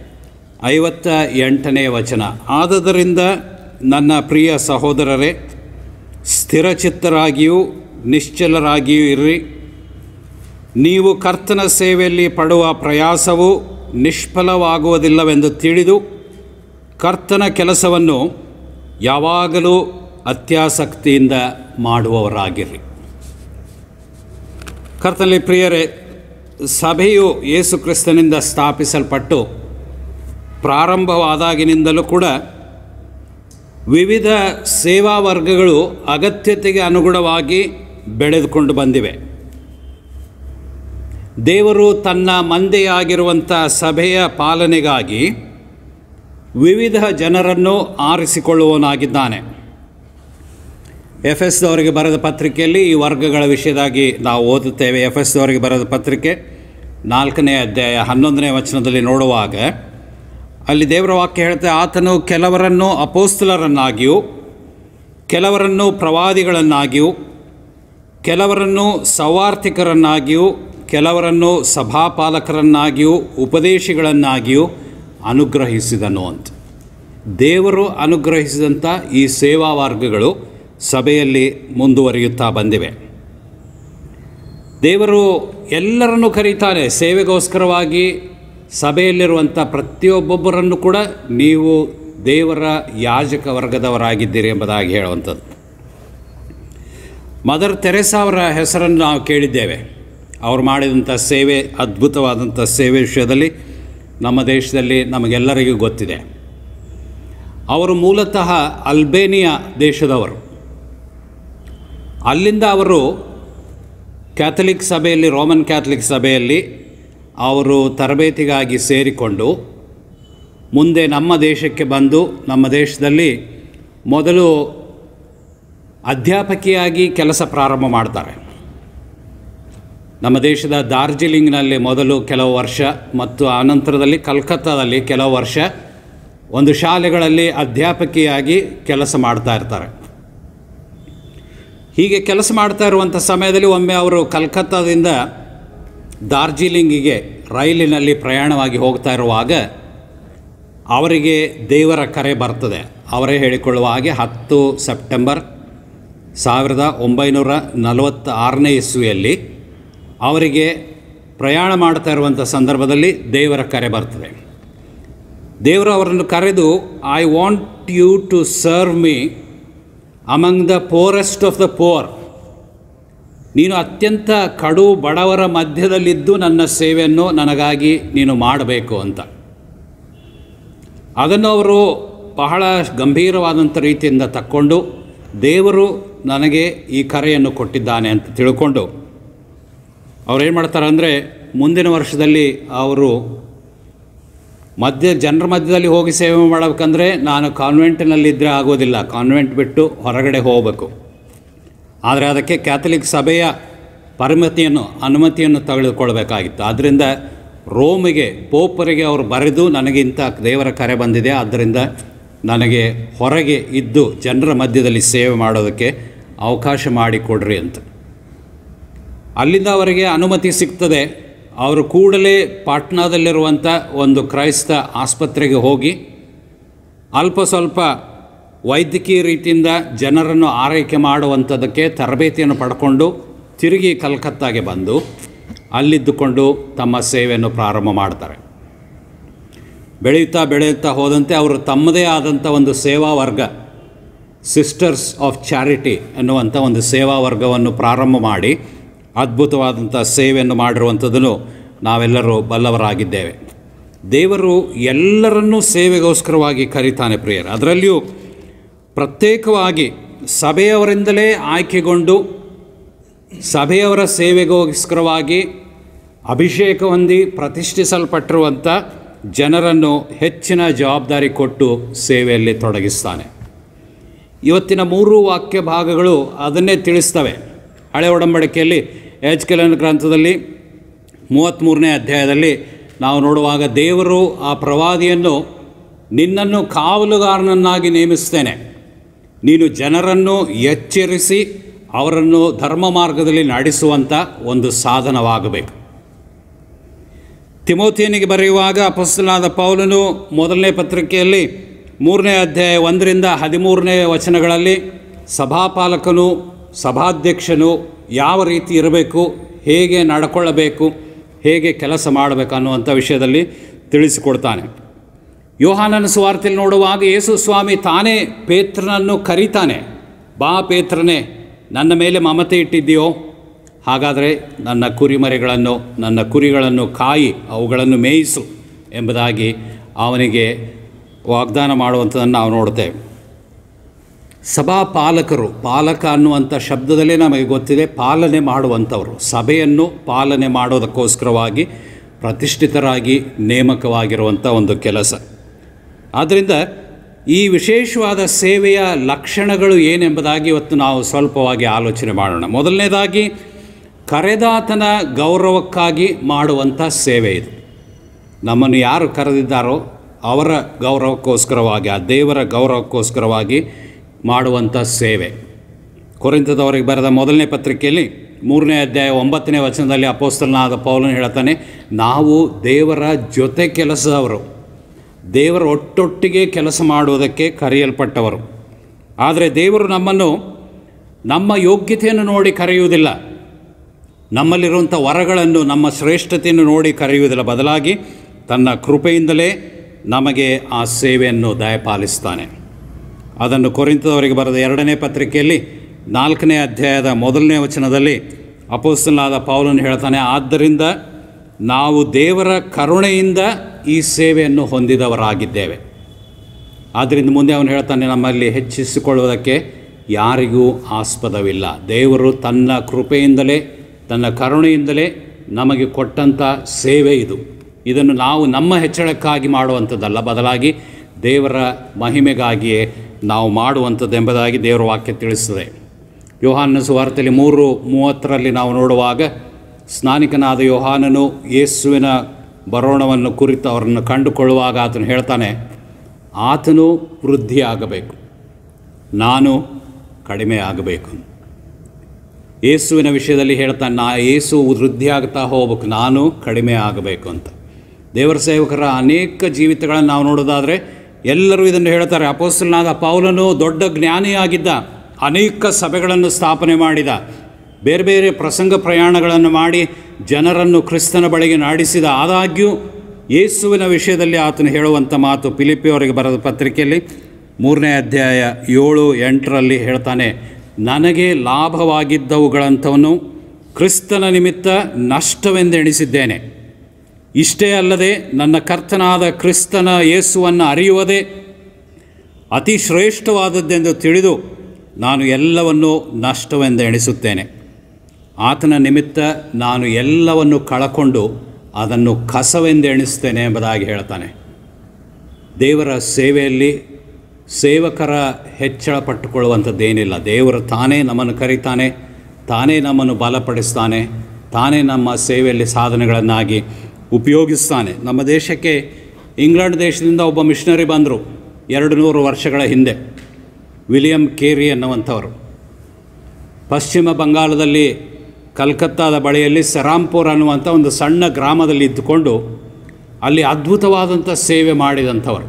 58ನೇ ವಚನ. ಆದುದರಿಂದ ನನ್ನ ಪ್ರಿಯ ಸಹೋದರರೇ, ಸ್ಥಿರಚಿತ್ತರಾಗಿಯೂ ನಿಶ್ಚಲರಾಗಿಯೂ ಇರ್ರಿ. ನೀವು ಕರ್ತನ ಸೇವೆಯಲ್ಲಿ ಪಡುವ ಪ್ರಯಾಸವು ನಿಷ್ಫಲವಾಗುವುದಿಲ್ಲವೆಂದು ತಿಳಿದು ಕರ್ತನ ಕೆಲಸವನ್ನು ಯಾವಾಗಲೂ ಅತ್ಯಾಸಕ್ತಿಯಿಂದ ಮಾಡುವವರಾಗಿರ್ರಿ. ಕರ್ತನಲ್ಲಿ ಪ್ರಿಯರೇ, ಸಭೆಯು ಯೇಸು ಕ್ರಿಸ್ತನಿಂದ ಸ್ಥಾಪಿಸಲ್ಪಟ್ಟು ಪ್ರಾರಂಭವಾದಾಗಿನಿಂದಲೂ ಕೂಡ ವಿವಿಧ ಸೇವಾ ವರ್ಗಗಳು ಅಗತ್ಯತೆಗೆ ಅನುಗುಣವಾಗಿ ಬೆಳೆದುಕೊಂಡು ಬಂದಿವೆ. ದೇವರು ತನ್ನ ಮಂದೆಯಾಗಿರುವಂಥ ಸಭೆಯ ಪಾಲನೆಗಾಗಿ ವಿವಿಧ ಜನರನ್ನು ಆರಿಸಿಕೊಳ್ಳುವವನಾಗಿದ್ದಾನೆ. ಎಫೆಸ್ದವರಿಗೆ ಬರೆದ ಪತ್ರಿಕೆಯಲ್ಲಿ ಈ ವರ್ಗಗಳ ವಿಷಯದಾಗಿ ನಾವು ಓದುತ್ತೇವೆ. ಎಫೆಸ್ದವರಿಗೆ ಬರೆದ ಪತ್ರಿಕೆ 4ನೇ ಅಧ್ಯಾಯ 11ನೇ ವಚನದಲ್ಲಿ ನೋಡುವಾಗ ಅಲ್ಲಿ ದೇವರ ವಾಕ್ಯ ಹೇಳುತ್ತೆ, ಆತನು ಕೆಲವರನ್ನು ಅಪೋಸ್ತಲರನ್ನಾಗಿಯೂ, ಕೆಲವರನ್ನು ಪ್ರವಾದಿಗಳನ್ನಾಗಿಯೂ, ಕೆಲವರನ್ನು ಸೌವಾರ್ತಿಕರನ್ನಾಗಿಯೂ, ಕೆಲವರನ್ನು ಸಭಾಪಾಲಕರನ್ನಾಗಿಯೂ, ಉಪದೇಶಿಗಳನ್ನಾಗಿಯೂ ಅನುಗ್ರಹಿಸಿದನು ಅಂತ. ದೇವರು ಅನುಗ್ರಹಿಸಿದಂಥ ಈ ಸೇವಾ ವರ್ಗಗಳು ಸಭೆಯಲ್ಲಿ ಮುಂದುವರಿಯುತ್ತಾ ಬಂದಿವೆ. ದೇವರು ಎಲ್ಲರನ್ನೂ ಕರೀತಾನೆ ಸೇವೆಗೋಸ್ಕರವಾಗಿ. ಸಭೆಯಲ್ಲಿರುವಂಥ ಪ್ರತಿಯೊಬ್ಬೊಬ್ಬರನ್ನು ಕೂಡ ನೀವು ದೇವರ ಯಾಜಕ ವರ್ಗದವರಾಗಿದ್ದೀರಿ ಎಂಬುದಾಗಿ ಹೇಳುವಂಥದ್ದು. ಮದರ್ ತೆರೆಸಾ ಅವರ ಹೆಸರನ್ನು ನಾವು ಕೇಳಿದ್ದೇವೆ. ಅವರು ಮಾಡಿದಂಥ ಸೇವೆ, ಅದ್ಭುತವಾದಂಥ ಸೇವೆ ವಿಷಯದಲ್ಲಿ ನಮ್ಮ ದೇಶದಲ್ಲಿ ನಮಗೆಲ್ಲರಿಗೂ ಗೊತ್ತಿದೆ. ಅವರು ಮೂಲತಃ ಅಲ್ಬೇನಿಯಾ ದೇಶದವರು. ಅಲ್ಲಿಂದ ಅವರು ಕ್ಯಾಥಲಿಕ್ ಸಭೆಯಲ್ಲಿ, ರೋಮನ್ ಕ್ಯಾಥಲಿಕ್ ಸಭೆಯಲ್ಲಿ ಅವರು ತರಬೇತಿಗಾಗಿ ಸೇರಿಕೊಂಡು ಮುಂದೆ ನಮ್ಮ ದೇಶಕ್ಕೆ ಬಂದು ನಮ್ಮ ದೇಶದಲ್ಲಿ ಮೊದಲು ಅಧ್ಯಾಪಕಿಯಾಗಿ ಕೆಲಸ ಪ್ರಾರಂಭ ಮಾಡ್ತಾರೆ. ನಮ್ಮ ದೇಶದ ಡಾರ್ಜಿಲಿಂಗ್ನಲ್ಲಿ ಮೊದಲು ಕೆಲವು ವರ್ಷ ಮತ್ತು ಆನಂತರದಲ್ಲಿ ಕಲ್ಕತ್ತಾದಲ್ಲಿ ಕೆಲವು ವರ್ಷ ಒಂದು ಶಾಲೆಗಳಲ್ಲಿ ಅಧ್ಯಾಪಕಿಯಾಗಿ ಕೆಲಸ ಮಾಡ್ತಾ ಇರ್ತಾರೆ. ಹೀಗೆ ಕೆಲಸ ಮಾಡ್ತಾ ಇರುವಂಥ ಸಮಯದಲ್ಲಿ ಒಮ್ಮೆ ಅವರು ಕಲ್ಕತ್ತಾದಿಂದ ಡಾರ್ಜಿಲಿಂಗಿಗೆ ರೈಲಿನಲ್ಲಿ ಪ್ರಯಾಣವಾಗಿ ಹೋಗ್ತಾ ಇರುವಾಗ ಅವರಿಗೆ ದೇವರ ಕರೆ ಬರ್ತದೆ. ಅವರೇ ಹೇಳಿಕೊಳ್ಳುವ ಹಾಗೆ 10 ಸೆಪ್ಟೆಂಬರ್ 1946ನೇ ಇಸ್ವಿಯಲ್ಲಿ ಅವರಿಗೆ ಪ್ರಯಾಣ ಮಾಡ್ತಾ ಇರುವಂಥ ಸಂದರ್ಭದಲ್ಲಿ ದೇವರ ಕರೆ ಬರ್ತದೆ. ದೇವರು ಅವರನ್ನು ಕರೆದು, I want you to serve me among the poorest of the poor. ನೀನು ಅತ್ಯಂತ ಕಡು ಬಡವರ ಮಧ್ಯದಲ್ಲಿದ್ದು ನನ್ನ ಸೇವೆಯನ್ನು ನನಗಾಗಿ ನೀನು ಮಾಡಬೇಕು ಅಂತ. ಅದನ್ನು ಅವರು ಬಹಳ ಗಂಭೀರವಾದಂಥ ರೀತಿಯಿಂದ ತಕ್ಕೊಂಡು ದೇವರು ನನಗೆ ಈ ಕರೆಯನ್ನು ಕೊಟ್ಟಿದ್ದಾನೆ ಅಂತ ತಿಳ್ಕೊಂಡು ಅವ್ರೇನು ಮಾಡ್ತಾರೆ ಅಂದರೆ, ಮುಂದಿನ ವರ್ಷದಲ್ಲಿ ಅವರು ಜನರ ಮಧ್ಯದಲ್ಲಿ ಹೋಗಿ ಸೇವೆ ಮಾಡಬೇಕಂದ್ರೆ ನಾನು ಕಾನ್ವೆಂಟಿನಲ್ಲಿದ್ದರೆ ಆಗೋದಿಲ್ಲ, ಕಾನ್ವೆಂಟ್ ಬಿಟ್ಟು ಹೊರಗಡೆ ಹೋಗಬೇಕು. ಆದರೆ ಅದಕ್ಕೆ ಕ್ಯಾಥಲಿಕ್ ಸಭೆಯ ಅನುಮತಿಯನ್ನು ತೆಗೆದುಕೊಳ್ಬೇಕಾಗಿತ್ತು. ಆದ್ದರಿಂದ ರೋಮಿಗೆ, ಪೋಪರಿಗೆ ಅವರು ಬರೆದು, ನನಗಿಂತ ದೇವರ ಕರೆ ಬಂದಿದೆ, ಆದ್ದರಿಂದ ನನಗೆ ಹೊರಗೆ ಇದ್ದು ಜನರ ಮಧ್ಯದಲ್ಲಿ ಸೇವೆ ಮಾಡೋದಕ್ಕೆ ಅವಕಾಶ ಮಾಡಿಕೊಡ್ರಿ ಅಂತ. ಅಲ್ಲಿಂದ ಅವರಿಗೆ ಅನುಮತಿ ಸಿಗ್ತದೆ. ಅವರು ಕೂಡಲೇ ಪಾಟ್ನಾದಲ್ಲಿರುವಂಥ ಒಂದು ಕ್ರೈಸ್ತ ಆಸ್ಪತ್ರೆಗೆ ಹೋಗಿ ಅಲ್ಪ ಸ್ವಲ್ಪ ವೈದ್ಯಕೀಯ ರೀತಿಯಿಂದ ಜನರನ್ನು ಆರೈಕೆ ಮಾಡುವಂಥದ್ದಕ್ಕೆ ತರಬೇತಿಯನ್ನು ಪಡ್ಕೊಂಡು ತಿರುಗಿ ಕಲ್ಕತ್ತಾಗೆ ಬಂದು ಅಲ್ಲಿದ್ದುಕೊಂಡು ತಮ್ಮ ಸೇವೆಯನ್ನು ಪ್ರಾರಂಭ ಮಾಡ್ತಾರೆ. ಬೆಳೆಯುತ್ತಾ ಹೋದಂತೆ ಅವರು ತಮ್ಮದೇ ಆದಂಥ ಒಂದು ಸೇವಾ ವರ್ಗ, ಸಿಸ್ಟರ್ಸ್ ಆಫ್ ಚಾರಿಟಿ ಎನ್ನುವಂಥ ಒಂದು ಸೇವಾ ವರ್ಗವನ್ನು ಪ್ರಾರಂಭ ಮಾಡಿ ಅದ್ಭುತವಾದಂಥ ಸೇವೆಯನ್ನು ಮಾಡಿರುವಂಥದ್ದನ್ನು ನಾವೆಲ್ಲರೂ ಬಲ್ಲವರಾಗಿದ್ದೇವೆ. ದೇವರು ಎಲ್ಲರನ್ನೂ ಸೇವೆಗೋಸ್ಕರವಾಗಿ ಕರೀತಾನೆ ಪ್ರಿಯರು. ಅದರಲ್ಲಿಯೂ ಪ್ರತ್ಯೇಕವಾಗಿ ಸಭೆಯವರಿಂದಲೇ ಆಯ್ಕೆಗೊಂಡು ಸಭೆಯವರ ಸೇವೆಗೋಸ್ಕರವಾಗಿ ಅಭಿಷೇಕ ಹೊಂದಿ ಪ್ರತಿಷ್ಠಿಸಲ್ಪಟ್ಟಿರುವಂಥ ಜನರನ್ನು ಹೆಚ್ಚಿನ ಜವಾಬ್ದಾರಿ ಕೊಟ್ಟು ಸೇವೆಯಲ್ಲಿ ತೊಡಗಿಸ್ತಾನೆ. ಇವತ್ತಿನ 3 ವಾಕ್ಯ ಭಾಗಗಳು ಅದನ್ನೇ ತಿಳಿಸ್ತವೆ. ಹಳೆ ಒಡಂಬಡಿಕೆಯಲ್ಲಿ ಎಜ್ಕೇಲನ ಗ್ರಂಥದಲ್ಲಿ 33ನೇ ಅಧ್ಯಾಯದಲ್ಲಿ ನಾವು ನೋಡುವಾಗ ದೇವರು ಆ ಪ್ರವಾದಿಯನ್ನು, ನಿನ್ನನ್ನು ಕಾವಲುಗಾರನನ್ನಾಗಿ ನೇಮಿಸ್ತೇನೆ, ನೀನು ಜನರನ್ನು ಎಚ್ಚರಿಸಿ ಅವರನ್ನು ಧರ್ಮ ಮಾರ್ಗದಲ್ಲಿ ನಡೆಸುವಂಥ ಒಂದು ಸಾಧನವಾಗಬೇಕು. ತಿಮೋಥಿಯನಿಗೆ ಬರೆಯುವಾಗ ಅಪೊಸ್ತಲನಾದ ಪೌಲನು ಮೊದಲನೇ ಪತ್ರಿಕೆಯಲ್ಲಿ 3ನೇ ಅಧ್ಯಾಯ 1ರಿಂದ 13ನೇ ವಚನಗಳಲ್ಲಿ ಸಭಾಪಾಲಕನು, ಸಭಾಧ್ಯಕ್ಷನು ಯಾವ ರೀತಿ ಇರಬೇಕು, ಹೇಗೆ ನಡ್ಕೊಳ್ಳಬೇಕು, ಹೇಗೆ ಕೆಲಸ ಮಾಡಬೇಕು ಅನ್ನುವಂಥ ವಿಷಯದಲ್ಲಿ ತಿಳಿಸಿಕೊಡ್ತಾನೆ. ಯೋಹಾನನ ಸುವಾರ್ತೆಯಲ್ಲಿ ನೋಡುವಾಗ ಯೇಸು ಸ್ವಾಮಿ ತಾನೇ ಪೇತ್ರನನ್ನು ಕರೀತಾನೆ, ಬಾ ಪೇತ್ರನೇ, ನನ್ನ ಮೇಲೆ ಮಮತೆ ಇಟ್ಟಿದ್ದೀಯೋ, ಹಾಗಾದರೆ ನನ್ನ ಕುರಿಗಳನ್ನು ಕಾಯಿ ಅವುಗಳನ್ನು ಮೇಯಿಸು ಎಂಬುದಾಗಿ ಅವನಿಗೆ ವಾಗ್ದಾನ ಮಾಡುವಂಥದ್ದನ್ನು ನಾವು ನೋಡ್ತೇವೆ. ಸಭಾಪಾಲಕರು, ಪಾಲಕ ಅನ್ನುವಂಥ ಶಬ್ದದಲ್ಲೇ ನಮಗೆ ಗೊತ್ತಿದೆ ಪಾಲನೆ ಮಾಡುವಂಥವರು, ಸಭೆಯನ್ನು ಪಾಲನೆ ಮಾಡೋದಕ್ಕೋಸ್ಕರವಾಗಿ ಪ್ರತಿಷ್ಠಿತರಾಗಿ ನೇಮಕವಾಗಿರುವಂಥ ಒಂದು ಕೆಲಸ. ಆದ್ದರಿಂದ ಈ ವಿಶೇಷವಾದ ಸೇವೆಯ ಲಕ್ಷಣಗಳು ಏನೆಂಬುದಾಗಿ ಇವತ್ತು ನಾವು ಸ್ವಲ್ಪವಾಗಿ ಆಲೋಚನೆ ಮಾಡೋಣ. ಮೊದಲನೇದಾಗಿ ಕರೆದಾತನ ಗೌರವಕ್ಕಾಗಿ ಮಾಡುವಂಥ ಸೇವೆ ಇದು. ನಮ್ಮನ್ನು ಯಾರು ಕರೆದಿದ್ದಾರೋ ಅವರ ಗೌರವಕ್ಕೋಸ್ಕರವಾಗಿ, ಆ ದೇವರ ಗೌರವಕ್ಕೋಸ್ಕರವಾಗಿ ಮಾಡುವಂಥ ಸೇವೆ. ಕೊರಿಂಥದವರಿಗೆ ಬರೆದ ಮೊದಲನೇ ಪತ್ರಿಕೆಯಲ್ಲಿ 3ನೇ ಅಧ್ಯಾಯ 9ನೇ ವಚನದಲ್ಲಿ ಅಪೊಸ್ತಲನಾದ ಪೌಲನು ಹೇಳ್ತಾನೆ, ನಾವು ದೇವರ ಜೊತೆ ಕೆಲಸದವರು, ದೇವರ ಒಟ್ಟೊಟ್ಟಿಗೆ ಕೆಲಸ ಮಾಡುವುದಕ್ಕೆ ಕರೆಯಲ್ಪಟ್ಟವರು. ಆದರೆ ದೇವರು ನಮ್ಮನ್ನು ನಮ್ಮ ಯೋಗ್ಯತೆಯನ್ನು ನೋಡಿ ಕರೆಯುವುದಿಲ್ಲ, ನಮ್ಮಲ್ಲಿರುವಂಥ ವರಗಳನ್ನು, ನಮ್ಮ ಶ್ರೇಷ್ಠತೆಯನ್ನು ನೋಡಿ ಕರೆಯುವುದಿಲ್ಲ. ಬದಲಾಗಿ ತನ್ನ ಕೃಪೆಯಿಂದಲೇ ನಮಗೆ ಆ ಸೇವೆಯನ್ನು ದಯಪಾಲಿಸ್ತಾನೆ. ಅದನ್ನು ಕೊರಿಂಥದವರಿಗೆ ಬರೆದ 2ನೇ ಪತ್ರಿಕೆಯಲ್ಲಿ 4ನೇ ಅಧ್ಯಾಯದ 1ನೇ ವಚನದಲ್ಲಿ ಅಪೊಸ್ತಲನಾದ ಪೌಲನು ಹೇಳ್ತಾನೆ, ಆದ್ದರಿಂದ ನಾವು ದೇವರ ಕರುಣೆಯಿಂದ ಈ ಸೇವೆಯನ್ನು ಹೊಂದಿದವರಾಗಿದ್ದೇವೆ. ಆದ್ದರಿಂದ ಮುಂದೆ ಅವನು ಹೇಳ್ತಾನೆ, ನಮ್ಮಲ್ಲಿ ಹೆಚ್ಚಿಸಿಕೊಳ್ಳುವುದಕ್ಕೆ ಯಾರಿಗೂ ಆಸ್ಪದವಿಲ್ಲ. ದೇವರು ತನ್ನ ಕೃಪೆಯಿಂದಲೇ, ತನ್ನ ಕರುಣೆಯಿಂದಲೇ ನಮಗೆ ಕೊಟ್ಟಂಥ ಸೇವೆ ಇದು. ಇದನ್ನು ನಾವು ನಮ್ಮ ಹೆಚ್ಚಳಕ್ಕಾಗಿ ಮಾಡುವಂಥದ್ದಲ್ಲ, ಬದಲಾಗಿ ದೇವರ ಮಹಿಮೆಗಾಗಿಯೇ ನಾವು ಮಾಡುವಂಥದ್ದೆಂಬುದಾಗಿ ದೇವರ ವಾಕ್ಯ ತಿಳಿಸ್ತದೆ. ಯೋಹಾನನ ಸುವಾರ್ತೆಯಲ್ಲಿ 3:30 ನಾವು ನೋಡುವಾಗ, ಸ್ನಾನಿಕನಾದ ಯೋಹಾನನು ಯೇಸುವಿನ ಬರೋಣವನ್ನು ಕುರಿತು ಅವರನ್ನು ಕಂಡುಕೊಳ್ಳುವಾಗ ಆತನು ಹೇಳ್ತಾನೆ, ಆತನು ವೃದ್ಧಿಯಾಗಬೇಕು, ನಾನು ಕಡಿಮೆ ಆಗಬೇಕು. ಯೇಸುವಿನ ವಿಷಯದಲ್ಲಿ ಹೇಳ್ತಾನೆ, ಯೇಸು ವೃದ್ಧಿಯಾಗ್ತಾ ಹೋಗ್ಬೇಕು, ನಾನು ಕಡಿಮೆ ಆಗಬೇಕು ಅಂತ. ದೇವರ ಸೇವಕರ ಅನೇಕ ಜೀವಿತಗಳನ್ನು ನಾವು ನೋಡೋದಾದರೆ ಎಲ್ಲರೂ ಇದನ್ನು ಹೇಳ್ತಾರೆ. ಅಪೊಸ್ತಲನಾದ ಪೌಲನು ದೊಡ್ಡ ಜ್ಞಾನಿಯಾಗಿದ್ದ, ಅನೇಕ ಸಭೆಗಳನ್ನು ಸ್ಥಾಪನೆ ಮಾಡಿದ, ಬೇರೆ ಬೇರೆ ಪ್ರಸಂಗ ಪ್ರಯಾಣಗಳನ್ನು ಮಾಡಿ ಜನರನ್ನು ಕ್ರಿಸ್ತನ ಬಳಿಗೆ ನಡೆಸಿದ. ಆದಾಗ್ಯೂ ಯೇಸುವಿನ ವಿಷಯದಲ್ಲಿ ಆತನು ಹೇಳುವಂಥ ಮಾತು ಫಿಲಿಪ್ಪಿಯವರಿಗೆ ಬರೆದ ಪತ್ರಿಕೆಯಲ್ಲಿ 3ನೇ ಅಧ್ಯಾಯ 7-8ರಲ್ಲಿ ಹೇಳ್ತಾನೆ, ನನಗೆ ಲಾಭವಾಗಿದ್ದವುಗಳಂಥವನ್ನು ಕ್ರಿಸ್ತನ ನಿಮಿತ್ತ ನಷ್ಟವೆಂದೆಣಿಸಿದ್ದೇನೆ. ಇಷ್ಟೇ ಅಲ್ಲದೆ ನನ್ನ ಕರ್ತನಾದ ಕ್ರಿಸ್ತನ ಯೇಸುವನ್ನು ಅರಿಯುವುದೇ ಅತಿ ಶ್ರೇಷ್ಠವಾದದ್ದೆಂದು ತಿಳಿದು ನಾನು ಎಲ್ಲವನ್ನೂ ನಷ್ಟವೆಂದು ಎಣಿಸುತ್ತೇನೆ. ಆತನ ನಿಮಿತ್ತ ನಾನು ಎಲ್ಲವನ್ನು ಕಳಕೊಂಡು ಅದನ್ನು ಕಸವೆಂದು ಎಣಿಸ್ತೇನೆ ಎಂಬುದಾಗಿ ಹೇಳ್ತಾನೆ. ದೇವರ ಸೇವೆಯಲ್ಲಿ ಸೇವಕರ ಹೆಚ್ಚಳ ಪಟ್ಟುಕೊಳ್ಳುವಂಥದ್ದೇನಿಲ್ಲ. ದೇವರು ತಾನೇ ನಮ್ಮನ್ನು ಕರೀತಾನೆ, ತಾನೇ ನಮ್ಮನ್ನು ಬಲಪಡಿಸ್ತಾನೆ, ತಾನೇ ನಮ್ಮ ಸೇವೆಯಲ್ಲಿ ಸಾಧನೆಗಳನ್ನಾಗಿ ಉಪಯೋಗಿಸ್ತಾನೆ. ನಮ್ಮ ದೇಶಕ್ಕೆ ಇಂಗ್ಲೆಂಡ್ ದೇಶದಿಂದ ಒಬ್ಬ ಮಿಷನರಿ ಬಂದರು 200 ವರ್ಷಗಳ ಹಿಂದೆ, ವಿಲಿಯಂ ಕೇರಿ ಅನ್ನುವಂಥವರು. ಪಶ್ಚಿಮ ಬಂಗಾಳದಲ್ಲಿ ಕಲ್ಕತ್ತಾದ ಬಳಿಯಲ್ಲಿ ಸೆರಾಂಪುರ್ ಅನ್ನುವಂಥ ಒಂದು ಸಣ್ಣ ಗ್ರಾಮದಲ್ಲಿ ಇದ್ದುಕೊಂಡು ಅಲ್ಲಿ ಅದ್ಭುತವಾದಂಥ ಸೇವೆ ಮಾಡಿದಂಥವರು.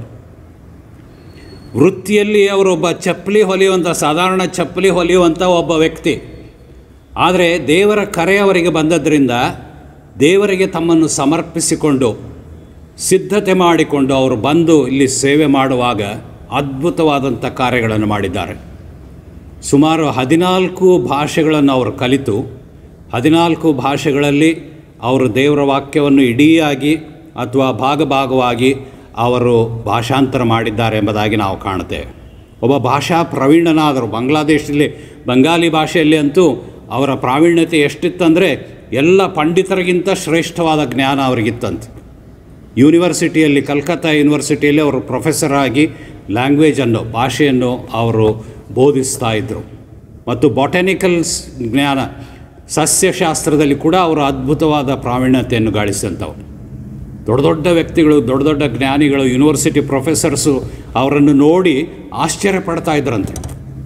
ವೃತ್ತಿಯಲ್ಲಿ ಅವರೊಬ್ಬ ಚಪ್ಪಲಿ ಹೊಲಿಯುವಂಥ, ಸಾಧಾರಣ ಚಪ್ಪಲಿ ಹೊಲಿಯುವಂಥ ಒಬ್ಬ ವ್ಯಕ್ತಿ. ಆದರೆ ದೇವರ ಕರೆ ಅವರಿಗೆ ಬಂದದ್ದರಿಂದ ದೇವರಿಗೆ ತಮ್ಮನ್ನು ಸಮರ್ಪಿಸಿಕೊಂಡು ಸಿದ್ಧತೆ ಮಾಡಿಕೊಂಡು ಅವರು ಬಂದು ಇಲ್ಲಿ ಸೇವೆ ಮಾಡುವಾಗ ಅದ್ಭುತವಾದಂಥ ಕಾರ್ಯಗಳನ್ನು ಮಾಡಿದ್ದಾರೆ. ಸುಮಾರು 14 ಭಾಷೆಗಳನ್ನು ಅವರು ಕಲಿತು 14 ಭಾಷೆಗಳಲ್ಲಿ ಅವರು ದೇವರ ವಾಕ್ಯವನ್ನು ಇಡೀಯಾಗಿ ಅಥವಾ ಭಾಗವಾಗಿ ಅವರು ಭಾಷಾಂತರ ಮಾಡಿದ್ದಾರೆ ಎಂಬುದಾಗಿ ನಾವು ಕಾಣ್ತೇವೆ. ಒಬ್ಬ ಭಾಷಾ ಪ್ರವೀಣನಾದರು. ಬಾಂಗ್ಲಾದೇಶದಲ್ಲಿ ಬಂಗಾಲಿ ಭಾಷೆಯಲ್ಲಿ ಅಂತೂ ಅವರ ಪ್ರಾವೀಣ್ಯತೆ ಎಷ್ಟಿತ್ತಂದರೆ ಎಲ್ಲ ಪಂಡಿತರಿಗಿಂತ ಶ್ರೇಷ್ಠವಾದ ಜ್ಞಾನ ಅವರಿಗಿತ್ತಂತೆ. ಯೂನಿವರ್ಸಿಟಿಯಲ್ಲಿ, ಕಲ್ಕತ್ತಾ ಯೂನಿವರ್ಸಿಟಿಯಲ್ಲಿ ಅವರು ಪ್ರೊಫೆಸರ್ ಆಗಿ ಲ್ಯಾಂಗ್ವೇಜನ್ನು, ಭಾಷೆಯನ್ನು ಅವರು ಬೋಧಿಸ್ತಾ ಇದ್ದರು. ಮತ್ತು ಬಾಟನಿಕಲ್ಸ್ ಜ್ಞಾನ, ಸಸ್ಯಶಾಸ್ತ್ರದಲ್ಲಿ ಕೂಡ ಅವರು ಅದ್ಭುತವಾದ ಪ್ರಾವೀಣ್ಯತೆಯನ್ನು ಗಳಿಸಿದಂಥವು. ದೊಡ್ಡ ದೊಡ್ಡ ವ್ಯಕ್ತಿಗಳು, ದೊಡ್ಡ ದೊಡ್ಡ ಜ್ಞಾನಿಗಳು, ಯೂನಿವರ್ಸಿಟಿ ಪ್ರೊಫೆಸರ್ಸು ಅವರನ್ನು ನೋಡಿ ಆಶ್ಚರ್ಯ ಪಡ್ತಾ ಇದ್ರಂತೆ.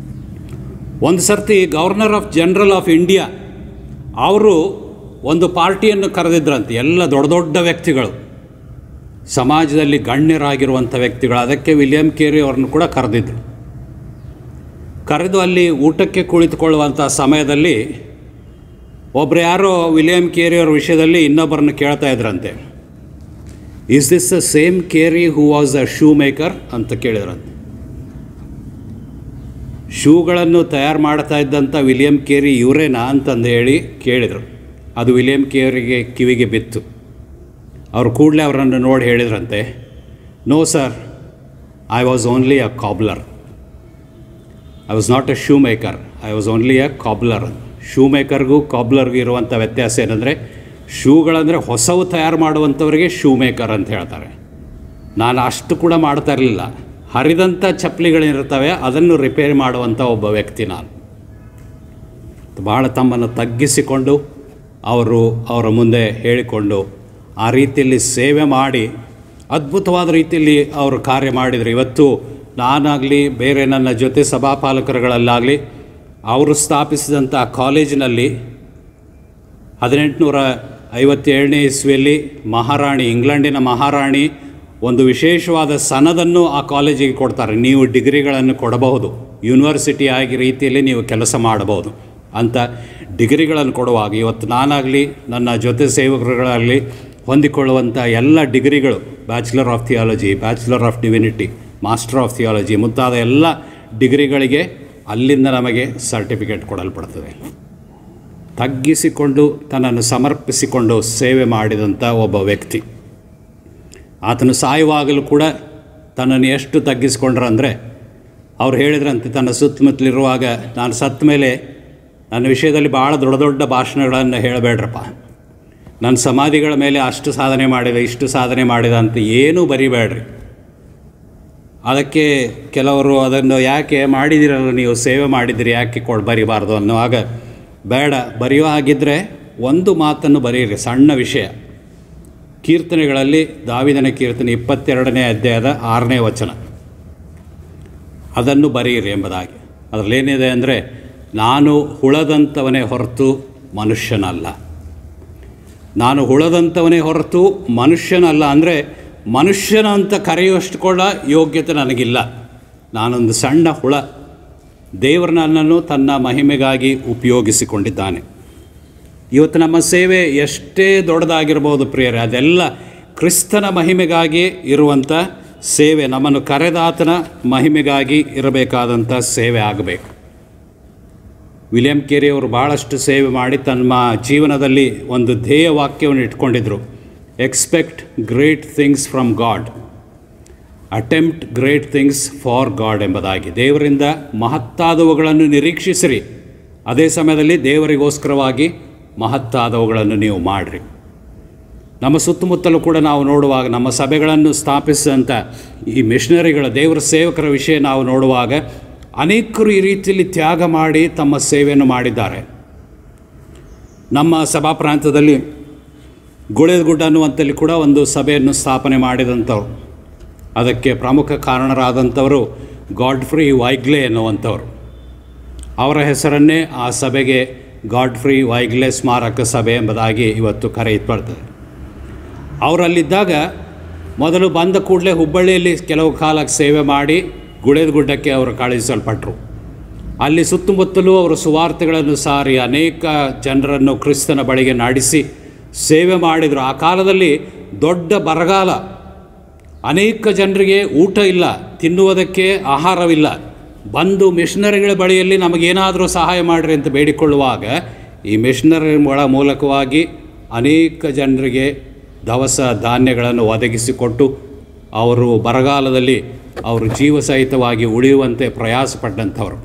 ಒಂದು ಸರ್ತಿ ಗವರ್ನರ್ ಜನರಲ್ ಆಫ್ ಇಂಡಿಯಾ ಅವರು ಒಂದು ಪಾರ್ಟಿಯನ್ನು ಕರೆದಿದ್ರಂತೆ. ಎಲ್ಲ ದೊಡ್ಡ ದೊಡ್ಡ ವ್ಯಕ್ತಿಗಳು, ಸಮಾಜದಲ್ಲಿ ಗಣ್ಯರಾಗಿರುವಂಥ ವ್ಯಕ್ತಿಗಳು. ಅದಕ್ಕೆ ವಿಲಿಯಂ ಕೇರಿ ಅವ್ರನ್ನು ಕೂಡ ಕರೆದು ಅಲ್ಲಿ ಊಟಕ್ಕೆ ಕುಳಿತುಕೊಳ್ಳುವಂಥ ಸಮಯದಲ್ಲಿ ಒಬ್ಬರು ಯಾರೋ ವಿಲಿಯಂ ಕೇರಿ ಅವ್ರ ವಿಷಯದಲ್ಲಿ ಇನ್ನೊಬ್ಬರನ್ನು ಕೇಳ್ತಾ ಇದ್ರಂತೆ, is this the same Carey who was a shoe maker ಅಂತ ಕೇಳಿದ್ರಂತೆ. ಶೂಗಳನ್ನು ತಯಾರು ಮಾಡ್ತಾ ಇದ್ದಂಥ ವಿಲಿಯಂ ಕೇರಿ ಇವರೇನಾ ಅಂತಂದು ಹೇಳಿ ಕೇಳಿದರು. ಅದು ವಿಲಿಯಂ ಕೇರಿಗೆ ಕಿವಿಗೆ ಬಿತ್ತು. ಅವರು ಕೂಡಲೇ ಅವರನ್ನು ನೋಡಿ ಹೇಳಿದ್ರಂತೆ, no sir, I was only a cobbler. I was not a shoe maker, I was only a cobbler. Shoe ಮೇಕರ್ಗೂ ಕಾಬ್ಲರ್ಗೂ ಇರುವಂಥ ವ್ಯತ್ಯಾಸ ಏನಂದರೆ, ಶೂಗಳಂದರೆ ಹೊಸವು ತಯಾರು ಮಾಡುವಂಥವರಿಗೆ ಶೂ ಮೇಕರ್ ಅಂತ ಹೇಳ್ತಾರೆ. ನಾನು ಅಷ್ಟು ಕೂಡ ಮಾಡ್ತಾ ಇರಲಿಲ್ಲ. ಹರಿದಂಥ ಚಪ್ಪಲಿಗಳೇನಿರ್ತವೆ ಅದನ್ನು ರಿಪೇರಿ ಮಾಡುವಂಥ ಒಬ್ಬ ವ್ಯಕ್ತಿ ನಾನು. ಭಾಳ ತಮ್ಮನ್ನು ತಗ್ಗಿಸಿಕೊಂಡು ಅವರ ಮುಂದೆ ಹೇಳಿಕೊಂಡು ಆ ರೀತಿಯಲ್ಲಿ ಸೇವೆ ಮಾಡಿ ಅದ್ಭುತವಾದ ರೀತಿಯಲ್ಲಿ ಅವರು ಕಾರ್ಯ ಮಾಡಿದರು. ಇವತ್ತು ನಾನಾಗಲಿ ಬೇರೆ ನನ್ನ ಜೊತೆ ಸಭಾಪಾಲಕರುಗಳಲ್ಲಾಗಲಿ ಅವರು ಸ್ಥಾಪಿಸಿದಂಥ ಕಾಲೇಜಿನಲ್ಲಿ 1857ನೇ ಇಸ್ವಿಯಲ್ಲಿ ಮಹಾರಾಣಿ, ಇಂಗ್ಲೆಂಡಿನ ಮಹಾರಾಣಿ ಒಂದು ವಿಶೇಷವಾದ ಸನದನ್ನು ಆ ಕಾಲೇಜಿಗೆ ಕೊಡ್ತಾರೆ. ನೀವು ಡಿಗ್ರಿಗಳನ್ನು ಕೊಡಬಹುದು, ಯೂನಿವರ್ಸಿಟಿ ಆಗಿ ರೀತಿಯಲ್ಲಿ ನೀವು ಕೆಲಸ ಮಾಡಬಹುದು ಅಂತ ಡಿಗ್ರಿಗಳನ್ನು ಕೊಡುವಾಗ ಇವತ್ತು ನಾನಾಗಲಿ ನನ್ನ ಜೊತೆ ಸೇವಕರುಗಳಾಗಲಿ ಹೊಂದಿಕೊಳ್ಳುವಂಥ ಎಲ್ಲ ಡಿಗ್ರಿಗಳು, bachelor of theology, bachelor of divinity, master of theology ಮುಂತಾದ ಎಲ್ಲ ಡಿಗ್ರಿಗಳಿಗೆ ಅಲ್ಲಿಂದ ನಮಗೆ ಸರ್ಟಿಫಿಕೇಟ್ ಕೊಡಲ್ಪಡ್ತದೆ. ತಗ್ಗಿಸಿಕೊಂಡು ತನ್ನನ್ನು ಸಮರ್ಪಿಸಿಕೊಂಡು ಸೇವೆ ಮಾಡಿದಂಥ ಒಬ್ಬ ವ್ಯಕ್ತಿ. ಆತನು ಸಾಯುವಾಗಲೂ ಕೂಡ ತನ್ನನ್ನು ಎಷ್ಟು ತಗ್ಗಿಸಿಕೊಂಡ್ರಂದರೆ, ಅವ್ರು ಹೇಳಿದ್ರಂತೆ ತನ್ನ ಸುತ್ತಮುತ್ತಲಿರುವಾಗ, ನಾನು ಸತ್ತ ಮೇಲೆ ನನ್ನ ವಿಷಯದಲ್ಲಿ ಭಾಳ ದೊಡ್ಡ ದೊಡ್ಡ ಭಾಷಣಗಳನ್ನು ಹೇಳಬೇಡ್ರಪ್ಪ, ನನ್ನ ಸಮಾಧಿಗಳ ಮೇಲೆ ಅಷ್ಟು ಸಾಧನೆ ಮಾಡಿದ, ಇಷ್ಟು ಸಾಧನೆ ಮಾಡಿದ ಅಂತ ಏನೂ ಬರಿಬೇಡ್ರಿ. ಅದಕ್ಕೆ ಕೆಲವರು ಅದನ್ನು ಯಾಕೆ ಮಾಡಿದಿರಲ್ಲ, ನೀವು ಸೇವೆ ಮಾಡಿದಿರಿ, ಯಾಕೆ ಬರಿಬಾರ್ದು ಅನ್ನುವಾಗ, ಬೇಡ, ಬರೆಯೋ ಹಾಗಿದ್ದರೆ ಒಂದು ಮಾತನ್ನು ಬರೆಯಿರಿ, ಸಣ್ಣ ವಿಷಯ. ಕೀರ್ತನೆಗಳಲ್ಲಿ ದಾವೀದನ ಕೀರ್ತನೆ 22ನೇ ಅಧ್ಯಾಯದ 6ನೇ ವಚನ, ಅದನ್ನು ಬರೆಯಿರಿ ಎಂಬುದಾಗಿ. ಅದರಲ್ಲೇನಿದೆ ಅಂದರೆ, ನಾನು ಹುಳದಂಥವನೇ ಹೊರತು ಮನುಷ್ಯನಲ್ಲ. ನಾನು ಹುಳದಂಥವನೇ ಹೊರತು ಮನುಷ್ಯನಲ್ಲ ಅಂದರೆ ಮನುಷ್ಯನ ಅಂತ ಕರೆಯುವಷ್ಟು ಕೂಡ ಯೋಗ್ಯತೆ ನನಗಿಲ್ಲ. ನಾನೊಂದು ಸಣ್ಣ ಹುಳ. ದೇವರು ನನ್ನನ್ನು ತನ್ನ ಮಹಿಮೆಗಾಗಿ ಉಪಯೋಗಿಸಿಕೊಂಡಿದ್ದಾನೆ. ಇವತ್ತು ನಮ್ಮ ಸೇವೆ ಎಷ್ಟೇ ದೊಡ್ಡದಾಗಿರ್ಬೋದು ಪ್ರಿಯರೇ, ಅದೆಲ್ಲ ಕ್ರಿಸ್ತನ ಮಹಿಮೆಗಾಗಿ ಇರುವಂಥ ಸೇವೆ, ನಮ್ಮನ್ನು ಕರೆದಾತನ ಮಹಿಮೆಗಾಗಿ ಇರಬೇಕಾದಂಥ ಸೇವೆ ಆಗಬೇಕು. ವಿಲಿಯಂ ಕೇರಿ ಅವರು ಭಾಳಷ್ಟು ಸೇವೆ ಮಾಡಿ ತಮ್ಮ ಜೀವನದಲ್ಲಿ ಒಂದು ಧ್ಯೇಯ ವಾಕ್ಯವನ್ನು ಇಟ್ಕೊಂಡಿದ್ರು. Expect great things from God, attempt great things for God ಎಂಬುದಾಗಿ. ದೇವರಿಂದ ಮಹತ್ತಾದವುಗಳನ್ನು ನಿರೀಕ್ಷಿಸಿರಿ, ಅದೇ ಸಮಯದಲ್ಲಿ ದೇವರಿಗೋಸ್ಕರವಾಗಿ ಮಹತ್ತಾದವುಗಳನ್ನು ನೀವು ಮಾಡಿರಿ. ನಮ್ಮ ಸುತ್ತಮುತ್ತಲೂ ಕೂಡ ನಾವು ನೋಡುವಾಗ, ನಮ್ಮ ಸಭೆಗಳನ್ನು ಸ್ಥಾಪಿಸಿದಂಥ ಈ ಮಿಷನರಿಗಳ, ದೇವರ ಸೇವಕರ ವಿಷಯ ನಾವು ನೋಡುವಾಗ, ಅನೇಕರು ಈ ರೀತಿಯಲ್ಲಿ ತ್ಯಾಗ ಮಾಡಿ ತಮ್ಮ ಸೇವೆಯನ್ನು ಮಾಡಿದ್ದಾರೆ. ನಮ್ಮ ಸಭಾ ಪ್ರಾಂತದಲ್ಲಿ ಗುಳೇದಗುಡ್ಡ ಅನ್ನುವಂಥಲ್ಲಿ ಕೂಡ ಒಂದು ಸಭೆಯನ್ನು ಸ್ಥಾಪನೆ ಮಾಡಿದಂಥವ್ರು. ಅದಕ್ಕೆ ಪ್ರಮುಖ ಕಾರಣರಾದಂಥವರು ಗಾಡ್ಫ್ರಿ ವೈಗ್ಲೆ ಎನ್ನುವಂಥವ್ರು. ಅವರ ಹೆಸರನ್ನೇ ಆ ಸಭೆಗೆ ಗಾಡ್ಫ್ರಿ ವೈಗ್ಲೆ ಸ್ಮಾರಕ ಸಭೆ ಎಂಬುದಾಗಿ ಇವತ್ತು ಕರೆಯಲ್ಪಡ್ತದೆ. ಅವರಲ್ಲಿದ್ದಾಗ ಮೊದಲು ಬಂದ ಕೂಡಲೇ ಹುಬ್ಬಳ್ಳಿಯಲ್ಲಿ ಕೆಲವು ಕಾಲಕ್ಕೆ ಸೇವೆ ಮಾಡಿ ಗುಳೇದಗುಡ್ಡಕ್ಕೆ ಅವರು ಕಳುಹಿಸಲ್ಪಟ್ಟರು. ಅಲ್ಲಿ ಸುತ್ತಮುತ್ತಲೂ ಅವರು ಸುವಾರ್ತೆಗಳನ್ನು ಸಾರಿ ಅನೇಕ ಜನರನ್ನು ಕ್ರಿಸ್ತನ ಬಳಿಗೆ ನಡೆಸಿ ಸೇವೆ ಮಾಡಿದರು. ಆ ಕಾಲದಲ್ಲಿ ದೊಡ್ಡ ಬರಗಾಲ, ಅನೇಕ ಜನರಿಗೆ ಊಟ ಇಲ್ಲ, ತಿನ್ನುವುದಕ್ಕೆ ಆಹಾರವಿಲ್ಲ. ಬಂದು ಮಿಷನರಿಗಳ ಬಳಿಯಲ್ಲಿ ನಮಗೇನಾದರೂ ಸಹಾಯ ಮಾಡಿರಿ ಅಂತ ಬೇಡಿಕೊಳ್ಳುವಾಗ ಈ ಮಿಷನರಿಗಳ ಮೂಲಕವಾಗಿ ಅನೇಕ ಜನರಿಗೆ ದವಸ ಧಾನ್ಯಗಳನ್ನು ಒದಗಿಸಿಕೊಟ್ಟು ಅವರು ಬರಗಾಲದಲ್ಲಿ ಅವರು ಜೀವ ಸಹಿತವಾಗಿ ಉಳಿಯುವಂತೆ ಪ್ರಯಾಸಪಟ್ಟಂಥವ್ರು.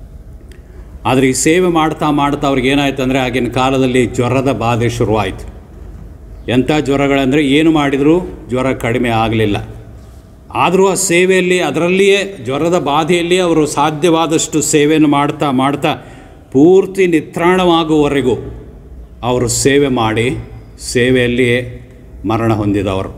ಆದರೆ ಈ ಸೇವೆ ಮಾಡ್ತಾ ಅವ್ರಿಗೆ ಏನಾಯ್ತು ಅಂದರೆ, ಆಗಿನ ಕಾಲದಲ್ಲಿ ಜ್ವರದ ಬಾಧೆ ಶುರುವಾಯಿತು. ಎಂಥ ಜ್ವರಗಳಂದರೆ ಏನು ಮಾಡಿದರೂ ಜ್ವರ ಕಡಿಮೆ ಆಗಲಿಲ್ಲ. ಆದರೂ ಆ ಸೇವೆಯಲ್ಲಿ, ಅದರಲ್ಲಿಯೇ ಜ್ವರದ ಬಾಧೆಯಲ್ಲಿ ಅವರು ಸಾಧ್ಯವಾದಷ್ಟು ಸೇವೆಯನ್ನು ಮಾಡ್ತಾ ಪೂರ್ತಿ ನಿತ್ರಾಣವಾಗುವವರೆಗೂ ಅವರು ಸೇವೆ ಮಾಡಿ ಸೇವೆಯಲ್ಲಿಯೇ ಮರಣ ಹೊಂದಿದವರು.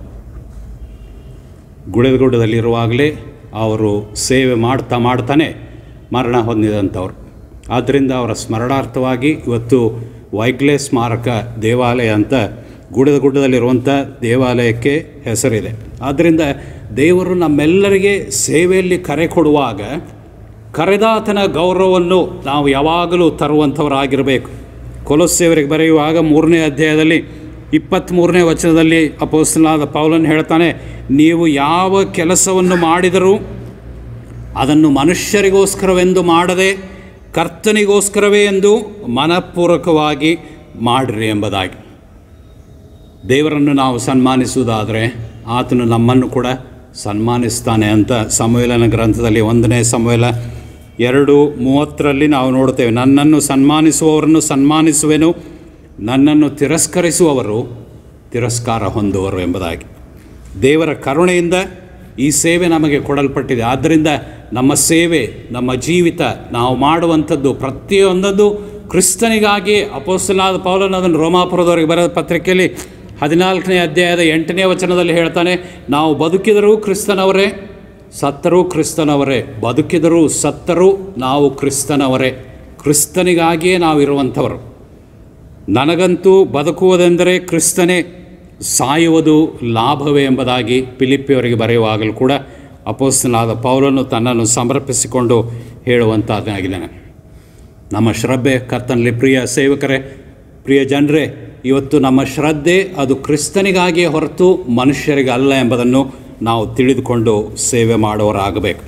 ಗುಳೇದಗುಡ್ಡದಲ್ಲಿರುವಾಗಲೇ ಅವರು ಸೇವೆ ಮಾಡ್ತಾನೆ ಮರಣ ಹೊಂದಿದಂಥವ್ರು. ಆದ್ದರಿಂದ ಅವರ ಸ್ಮರಣಾರ್ಥವಾಗಿ ಇವತ್ತು ವೈಗ್ಲೆ ಸ್ಮಾರಕ ದೇವಾಲಯ ಅಂತ ಗುಡ್ಡದಲ್ಲಿರುವಂಥ ದೇವಾಲಯಕ್ಕೆ ಹೆಸರಿದೆ. ಆದ್ದರಿಂದ ದೇವರು ನಮ್ಮೆಲ್ಲರಿಗೆ ಸೇವೆಯಲ್ಲಿ ಕರೆ ಕೊಡುವಾಗ ಕರೆದಾತನ ಗೌರವವನ್ನು ನಾವು ಯಾವಾಗಲೂ ತರುವಂಥವರಾಗಿರಬೇಕು. ಕೊಲೊಸ್ಸೆಯವರಿಗೆ ಬರೆಯುವಾಗ 3ನೇ ಅಧ್ಯಾಯದಲ್ಲಿ 23ನೇ ವಚನದಲ್ಲಿ ಅಪೊಸ್ತಲನಾದ ಪೌಲನು ಹೇಳ್ತಾನೆ, ನೀವು ಯಾವ ಕೆಲಸವನ್ನು ಮಾಡಿದರೂ ಅದನ್ನು ಮನುಷ್ಯರಿಗೋಸ್ಕರವೆಂದು ಮಾಡದೆ ಕರ್ತನಿಗೋಸ್ಕರವೇ ಎಂದು ಮನಪೂರ್ವಕವಾಗಿ ಮಾಡಿರಿ ಎಂಬುದಾಗಿ. ದೇವರನ್ನು ನಾವು ಸನ್ಮಾನಿಸುವುದಾದರೆ ಆತನು ನಮ್ಮನ್ನು ಕೂಡ ಸನ್ಮಾನಿಸ್ತಾನೆ ಅಂತ ಸಮುವೇಲನ ಗ್ರಂಥದಲ್ಲಿ 1ನೇ ಸಮುವೇಲ 2:30 ನಾವು ನೋಡ್ತೇವೆ. ನನ್ನನ್ನು ಸನ್ಮಾನಿಸುವವರನ್ನು ಸನ್ಮಾನಿಸುವೆನು, ನನ್ನನ್ನು ತಿರಸ್ಕರಿಸುವವರು ತಿರಸ್ಕಾರ ಹೊಂದುವರು ಎಂಬುದಾಗಿ. ದೇವರ ಕರುಣೆಯಿಂದ ಈ ಸೇವೆ ನಮಗೆ ಕೊಡಲ್ಪಟ್ಟಿದೆ. ಆದ್ದರಿಂದ ನಮ್ಮ ಸೇವೆ, ನಮ್ಮ ಜೀವಿತ, ನಾವು ಮಾಡುವಂಥದ್ದು ಪ್ರತಿಯೊಂದದ್ದು ಕ್ರಿಸ್ತನಿಗಾಗಿ. ಅಪೊಸ್ತಲನಾದ ಪೌಲನು ಅದನ್ನು ರೋಮಾಪುರದವರಿಗೆ ಬರೆದ ಪತ್ರಿಕೆಯಲ್ಲಿ 14ನೇ ಅಧ್ಯಾಯದ 8ನೇ ವಚನದಲ್ಲಿ ಹೇಳ್ತಾನೆ, ನಾವು ಬದುಕಿದರೂ ಕ್ರಿಸ್ತನವರೇ, ಸತ್ತರೂ ಕ್ರಿಸ್ತನವರೇ. ಬದುಕಿದರೂ ಸತ್ತರೂ ನಾವು ಕ್ರಿಸ್ತನವರೇ. ಕ್ರಿಸ್ತನಿಗಾಗಿಯೇ ನಾವು ಇರುವಂಥವರು. ನನಗಂತೂ ಬದುಕುವುದೆಂದರೆ ಕ್ರಿಸ್ತನೇ, ಸಾಯುವುದು ಲಾಭವೇ ಎಂಬುದಾಗಿ ಫಿಲಿಪ್ಪಿಯವರಿಗೆ ಬರೆಯುವಾಗಲೂ ಕೂಡ ಅಪೊಸ್ತಲನಾದ ಪೌಲನು ತನ್ನನ್ನು ಸಮರ್ಪಿಸಿಕೊಂಡು ಹೇಳುವಂತಾಗಿದ್ದಾನೆ. ನಮ್ಮ ಶ್ರದ್ಧೆ ಕರ್ತನಲ್ಲಿ, ಪ್ರಿಯ ಸೇವಕರೇ, ಪ್ರಿಯ ಜನರೇ, ಇವತ್ತು ನಮ್ಮ ಶ್ರದ್ಧೆ ಅದು ಕ್ರಿಸ್ತನಿಗಾಗಿಯೇ ಹೊರತು ಮನುಷ್ಯರಿಗೆ ಅಲ್ಲ ಎಂಬುದನ್ನು ನಾವು ತಿಳಿದುಕೊಂಡು ಸೇವೆ ಮಾಡುವವರಾಗಬೇಕು.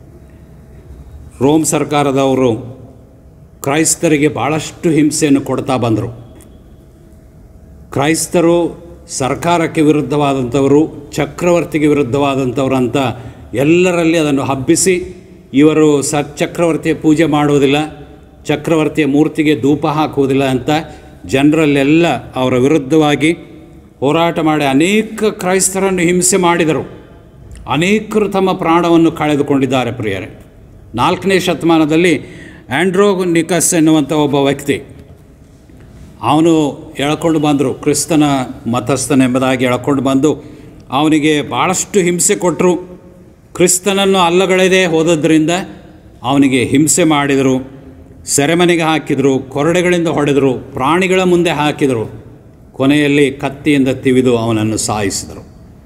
ರೋಮ್ ಸರ್ಕಾರದವರು ಕ್ರೈಸ್ತರಿಗೆ ಭಾಳಷ್ಟು ಹಿಂಸೆಯನ್ನು ಕೊಡ್ತಾ ಬಂದರು. ಕ್ರೈಸ್ತರು ಸರ್ಕಾರಕ್ಕೆ ವಿರುದ್ಧವಾದಂಥವರು, ಚಕ್ರವರ್ತಿಗೆ ವಿರುದ್ಧವಾದಂಥವ್ರು ಅಂತ ಎಲ್ಲರಲ್ಲಿ ಅದನ್ನು ಹಬ್ಬಿಸಿ, ಇವರು ಚಕ್ರವರ್ತಿಯ ಪೂಜೆ ಮಾಡುವುದಿಲ್ಲ, ಚಕ್ರವರ್ತಿಯ ಮೂರ್ತಿಗೆ ಧೂಪ ಹಾಕುವುದಿಲ್ಲ ಅಂತ ಜನರಲ್ಲೆಲ್ಲ ಅವರ ವಿರುದ್ಧವಾಗಿ ಹೋರಾಟ ಮಾಡಿ ಅನೇಕ ಕ್ರೈಸ್ತರನ್ನು ಹಿಂಸೆ ಮಾಡಿದರು. ಅನೇಕರು ತಮ್ಮ ಪ್ರಾಣವನ್ನು ಕಳೆದುಕೊಂಡಿದ್ದಾರೆ. ಪ್ರಿಯರೇ, 4ನೇ ಶತಮಾನದಲ್ಲಿ ಆಂಡ್ರೋನಿಕಸ್ ಎನ್ನುವಂಥ ಒಬ್ಬ ವ್ಯಕ್ತಿ, ಅವನು ಎಳ್ಕೊಂಡು ಬಂದರು, ಕ್ರಿಸ್ತನ ಮತಸ್ಥನೆಂಬುದಾಗಿ ಎಳ್ಕೊಂಡು ಬಂದು ಅವನಿಗೆ ಭಾಳಷ್ಟು ಹಿಂಸೆ ಕೊಟ್ಟರು. ಕ್ರಿಸ್ತನನ್ನು ಅಲ್ಲಗಳೆದೇ ಹೋದದ್ರಿಂದ ಅವನಿಗೆ ಹಿಂಸೆ ಮಾಡಿದರು, ಸೆರೆಮನೆಗೆ ಹಾಕಿದರು, ಕೊರಡೆಗಳಿಂದ ಹೊಡೆದರು, ಪ್ರಾಣಿಗಳ ಮುಂದೆ ಹಾಕಿದರು, ಕೊನೆಯಲ್ಲಿ ಕತ್ತಿಯಿಂದ ತಿವಿದು ಅವನನ್ನು ಸಾಯಿಸಿದರು.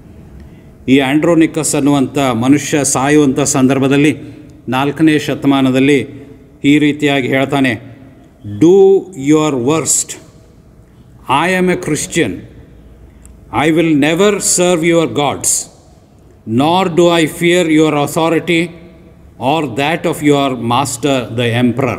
ಈ ಆಂಡ್ರೋನಿಕಸ್ ಅನ್ನುವಂಥ ಮನುಷ್ಯ ಸಾಯುವಂಥ ಸಂದರ್ಭದಲ್ಲಿ 4ನೇ ಶತಮಾನದಲ್ಲಿ ಈ ರೀತಿಯಾಗಿ ಹೇಳ್ತಾನೆ, do your worst, I am a Christian, I will never serve your gods, nor do I fear your authority or that of your master the emperor.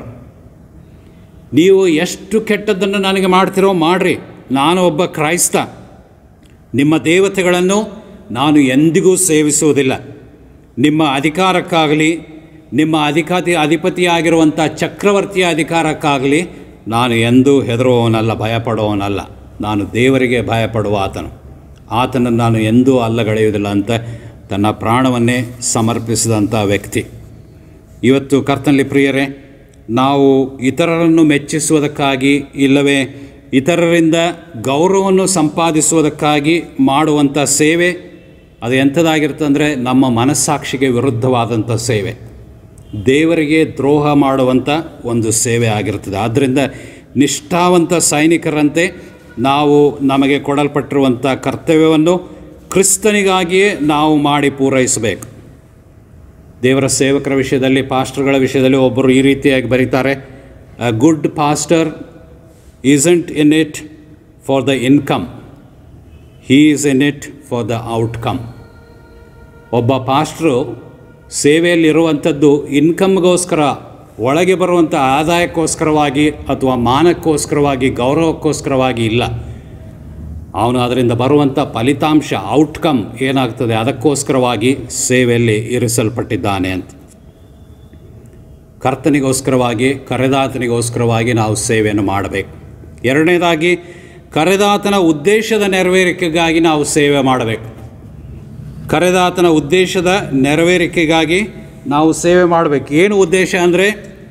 ನೀವು ಎಷ್ಟು ಕೆಟ್ಟದ್ದನ್ನು ನನಗೆ ಮಾಡ್ತಿರೋ ಮಾಡಿರಿ, ನಾನು ಒಬ್ಬ ಕ್ರೈಸ್ತ, ನಿಮ್ಮ ದೇವತೆಗಳನ್ನು ನಾನು ಎಂದಿಗೂ ಸೇವಿಸುವುದಿಲ್ಲ. ನಿಮ್ಮ ಅಧಿಕಾರಕ್ಕಾಗಲಿ, ನಿಮ್ಮ ಅಧಿಪತಿಯಾಗಿರುವಂಥ ಚಕ್ರವರ್ತಿಯ ಅಧಿಕಾರಕ್ಕಾಗಲಿ ನಾನು ಎಂದೂ ಹೆದರುವವನಲ್ಲ, ಭಯಪಡುವವನಲ್ಲ. ನಾನು ದೇವರಿಗೆ ಭಯಪಡುವ ಆತನನ್ನು ನಾನು ಎಂದೂ ಅಲ್ಲಗಳೆಯುವುದಿಲ್ಲ ಅಂತ ತನ್ನ ಪ್ರಾಣವನ್ನೇ ಸಮರ್ಪಿಸಿದಂಥ ವ್ಯಕ್ತಿ. ಇವತ್ತು ಕರ್ತನಲ್ಲಿ ಪ್ರಿಯರೇ, ನಾವು ಇತರರನ್ನು ಮೆಚ್ಚಿಸುವುದಕ್ಕಾಗಿ ಇಲ್ಲವೇ ಇತರರಿಂದ ಗೌರವವನ್ನು ಸಂಪಾದಿಸುವುದಕ್ಕಾಗಿ ಮಾಡುವಂಥ ಸೇವೆ ಅದು ಎಂಥದ್ದಾಗಿರ್ತಂದರೆ ನಮ್ಮ ಮನಸ್ಸಾಕ್ಷಿಗೆ ವಿರುದ್ಧವಾದಂಥ ಸೇವೆ, ದೇವರಿಗೆ ದ್ರೋಹ ಮಾಡುವಂಥ ಒಂದು ಸೇವೆ ಆಗಿರ್ತದೆ. ಆದ್ದರಿಂದ ನಿಷ್ಠಾವಂತ ಸೈನಿಕರಂತೆ ನಾವು ನಮಗೆ ಕೊಡಲ್ಪಟ್ಟಿರುವಂಥ ಕರ್ತವ್ಯವನ್ನು ಕ್ರಿಸ್ತನಿಗಾಗಿಯೇ ನಾವು ಮಾಡಿ ಪೂರೈಸಬೇಕು. ದೇವರ ಸೇವಕರ ವಿಷಯದಲ್ಲಿ, ಪಾಸ್ಟರ್ಗಳ ವಿಷಯದಲ್ಲಿ ಒಬ್ಬರು ಈ ರೀತಿಯಾಗಿ ಬರೀತಾರೆ, a good pastor isn't in it for the income, he is in it for the outcome. ಒಬ್ಬ ಪಾಸ್ಟ್ರು ಸೇವೆಯಲ್ಲಿರುವಂಥದ್ದು ಇನ್ಕಮ್ಗೋಸ್ಕರ, ಒಳಗೆ ಬರುವಂಥ ಆದಾಯಕ್ಕೋಸ್ಕರವಾಗಿ ಅಥವಾ ಮಾನಕ್ಕೋಸ್ಕರವಾಗಿ, ಗೌರವಕ್ಕೋಸ್ಕರವಾಗಿ ಇಲ್ಲ. ಅವನು ಅದರಿಂದ ಬರುವಂಥ ಫಲಿತಾಂಶ, ಔಟ್ಕಮ್ ಏನಾಗ್ತದೆ ಅದಕ್ಕೋಸ್ಕರವಾಗಿ ಸೇವೆಯಲ್ಲಿ ಇರಿಸಲ್ಪಟ್ಟಿದ್ದಾನೆ ಅಂತ. ಕರ್ತನಿಗೋಸ್ಕರವಾಗಿ, ಕರೆದಾತನಿಗೋಸ್ಕರವಾಗಿ ನಾವು ಸೇವೆಯನ್ನು ಮಾಡಬೇಕು. ಎರಡನೇದಾಗಿ, ಕರೆದಾತನ ಉದ್ದೇಶದ ನೆರವೇರಿಕೆಗಾಗಿ ನಾವು ಸೇವೆ ಮಾಡಬೇಕು. ಕರೆದಾತನ ಉದ್ದೇಶದ ನೆರವೇರಿಕೆಗಾಗಿ ನಾವು ಸೇವೆ ಮಾಡಬೇಕು. ಏನು ಉದ್ದೇಶ ಅಂದರೆ,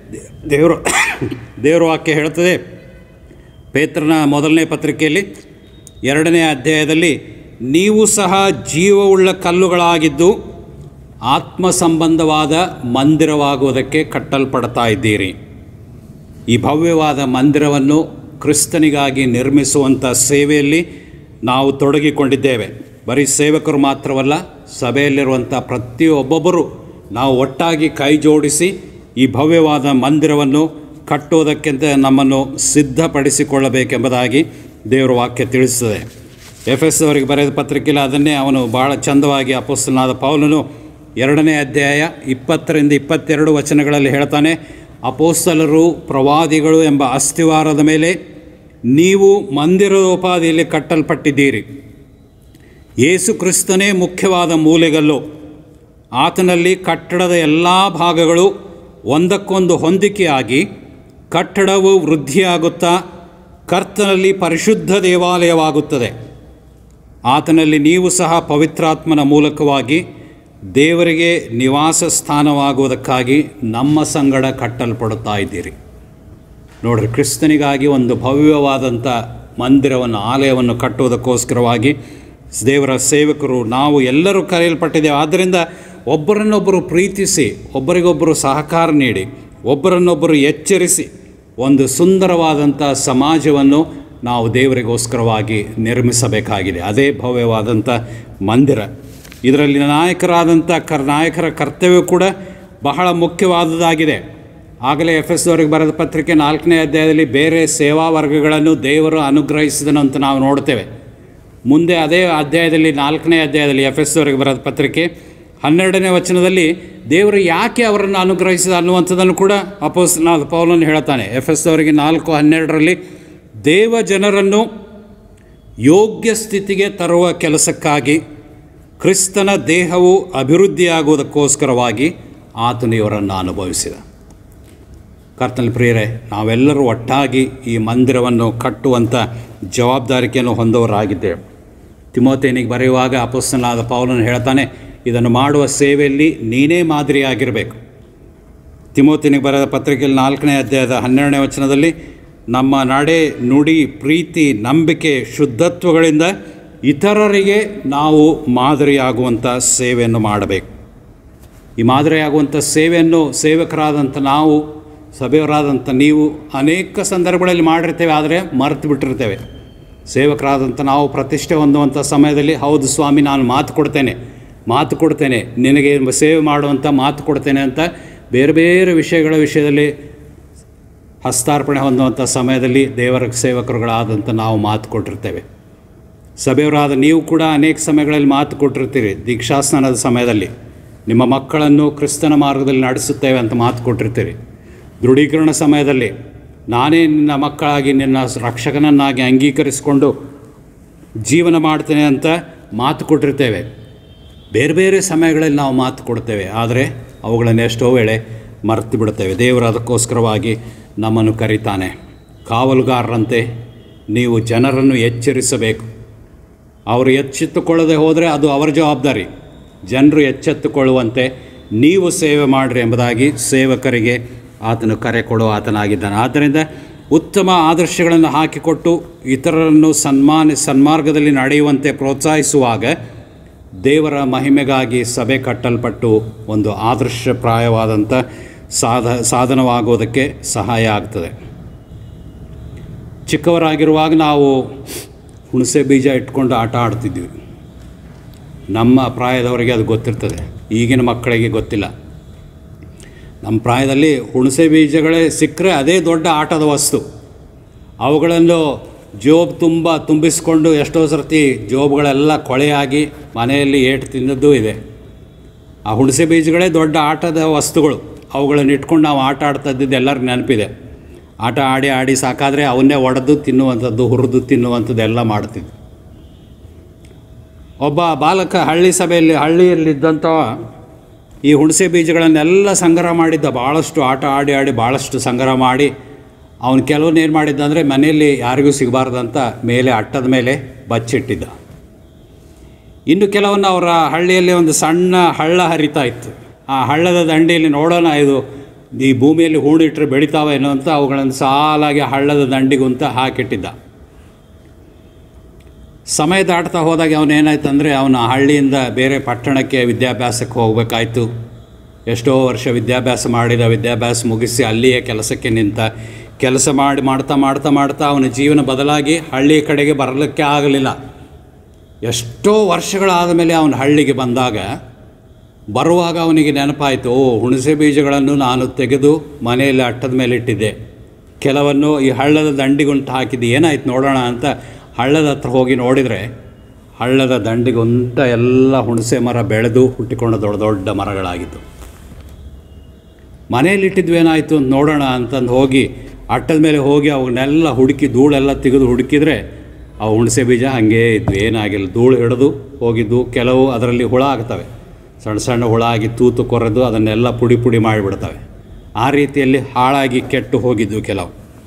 ದೇವರ ವಾಕ್ಯ ಹೇಳ್ತದೆ, ಪೇತ್ರನ 1ನೇ ಪತ್ರಿಕೆಯಲ್ಲಿ 2ನೇ ಅಧ್ಯಾಯದಲ್ಲಿ, ನೀವು ಸಹ ಜೀವವುಳ್ಳ ಕಲ್ಲುಗಳಾಗಿದ್ದು ಆತ್ಮ ಸಂಬಂಧವಾದ ಮಂದಿರವಾಗುವುದಕ್ಕೆ ಕಟ್ಟಲ್ಪಡ್ತಾ ಇದ್ದೀರಿ. ಈ ಭವ್ಯವಾದ ಮಂದಿರವನ್ನು ಕ್ರಿಸ್ತನಿಗಾಗಿ ನಿರ್ಮಿಸುವಂಥ ಸೇವೆಯಲ್ಲಿ ನಾವು ತೊಡಗಿಕೊಂಡಿದ್ದೇವೆ. ಬರೀ ಸೇವಕರು ಮಾತ್ರವಲ್ಲ, ಸಭೆಯಲ್ಲಿರುವಂಥ ಪ್ರತಿಯೊಬ್ಬೊಬ್ಬರು ನಾವು ಒಟ್ಟಾಗಿ ಕೈ ಜೋಡಿಸಿ ಈ ಭವ್ಯವಾದ ಮಂದಿರವನ್ನು ಕಟ್ಟುವುದಕ್ಕಿಂತ ನಮ್ಮನ್ನು ಸಿದ್ಧಪಡಿಸಿಕೊಳ್ಳಬೇಕೆಂಬುದಾಗಿ ದೇವರ ವಾಕ್ಯ ತಿಳಿಸ್ತದೆ. ಎಫೆಸ್ ಅವರಿಗೆ ಬರೆದ ಪತ್ರಿಕೆಯಲ್ಲಿ ಅದನ್ನೇ ಅವನು ಭಾಳ ಚಂದವಾಗಿ ಅಪೊಸ್ತಲನಾದ ಪೌಲನು 2ನೇ ಅಧ್ಯಾಯ 20-22 ವಚನಗಳಲ್ಲಿ ಹೇಳ್ತಾನೆ, ಅಪೊಸ್ತಲರು, ಪ್ರವಾದಿಗಳು ಎಂಬ ಅಸ್ತಿವಾರದ ಮೇಲೆ ನೀವು ಮಂದಿರೋಪಾದಿಯಲ್ಲಿ ಕಟ್ಟಲ್ಪಟ್ಟಿದ್ದೀರಿ. ಯೇಸು ಕ್ರಿಸ್ತನೇ ಮುಖ್ಯವಾದ ಮೂಲೆಗಲ್ಲು. ಆತನಲ್ಲಿ ಕಟ್ಟಡದ ಎಲ್ಲ ಭಾಗಗಳು ಒಂದಕ್ಕೊಂದು ಹೊಂದಿಕೆಯಾಗಿ ಕಟ್ಟಡವು ವೃದ್ಧಿಯಾಗುತ್ತಾ ಕರ್ತನಲ್ಲಿ ಪರಿಶುದ್ಧ ದೇವಾಲಯವಾಗುತ್ತದೆ. ಆತನಲ್ಲಿ ನೀವು ಸಹ ಪವಿತ್ರಾತ್ಮನ ಮೂಲಕವಾಗಿ ದೇವರಿಗೆ ನಿವಾಸ ಸ್ಥಾನವಾಗುವುದಕ್ಕಾಗಿ ನಮ್ಮ ಸಂಗಡ ಕಟ್ಟಲ್ಪಡುತ್ತಾ ಇದ್ದೀರಿ. ನೋಡ್ರಿ, ಕ್ರಿಸ್ತನಿಗಾಗಿ ಒಂದು ಭವ್ಯವಾದಂಥ ಮಂದಿರವನ್ನು, ಆಲಯವನ್ನು ಕಟ್ಟುವುದಕ್ಕೋಸ್ಕರವಾಗಿ ದೇವರ ಸೇವಕರು ನಾವು ಎಲ್ಲರೂ ಕರೆಯಲ್ಪಟ್ಟಿದ್ದೇವೆ. ಆದ್ದರಿಂದ ಒಬ್ಬರನ್ನೊಬ್ಬರು ಪ್ರೀತಿಸಿ, ಒಬ್ಬರಿಗೊಬ್ಬರು ಸಹಕಾರ ನೀಡಿ, ಒಬ್ಬರನ್ನೊಬ್ಬರು ಎಚ್ಚರಿಸಿ ಒಂದು ಸುಂದರವಾದಂಥ ಸಮಾಜವನ್ನು ನಾವು ದೇವರಿಗೋಸ್ಕರವಾಗಿ ನಿರ್ಮಿಸಬೇಕಾಗಿದೆ. ಅದೇ ಭವ್ಯವಾದಂಥ ಮಂದಿರ. ಇದರಲ್ಲಿ ನಾಯಕರ ಕರ್ತವ್ಯ ಕೂಡ ಬಹಳ ಮುಖ್ಯವಾದುದಾಗಿದೆ. ಆಗಲೇ ಎಫೆಸದವರಿಗೆ ಬರೆದ ಪತ್ರಿಕೆ 4ನೇ ಅಧ್ಯಾಯದಲ್ಲಿ ಬೇರೆ ಸೇವಾ ವರ್ಗಗಳನ್ನು ದೇವರು ಅನುಗ್ರಹಿಸಿದನು ಅಂತ ನಾವು ನೋಡ್ತೇವೆ. ಮುಂದೆ ಅದೇ ಅಧ್ಯಾಯದಲ್ಲಿ 4ನೇ ಅಧ್ಯಾಯದಲ್ಲಿ ಎಫೆಸದವರಿಗೆ ಬರೆದ ಪತ್ರಿಕೆ 12ನೇ ವಚನದಲ್ಲಿ ದೇವರು ಯಾಕೆ ಅವರನ್ನು ಅನುಗ್ರಹಿಸಿದ ಅನ್ನುವಂಥದ್ದನ್ನು ಕೂಡ ಅಪೊಸ್ತಲನಾದ ಪೌಲನು ಹೇಳ್ತಾನೆ. ಎಫೆಸದವರಿಗೆ 4:12 ದೇವ ಜನರನ್ನು ಯೋಗ್ಯ ಸ್ಥಿತಿಗೆ ತರುವ ಕೆಲಸಕ್ಕಾಗಿ ಕ್ರಿಸ್ತನ ದೇಹವು ಅಭಿವೃದ್ಧಿಯಾಗುವುದಕ್ಕೋಸ್ಕರವಾಗಿ ಆತನು ಇವರನ್ನು ಅನುಭವಿಸಿದ. ಕರ್ತನ ಪ್ರಿಯರೇ, ನಾವೆಲ್ಲರೂ ಒಟ್ಟಾಗಿ ಈ ಮಂದಿರವನ್ನು ಕಟ್ಟುವಂಥ ಜವಾಬ್ದಾರಿಕೆಯನ್ನು ಹೊಂದವರಾಗಿದ್ದೇವೆ. ತಿಮೋಥೆಯನಿಗೆ ಬರೆಯುವಾಗ ಅಪೊಸ್ತಲನಾದ ಪೌಲನು ಹೇಳ್ತಾನೆ, ಇದನ್ನು ಮಾಡುವ ಸೇವೆಯಲ್ಲಿ ನೀನೇ ಮಾದರಿಯಾಗಿರಬೇಕು. ತಿಮೋಥೆಯನಿಗೆ ಬರೆದ ಪತ್ರಿಕೆಯಲ್ಲಿ 4ನೇ ಅಧ್ಯಾಯದ 12ನೇ ವಚನದಲ್ಲಿ ನಮ್ಮ ನಡೆ, ನುಡಿ, ಪ್ರೀತಿ, ನಂಬಿಕೆ, ಶುದ್ಧತ್ವಗಳಿಂದ ಇತರರಿಗೆ ನಾವು ಮಾದರಿಯಾಗುವಂಥ ಸೇವೆಯನ್ನು ಮಾಡಬೇಕು. ಈ ಮಾದರಿಯಾಗುವಂಥ ಸೇವೆಯನ್ನು ಸೇವಕರಾದಂಥ ನಾವು, ಸಭೆಯವರಾದಂಥ ನೀವು ಅನೇಕ ಸಂದರ್ಭಗಳಲ್ಲಿ ಮಾಡಿರ್ತೇವೆ, ಆದರೆ ಮರೆತು ಬಿಟ್ಟಿರ್ತೇವೆ. ಸೇವಕರಾದಂಥ ನಾವು ಪ್ರತಿಷ್ಠೆ ಹೊಂದುವಂಥ ಸಮಯದಲ್ಲಿ, ಹೌದು ಸ್ವಾಮಿ, ನಾನು ಮಾತು ಕೊಡ್ತೇನೆ ನಿನಗೆ ಸೇವೆ ಮಾಡುವಂಥ ಮಾತು ಕೊಡ್ತೇನೆ ಅಂತ ಬೇರೆ ಬೇರೆ ವಿಷಯಗಳ ವಿಷಯದಲ್ಲಿ ಹಸ್ತಾರ್ಪಣೆ ಹೊಂದುವಂಥ ಸಮಯದಲ್ಲಿ ದೇವರ ಸೇವಕರುಗಳಾದಂಥ ನಾವು ಮಾತು ಕೊಟ್ಟಿರ್ತೇವೆ. ಸಭೆಯವರಾದ ನೀವು ಕೂಡ ಅನೇಕ ಸಮಯಗಳಲ್ಲಿ ಮಾತು ಕೊಟ್ಟಿರ್ತೀರಿ. ದೀಕ್ಷಾಸ್ನಾನದ ಸಮಯದಲ್ಲಿ ನಿಮ್ಮ ಮಕ್ಕಳನ್ನು ಕ್ರಿಸ್ತನ ಮಾರ್ಗದಲ್ಲಿ ನಡೆಸುತ್ತೇವೆ ಅಂತ ಮಾತು ಕೊಟ್ಟಿರ್ತೀರಿ. ದೃಢೀಕರಣ ಸಮಯದಲ್ಲಿ ನಾನೇ ನಿನ್ನ ಮಕ್ಕಳಾಗಿ ನಿನ್ನ ರಕ್ಷಕನನ್ನಾಗಿ ಅಂಗೀಕರಿಸಿಕೊಂಡು ಜೀವನ ಮಾಡ್ತೇನೆ ಅಂತ ಮಾತು ಕೊಟ್ಟಿರ್ತೇವೆ. ಬೇರೆ ಬೇರೆ ಸಮಯಗಳಲ್ಲಿ ನಾವು ಮಾತು ಕೊಡ್ತೇವೆ, ಆದರೆ ಅವುಗಳನ್ನು ಎಷ್ಟೋ ವೇಳೆ ಮರೆತು ಬಿಡ್ತೇವೆ. ದೇವರು ಅದಕ್ಕೋಸ್ಕರವಾಗಿ ನಮ್ಮನ್ನು ಕರೀತಾನೆ. ಕಾವಲುಗಾರರಂತೆ ನೀವು ಜನರನ್ನು ಎಚ್ಚರಿಸಬೇಕು. ಅವರು ಎಚ್ಚೆತ್ತುಕೊಳ್ಳದೆ ಹೋದರೆ ಅದು ಅವರ ಜವಾಬ್ದಾರಿ. ಜನರು ಎಚ್ಚೆತ್ತುಕೊಳ್ಳುವಂತೆ ನೀವು ಸೇವೆ ಮಾಡಿರಿ ಎಂಬುದಾಗಿ ಸೇವಕರಿಗೆ ಆತನು ಕರೆ ಕೊಡುವ ಆತನಾಗಿದ್ದಾನೆ. ಆದ್ದರಿಂದ ಉತ್ತಮ ಆದರ್ಶಗಳನ್ನು ಹಾಕಿಕೊಟ್ಟು ಇತರರನ್ನು ಸನ್ಮಾರ್ಗದಲ್ಲಿ ನಡೆಯುವಂತೆ ಪ್ರೋತ್ಸಾಹಿಸುವಾಗ ದೇವರ ಮಹಿಮೆಗಾಗಿ ಸಭೆ ಕಟ್ಟಲ್ಪಟ್ಟು ಒಂದು ಆದರ್ಶಪ್ರಾಯವಾದಂಥ ಸಾಧನವಾಗೋದಕ್ಕೆ ಸಹಾಯ ಆಗ್ತದೆ. ಚಿಕ್ಕವರಾಗಿರುವಾಗ ನಾವು ಹುಣಸೆ ಬೀಜ ಇಟ್ಕೊಂಡು ಆಟ ಆಡ್ತಿದ್ವಿ. ನಮ್ಮ ಪ್ರಾಯದವರಿಗೆ ಅದು ಗೊತ್ತಿರ್ತದೆ, ಈಗಿನ ಮಕ್ಕಳಿಗೆ ಗೊತ್ತಿಲ್ಲ. ನಮ್ಮ ಪ್ರಾಯದಲ್ಲಿ ಹುಣಸೆ ಬೀಜಗಳೇ ಸಿಕ್ಕರೆ ಅದೇ ದೊಡ್ಡ ಆಟದ ವಸ್ತು. ಅವುಗಳನ್ನು ತುಂಬಿಸ್ಕೊಂಡು ಎಷ್ಟೋ ಸರ್ತಿ ಜೋಬ್ಗಳೆಲ್ಲ ಕೊಳೆಯಾಗಿ ಮನೆಯಲ್ಲಿ ಏಟು ತಿನ್ನೋದು ಇದೆ. ಆ ಹುಣಸೆ ಬೀಜಗಳೇ ದೊಡ್ಡ ಆಟದ ವಸ್ತುಗಳು. ಅವುಗಳನ್ನು ಇಟ್ಕೊಂಡು ನಾವು ಆಟ ಆಡ್ತಾ ಇದ್ದಿದ್ದು ಎಲ್ಲರಿಗೂ ನೆನಪಿದೆ. ಆಟ ಆಡಿ ಸಾಕಾದರೆ ಅವನ್ನೇ ಒಡೆದು ತಿನ್ನುವಂಥದ್ದು, ಹುರಿದು ತಿನ್ನುವಂಥದ್ದು ಎಲ್ಲ ಮಾಡ್ತಿದ್ವಿ. ಒಬ್ಬ ಬಾಲಕ ಹಳ್ಳಿಯಲ್ಲಿದ್ದಂಥ ಈ ಹುಣಸೆ ಬೀಜಗಳನ್ನೆಲ್ಲ ಸಂಗ್ರಹ ಮಾಡಿದ್ದ. ಭಾಳಷ್ಟು ಆಟ ಆಡಿ ಭಾಳಷ್ಟು ಸಂಗ್ರಹ ಮಾಡಿ ಅವನು ಕೆಲವನ್ನ ಏನು ಮಾಡಿದ್ದ ಅಂದರೆ ಮನೆಯಲ್ಲಿ ಯಾರಿಗೂ ಸಿಗಬಾರ್ದಂತ ಮೇಲೆ ಅಟ್ಟದ ಮೇಲೆ ಬಚ್ಚಿಟ್ಟಿದ್ದ. ಇನ್ನು ಕೆಲವನ್ನ ಅವರ ಹಳ್ಳಿಯಲ್ಲಿ ಒಂದು ಸಣ್ಣ ಹಳ್ಳ ಹರಿತಾ ಇತ್ತು. ಆ ಹಳ್ಳದ ದಂಡೆಯಲ್ಲಿ ನೋಡೋಣ ಇದು ಈ ಭೂಮಿಯಲ್ಲಿ ಹೂಣಿಟ್ಟರೆ ಬೆಳಿತಾವೇನೋ ಅಂತ ಅವುಗಳನ್ನು ಸಾಲಾಗಿ ಹಳ್ಳದ ದಂಡಿಗುಂತ ಹಾಕಿಟ್ಟಿದ್ದ. ಸಮಯ ದಾಟ್ತಾ ಹೋದಾಗ ಅವನೇನಾಯ್ತು ಅಂದರೆ ಅವನ ಹಳ್ಳಿಯಿಂದ ಬೇರೆ ಪಟ್ಟಣಕ್ಕೆ ವಿದ್ಯಾಭ್ಯಾಸಕ್ಕೆ ಹೋಗಬೇಕಾಯ್ತು. ಎಷ್ಟೋ ವರ್ಷ ವಿದ್ಯಾಭ್ಯಾಸ ಮುಗಿಸಿ ಅಲ್ಲಿಯೇ ಕೆಲಸಕ್ಕೆ ನಿಂತ. ಕೆಲಸ ಮಾಡ್ತಾ ಅವನ ಜೀವನ ಬದಲಾಗಿ ಹಳ್ಳಿಯ ಕಡೆಗೆ ಬರಲಿಕ್ಕೆ ಆಗಲಿಲ್ಲ. ಎಷ್ಟೋ ವರ್ಷಗಳಾದ ಮೇಲೆ ಅವನ ಹಳ್ಳಿಗೆ ಬರುವಾಗ ಅವನಿಗೆ ನೆನಪಾಯಿತು, ಹುಣಸೆ ಬೀಜಗಳನ್ನು ನಾನು ತೆಗೆದು ಮನೆಯಲ್ಲಿ ಅಟ್ಟದ ಮೇಲೆ ಇಟ್ಟಿದ್ದೆ, ಕೆಲವನ್ನು ಈ ಹಳ್ಳದ ದಂಡಿಗುಂಟು ಹಾಕಿದ್ದು, ಏನಾಯ್ತು ನೋಡೋಣ ಅಂತ ಹಳ್ಳದ ಹತ್ರ ಹೋಗಿ ನೋಡಿದರೆ ಹಳ್ಳದ ದಂಡಿಗುಂಟ ಎಲ್ಲ ಹುಣಸೆ ಮರ ಬೆಳೆದು ಹುಟ್ಟಿಕೊಂಡು ದೊಡ್ಡ ದೊಡ್ಡ ಮರಗಳಾಗಿತ್ತು. ಮನೆಯಲ್ಲಿಟ್ಟಿದ್ವು ಏನಾಯಿತು ನೋಡೋಣ ಅಂತಂದು ಹೋಗಿ ಅಟ್ಟದ ಮೇಲೆ ಹೋಗಿ ಅವನ್ನೆಲ್ಲ ಧೂಳೆಲ್ಲ ತೆಗೆದು ಹುಡುಕಿದರೆ ಆ ಹುಣಸೆ ಬೀಜ ಹಾಗೇ ಇದ್ವು, ಏನಾಗಿಲ್ಲ, ಧೂಳು ಹಿಡಿದು ಹೋಗಿದ್ದು. ಕೆಲವು ಅದರಲ್ಲಿ ಹುಳ ಆಗ್ತವೆ, ಸಣ್ಣ ಸಣ್ಣ ಹುಳ ಆಗಿ ತೂತು ಕೊರೆದು ಅದನ್ನೆಲ್ಲ ಪುಡಿ ಪುಡಿ ಮಾಡಿಬಿಡ್ತವೆ. ಆ ರೀತಿಯಲ್ಲಿ ಹಾಳಾಗಿ ಕೆಟ್ಟು ಹೋಗಿದ್ದು ಕೆಲವು.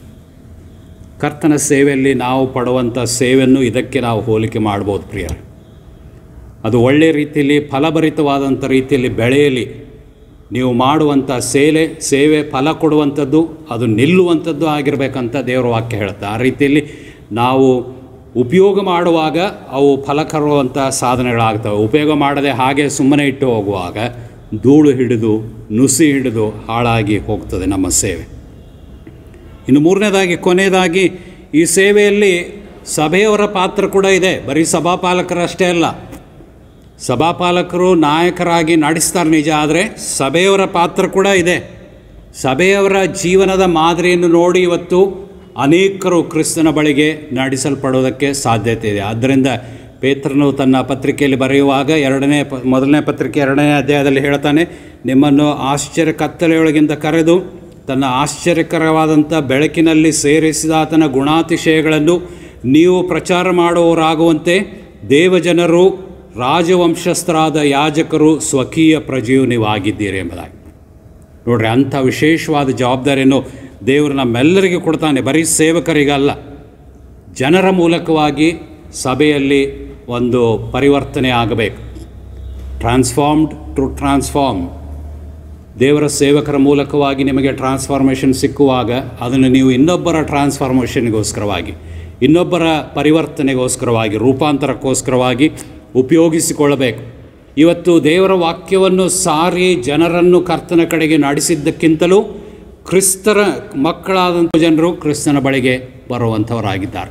ಕರ್ತನ ಸೇವೆಯಲ್ಲಿ ನಾವು ಪಡುವಂಥ ಸೇವೆಯನ್ನು ಇದಕ್ಕೆ ನಾವು ಹೋಲಿಕೆ ಮಾಡ್ಬೋದು ಪ್ರಿಯರೇ. ಅದು ಒಳ್ಳೆಯ ರೀತಿಯಲ್ಲಿ ಫಲಭರಿತವಾದಂಥ ರೀತಿಯಲ್ಲಿ ಬೆಳೆಯಲಿ. ನೀವು ಮಾಡುವಂಥ ಸೇವೆ ಫಲ ಕೊಡುವಂಥದ್ದು, ಅದು ನಿಲ್ಲುವಂಥದ್ದು ಆಗಿರಬೇಕಂತ ದೇವರ ವಾಕ್ಯ ಹೇಳುತ್ತೆ. ಆ ರೀತಿಯಲ್ಲಿ ನಾವು ಉಪಯೋಗ ಮಾಡುವಾಗ ಅವು ಫಲಕರುವಂಥ ಸಾಧನೆಗಳಾಗ್ತವೆ. ಉಪಯೋಗ ಮಾಡದೆ ಹಾಗೆ ಸುಮ್ಮನೆ ಇಟ್ಟು ಹೋಗುವಾಗ ಧೂಳು ಹಿಡಿದು ನುಸಿ ಹಿಡಿದು ಹಾಳಾಗಿ ಹೋಗ್ತದೆ ನಮ್ಮ ಸೇವೆ. ಇನ್ನು ಮೂರನೇದಾಗಿ, ಕೊನೆಯದಾಗಿ, ಈ ಸೇವೆಯಲ್ಲಿ ಸಭೆಯವರ ಪಾತ್ರ ಕೂಡ ಇದೆ. ಬರೀ ಸಭಾಪಾಲಕರಷ್ಟೇ ಅಲ್ಲ. ಸಭಾಪಾಲಕರು ನಾಯಕರಾಗಿ ನಡೆಸ್ತಾರೆ ನಿಜ, ಆದರೆ ಸಭೆಯವರ ಪಾತ್ರ ಕೂಡ ಇದೆ. ಸಭೆಯವರ ಜೀವನದ ಮಾದರಿಯನ್ನು ನೋಡಿ ಇವತ್ತು ಅನೇಕರು ಕ್ರಿಸ್ತನ ಬಳಿಗೆ ನಡೆಸಲ್ಪಡೋದಕ್ಕೆ ಸಾಧ್ಯತೆ ಇದೆ. ಆದ್ದರಿಂದ ಪೇತ್ರನು ತನ್ನ ಪತ್ರಿಕೆಯಲ್ಲಿ ಬರೆಯುವಾಗ ಮೊದಲನೇ ಪತ್ರಿಕೆ 2ನೇ ಅಧ್ಯಾಯದಲ್ಲಿ ಹೇಳ್ತಾನೆ, ನಿಮ್ಮನ್ನು ಆಶ್ಚರ್ಯ ಕತ್ತಲೆಯೊಳಗಿಂದ ಕರೆದು ತನ್ನ ಆಶ್ಚರ್ಯಕರವಾದಂಥ ಬೆಳಕಿನಲ್ಲಿ ಸೇರಿಸಿದಾತನ ಗುಣಾತಿಶಯಗಳನ್ನು ನೀವು ಪ್ರಚಾರ ಮಾಡುವವರಾಗುವಂತೆ ದೇವಜನರು, ರಾಜವಂಶಸ್ಥರಾದ ಯಾಜಕರು, ಸ್ವಕೀಯ ಪ್ರಜೆಯು ನೀವಾಗಿದ್ದೀರಿ ಎಂಬುದಾಗಿ. ನೋಡ್ರಿ, ಅಂಥ ವಿಶೇಷವಾದ ಜವಾಬ್ದಾರಿಯನ್ನು ದೇವರು ನಮ್ಮೆಲ್ಲರಿಗೂ ಕೊಡ್ತಾನೆ. ಬರೀ ಸೇವಕರಿಗಲ್ಲ, ಜನರ ಮೂಲಕವಾಗಿ ಸಭೆಯಲ್ಲಿ ಒಂದು ಪರಿವರ್ತನೆ ಆಗಬೇಕು. Transformed to transform. ದೇವರ ಸೇವಕರ ಮೂಲಕವಾಗಿ ನಿಮಗೆ ಟ್ರಾನ್ಸ್ಫಾರ್ಮೇಷನ್ ಸಿಕ್ಕುವಾಗ ಅದನ್ನು ನೀವು ಇನ್ನೊಬ್ಬರ ಟ್ರಾನ್ಸ್ಫಾರ್ಮೇಷನ್ಗೋಸ್ಕರವಾಗಿ, ಇನ್ನೊಬ್ಬರ ಪರಿವರ್ತನೆಗೋಸ್ಕರವಾಗಿ, ರೂಪಾಂತರಕ್ಕೋಸ್ಕರವಾಗಿ ಉಪಯೋಗಿಸಿಕೊಳ್ಳಬೇಕು. ಇವತ್ತು ದೇವರ ವಾಕ್ಯವನ್ನು ಸಾರಿ ಜನರನ್ನು ಕರ್ತನ ಕಡೆಗೆ ನಡೆಸಿದ್ದಕ್ಕಿಂತಲೂ ಕ್ರಿಸ್ತರ ಮಕ್ಕಳಾದಂಥ ಜನರು ಕ್ರಿಸ್ತನ ಬಳಿಗೆ ಬರುವಂಥವರಾಗಿದ್ದಾರೆ.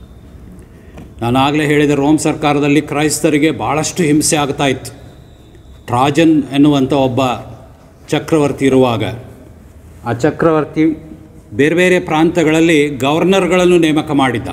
ನಾನಾಗಲೇ ಹೇಳಿದ, ರೋಮ್ ಸರ್ಕಾರದಲ್ಲಿ ಕ್ರೈಸ್ತರಿಗೆ ಭಾಳಷ್ಟು ಹಿಂಸೆ ಆಗ್ತಾ ಇತ್ತು. ಟ್ರಾಜನ್ ಎನ್ನುವಂಥ ಒಬ್ಬ ಚಕ್ರವರ್ತಿ ಇರುವಾಗ ಆ ಚಕ್ರವರ್ತಿ ಬೇರೆ ಬೇರೆ ಪ್ರಾಂತಗಳಲ್ಲಿ ಗವರ್ನರ್ಗಳನ್ನು ನೇಮಕ ಮಾಡಿದ್ದ.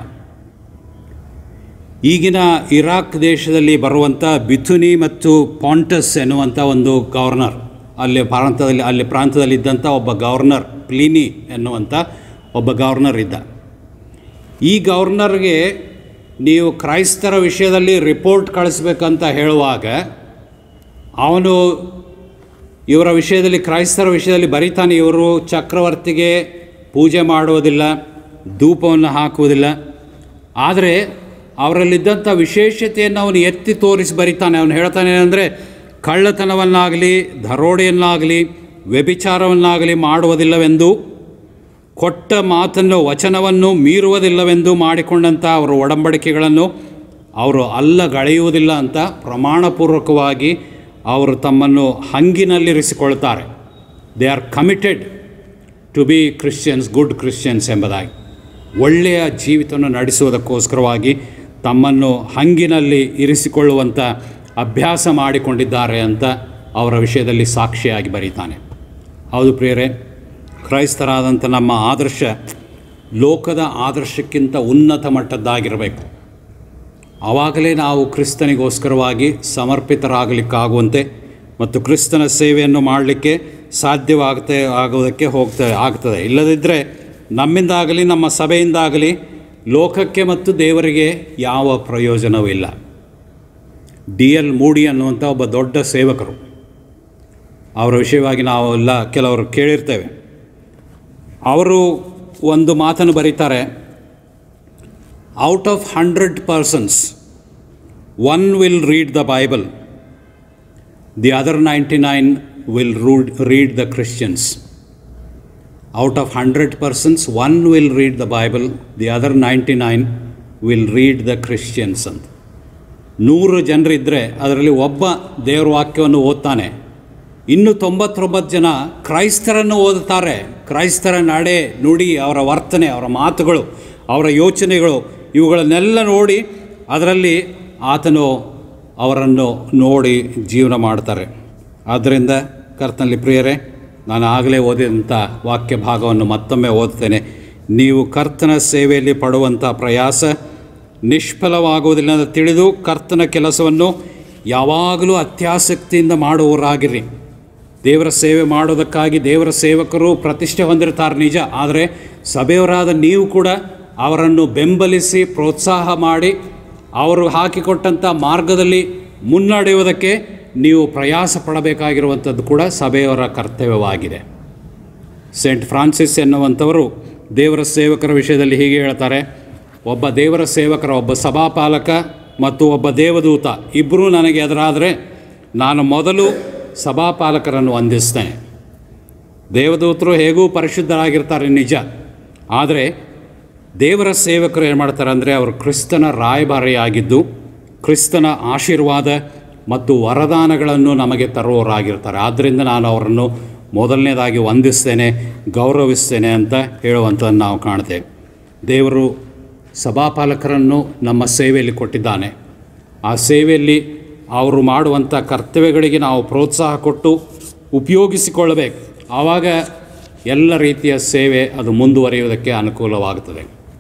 ಈಗಿನ ಇರಾಕ್ ದೇಶದಲ್ಲಿ ಬರುವಂಥ ಬಿಥುನಿ ಮತ್ತು ಪಾಂಟಸ್ ಎನ್ನುವಂಥ ಒಂದು ಗವರ್ನರ್, ಅಲ್ಲಿ ಪ್ರಾಂತದಲ್ಲಿದ್ದಂಥ ಒಬ್ಬ ಗವರ್ನರ್, ಪ್ಲಿನಿ ಎನ್ನುವಂಥ ಒಬ್ಬ ಗವರ್ನರ್ ಇದ್ದ. ಈ ಗವರ್ನರ್ಗೆ ನೀವು ಕ್ರೈಸ್ತರ ವಿಷಯದಲ್ಲಿ ರಿಪೋರ್ಟ್ ಕಳಿಸ್ಬೇಕಂತ ಹೇಳುವಾಗ ಅವನು ಇವರ ವಿಷಯದಲ್ಲಿ, ಕ್ರೈಸ್ತರ ವಿಷಯದಲ್ಲಿ ಬರೀತಾನೆ, ಇವರು ಚಕ್ರವರ್ತಿಗೆ ಪೂಜೆ ಮಾಡುವುದಿಲ್ಲ, ಧೂಪವನ್ನು ಹಾಕುವುದಿಲ್ಲ. ಆದರೆ ಅವರಲ್ಲಿದ್ದಂಥ ವಿಶೇಷತೆಯನ್ನು ಅವನು ಎತ್ತಿ ತೋರಿಸಿ ಬರೀತಾನೆ. ಅವನು ಹೇಳ್ತಾನೆ ಏನಂದರೆ, ಕಳ್ಳತನವನ್ನಾಗಲಿ, ದರೋಡೆಯನ್ನಾಗಲಿ, ವ್ಯಭಿಚಾರವನ್ನಾಗಲಿ ಮಾಡುವುದಿಲ್ಲವೆಂದು, ಕೊಟ್ಟ ಮಾತನ್ನು, ವಚನವನ್ನು ಮೀರುವುದಿಲ್ಲವೆಂದು ಮಾಡಿಕೊಂಡಂಥ ಅವರ ಒಡಂಬಡಿಕೆಗಳನ್ನು ಅವರು ಅಲ್ಲಗಳೆಯುವುದಿಲ್ಲ ಅಂತ ಪ್ರಮಾಣಪೂರ್ವಕವಾಗಿ ಅವರು ತಮ್ಮನ್ನು ಹಂಗಿನಲ್ಲಿರಿಸಿಕೊಳ್ತಾರೆ. They are committed to be Christians, good Christians ಎಂಬುದಾಗಿ. ಒಳ್ಳೆಯ ಜೀವಿತವನ್ನು ನಡೆಸುವುದಕ್ಕೋಸ್ಕರವಾಗಿ ತಮ್ಮನ್ನು ಹಂಗಿನಲ್ಲಿ ಇರಿಸಿಕೊಳ್ಳುವಂಥ ಅಭ್ಯಾಸ ಮಾಡಿಕೊಂಡಿದ್ದಾರೆ ಅಂತ ಅವರ ವಿಷಯದಲ್ಲಿ ಸಾಕ್ಷಿಯಾಗಿ ಬರೀತಾನೆ. ಹೌದು ಪ್ರಿಯರೇ, ಕ್ರೈಸ್ತರಾದಂಥ ನಮ್ಮ ಆದರ್ಶ ಲೋಕದ ಆದರ್ಶಕ್ಕಿಂತ ಉನ್ನತ ಮಟ್ಟದ್ದಾಗಿರಬೇಕು. ಆವಾಗಲೇ ನಾವು ಕ್ರಿಸ್ತನಿಗೋಸ್ಕರವಾಗಿ ಸಮರ್ಪಿತರಾಗಲಿಕ್ಕಾಗುವಂತೆ ಮತ್ತು ಕ್ರಿಸ್ತನ ಸೇವೆಯನ್ನು ಮಾಡಲಿಕ್ಕೆ ಆಗೋದಕ್ಕೆ ಆಗ್ತದೆ. ಇಲ್ಲದಿದ್ದರೆ ನಮ್ಮಿಂದಾಗಲಿ ನಮ್ಮ ಸಭೆಯಿಂದಾಗಲಿ ಲೋಕಕ್ಕೆ ಮತ್ತು ದೇವರಿಗೆ ಯಾವ ಪ್ರಯೋಜನವೂ ಇಲ್ಲ. D.L. ಮೂಡಿ ಅನ್ನುವಂಥ ಒಬ್ಬ ದೊಡ್ಡ ಸೇವಕರು, ಅವರ ವಿಷಯವಾಗಿ ನಾವೆಲ್ಲ ಕೆಲವರು ಕೇಳಿರ್ತೇವೆ. ಅವರು ಒಂದು ಮಾತನ್ನು ಬರೀತಾರೆ, out of 100 persons, 1 will read the Bible, the other 99 will read the Christians. Out of 100 persons, 1 will read the Bible, the other 99 will read the Christians ಅಂತ. 100 ಜನರಿದ್ದರೆ ಅದರಲ್ಲಿ ಒಬ್ಬ ದೇವರ ವಾಕ್ಯವನ್ನು ಓದ್ತಾನೆ, ಇನ್ನು 99 ಜನ ಕ್ರೈಸ್ತರನ್ನು ಓದುತ್ತಾರೆ. ಕ್ರೈಸ್ತರ ನಡೆ ನುಡಿ, ಅವರ ವರ್ತನೆ, ಅವರ ಮಾತುಗಳು, ಅವರ ಯೋಚನೆಗಳು, ಇವುಗಳನ್ನೆಲ್ಲ ನೋಡಿ ಅದರಲ್ಲಿ ಆತನು ಅವರನ್ನು ನೋಡಿ ಜೀವನ ಮಾಡ್ತಾರೆ. ಆದ್ದರಿಂದ ಕರ್ತನಲ್ಲಿ ಪ್ರಿಯರೇ, ನಾನು ಆಗಲೇ ಓದಿದಂಥ ವಾಕ್ಯ ಭಾಗವನ್ನು ಮತ್ತೊಮ್ಮೆ ಓದ್ತೇನೆ. ನೀವು ಕರ್ತನ ಸೇವೆಯಲ್ಲಿ ಪಡುವಂಥ ಪ್ರಯಾಸ ನಿಷ್ಫಲವಾಗುವುದಿಲ್ಲ ಅಂತ ತಿಳಿದು ಕರ್ತನ ಕೆಲಸವನ್ನು ಯಾವಾಗಲೂ ಅತ್ಯಾಸಕ್ತಿಯಿಂದ ಮಾಡುವವರಾಗಿರಿ. ದೇವರ ಸೇವೆ ಮಾಡೋದಕ್ಕಾಗಿ ದೇವರ ಸೇವಕರು ಪ್ರತಿಷ್ಠೆ ಹೊಂದಿರ್ತಾರೆ ನಿಜ, ಆದರೆ ಸಭೆಯವರಾದ ನೀವು ಕೂಡ ಅವರನ್ನು ಬೆಂಬಲಿಸಿ ಪ್ರೋತ್ಸಾಹ ಮಾಡಿ ಅವರು ಹಾಕಿಕೊಟ್ಟಂಥ ಮಾರ್ಗದಲ್ಲಿ ಮುನ್ನಡೆಯುವುದಕ್ಕೆ ನೀವು ಪ್ರಯಾಸ ಪಡಬೇಕಾಗಿರುವಂಥದ್ದು ಕೂಡ ಸಭೆಯವರ ಕರ್ತವ್ಯವಾಗಿದೆ. ಸೇಂಟ್ ಫ್ರಾನ್ಸಿಸ್ ಎನ್ನುವಂಥವರು ದೇವರ ಸೇವಕರ ವಿಷಯದಲ್ಲಿ ಹೀಗೆ ಹೇಳ್ತಾರೆ, ಒಬ್ಬ ದೇವರ ಸೇವಕರ, ಒಬ್ಬ ಸಭಾಪಾಲಕ ಮತ್ತು ಒಬ್ಬ ದೇವದೂತ ಇಬ್ಬರೂ ನನಗೆ ಎದುರಾದರೆ ನಾನು ಮೊದಲು ಸಭಾಪಾಲಕರನ್ನು ವಂದಿಸ್ತೇನೆ. ದೇವದೂತರು ಹೇಗೂ ಪರಿಶುದ್ಧರಾಗಿರ್ತಾರೆ ನಿಜ, ಆದರೆ ದೇವರ ಸೇವಕರು ಏನು ಮಾಡ್ತಾರೆ ಅಂದರೆ ಅವರು ಕ್ರಿಸ್ತನ ರಾಯಭಾರಿಯಾಗಿದ್ದು ಕ್ರಿಸ್ತನ ಆಶೀರ್ವಾದ ಮತ್ತು ವರದಾನಗಳನ್ನು ನಮಗೆ ತರುವವರಾಗಿರ್ತಾರೆ. ಆದ್ದರಿಂದ ನಾನು ಅವರನ್ನು ಮೊದಲನೇದಾಗಿ ವಂದಿಸ್ತೇನೆ, ಗೌರವಿಸ್ತೇನೆ ಅಂತ ಹೇಳುವಂಥದ್ದನ್ನು ನಾವು ಕಾಣ್ತೇವೆ. ದೇವರು ಸಭಾಪಾಲಕರನ್ನು ನಮ್ಮ ಸೇವೆಯಲ್ಲಿ ಕೊಟ್ಟಿದ್ದಾನೆ. ಆ ಸೇವೆಯಲ್ಲಿ ಅವರು ಮಾಡುವಂಥ ಕರ್ತವ್ಯಗಳಿಗೆ ನಾವು ಪ್ರೋತ್ಸಾಹ ಕೊಟ್ಟು ಉಪಯೋಗಿಸಿಕೊಳ್ಳಬೇಕು. ಆವಾಗ ಎಲ್ಲ ರೀತಿಯ ಸೇವೆ ಅದು ಮುಂದುವರಿಯುವುದಕ್ಕೆ ಅನುಕೂಲವಾಗುತ್ತದೆ.